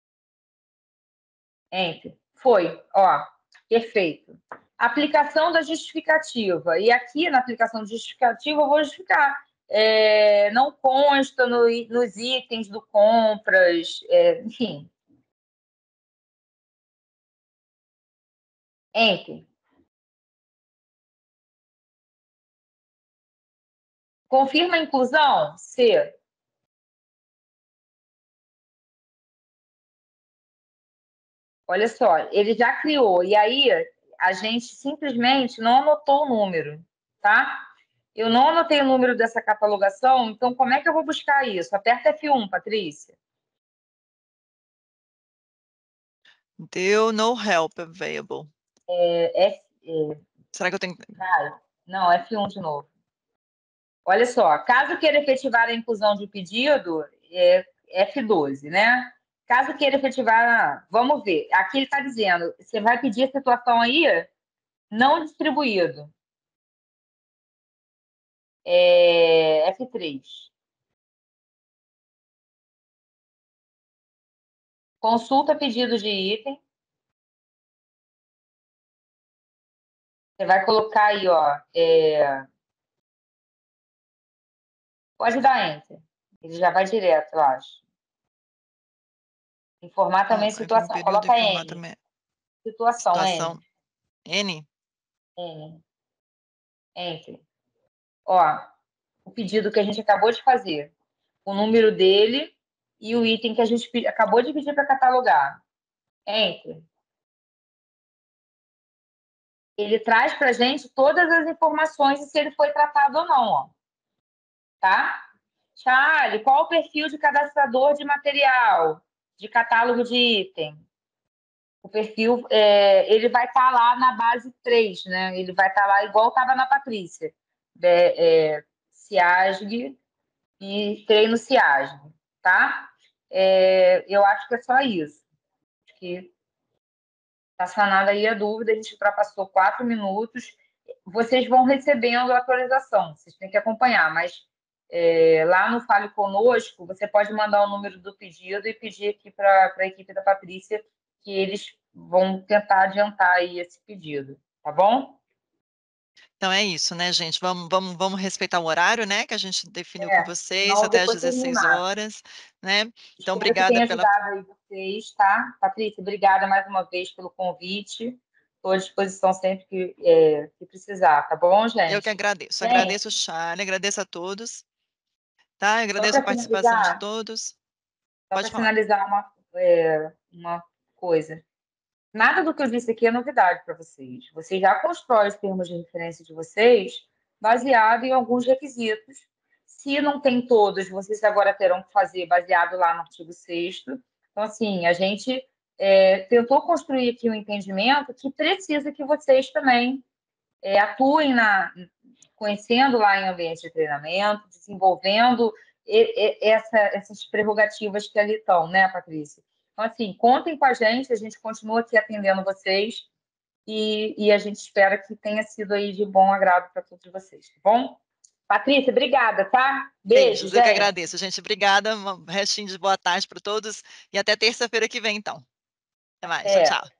Enter. Foi. Ó, perfeito. Aplicação da justificativa. E aqui, na aplicação de justificativa, eu vou justificar. É, não consta no, nos itens do compras, é, enfim. Enter. Confirma a inclusão? C. Olha só, ele já criou. E aí, a gente simplesmente não anotou o número, tá? Eu não anotei o número dessa catalogação, então como é que eu vou buscar isso? Aperta F um, Patrícia. Deu no help available. É, F, é, Será que eu tenho. cara, não, F um de novo. Olha só, caso queira efetivar a inclusão de pedido, é F doze, né? Caso queira efetivar, vamos ver. Aqui ele está dizendo, você vai pedir a situação aí não distribuído. É, F três. Consulta pedido de item. Você vai colocar aí, ó. É... Pode dar Enter. Ele já vai direto, eu acho. Informar também Ah, confirma o situação. período, Coloca informar N. também. Situação, Situação N. N. N. Enter. Ó, o pedido que a gente acabou de fazer. O número dele e o item que a gente pe- acabou de pedir para catalogar. Enter. Ele traz para a gente todas as informações de se ele foi tratado ou não, ó. Tá? Charlie, qual o perfil de cadastrador de material, de catálogo de item? O perfil, é, ele vai estar lá na base três, né? Ele vai estar lá igual estava na Patrícia. É, é, CIASG e treino CIASG, tá? É, eu acho que é só isso. Acho que está sanada aí a dúvida, a gente ultrapassou quatro minutos. Vocês vão recebendo a atualização, vocês têm que acompanhar, mas é, lá no Fale Conosco, você pode mandar o número do pedido e pedir aqui para a equipe da Patrícia que eles vão tentar adiantar aí esse pedido, tá bom? Então é isso, né, gente? Vamos, vamos, vamos respeitar o horário, né? Que a gente definiu com É, vocês, senão eu até vou às poder dezesseis terminar. horas, né? Então, Espero que obrigada tenha pela. ajudado aí vocês, tá? Patrícia, obrigada mais uma vez pelo convite. Estou à disposição sempre que, é, que precisar, tá bom, Eu que gente? agradeço. Gente, Agradeço o Charlie, agradeço a todos, tá? Eu só agradeço a para participação de finalizar, todos. só Pode para falar. finalizar uma, é, uma coisa. Nada do que eu disse aqui é novidade para vocês. Vocês já constroem os termos de referência de vocês baseado em alguns requisitos. Se não tem todos, vocês agora terão que fazer baseado lá no artigo sexto. Então, assim, a gente é, tentou construir aqui um entendimento que precisa que vocês também é, atuem na, conhecendo lá em ambiente de treinamento, desenvolvendo e, e, essa, essas prerrogativas que ali estão, né, Patrícia? Então, assim, contem com a gente, a gente continua aqui atendendo vocês e, e a gente espera que tenha sido aí de bom agrado para todos vocês, tá bom? Patrícia, obrigada, tá? Beijo, Beijos, eu que gente. agradeço, gente. Obrigada. Um restinho de boa tarde para todos e até terça-feira que vem, então. Até mais. Tchau, É. tchau.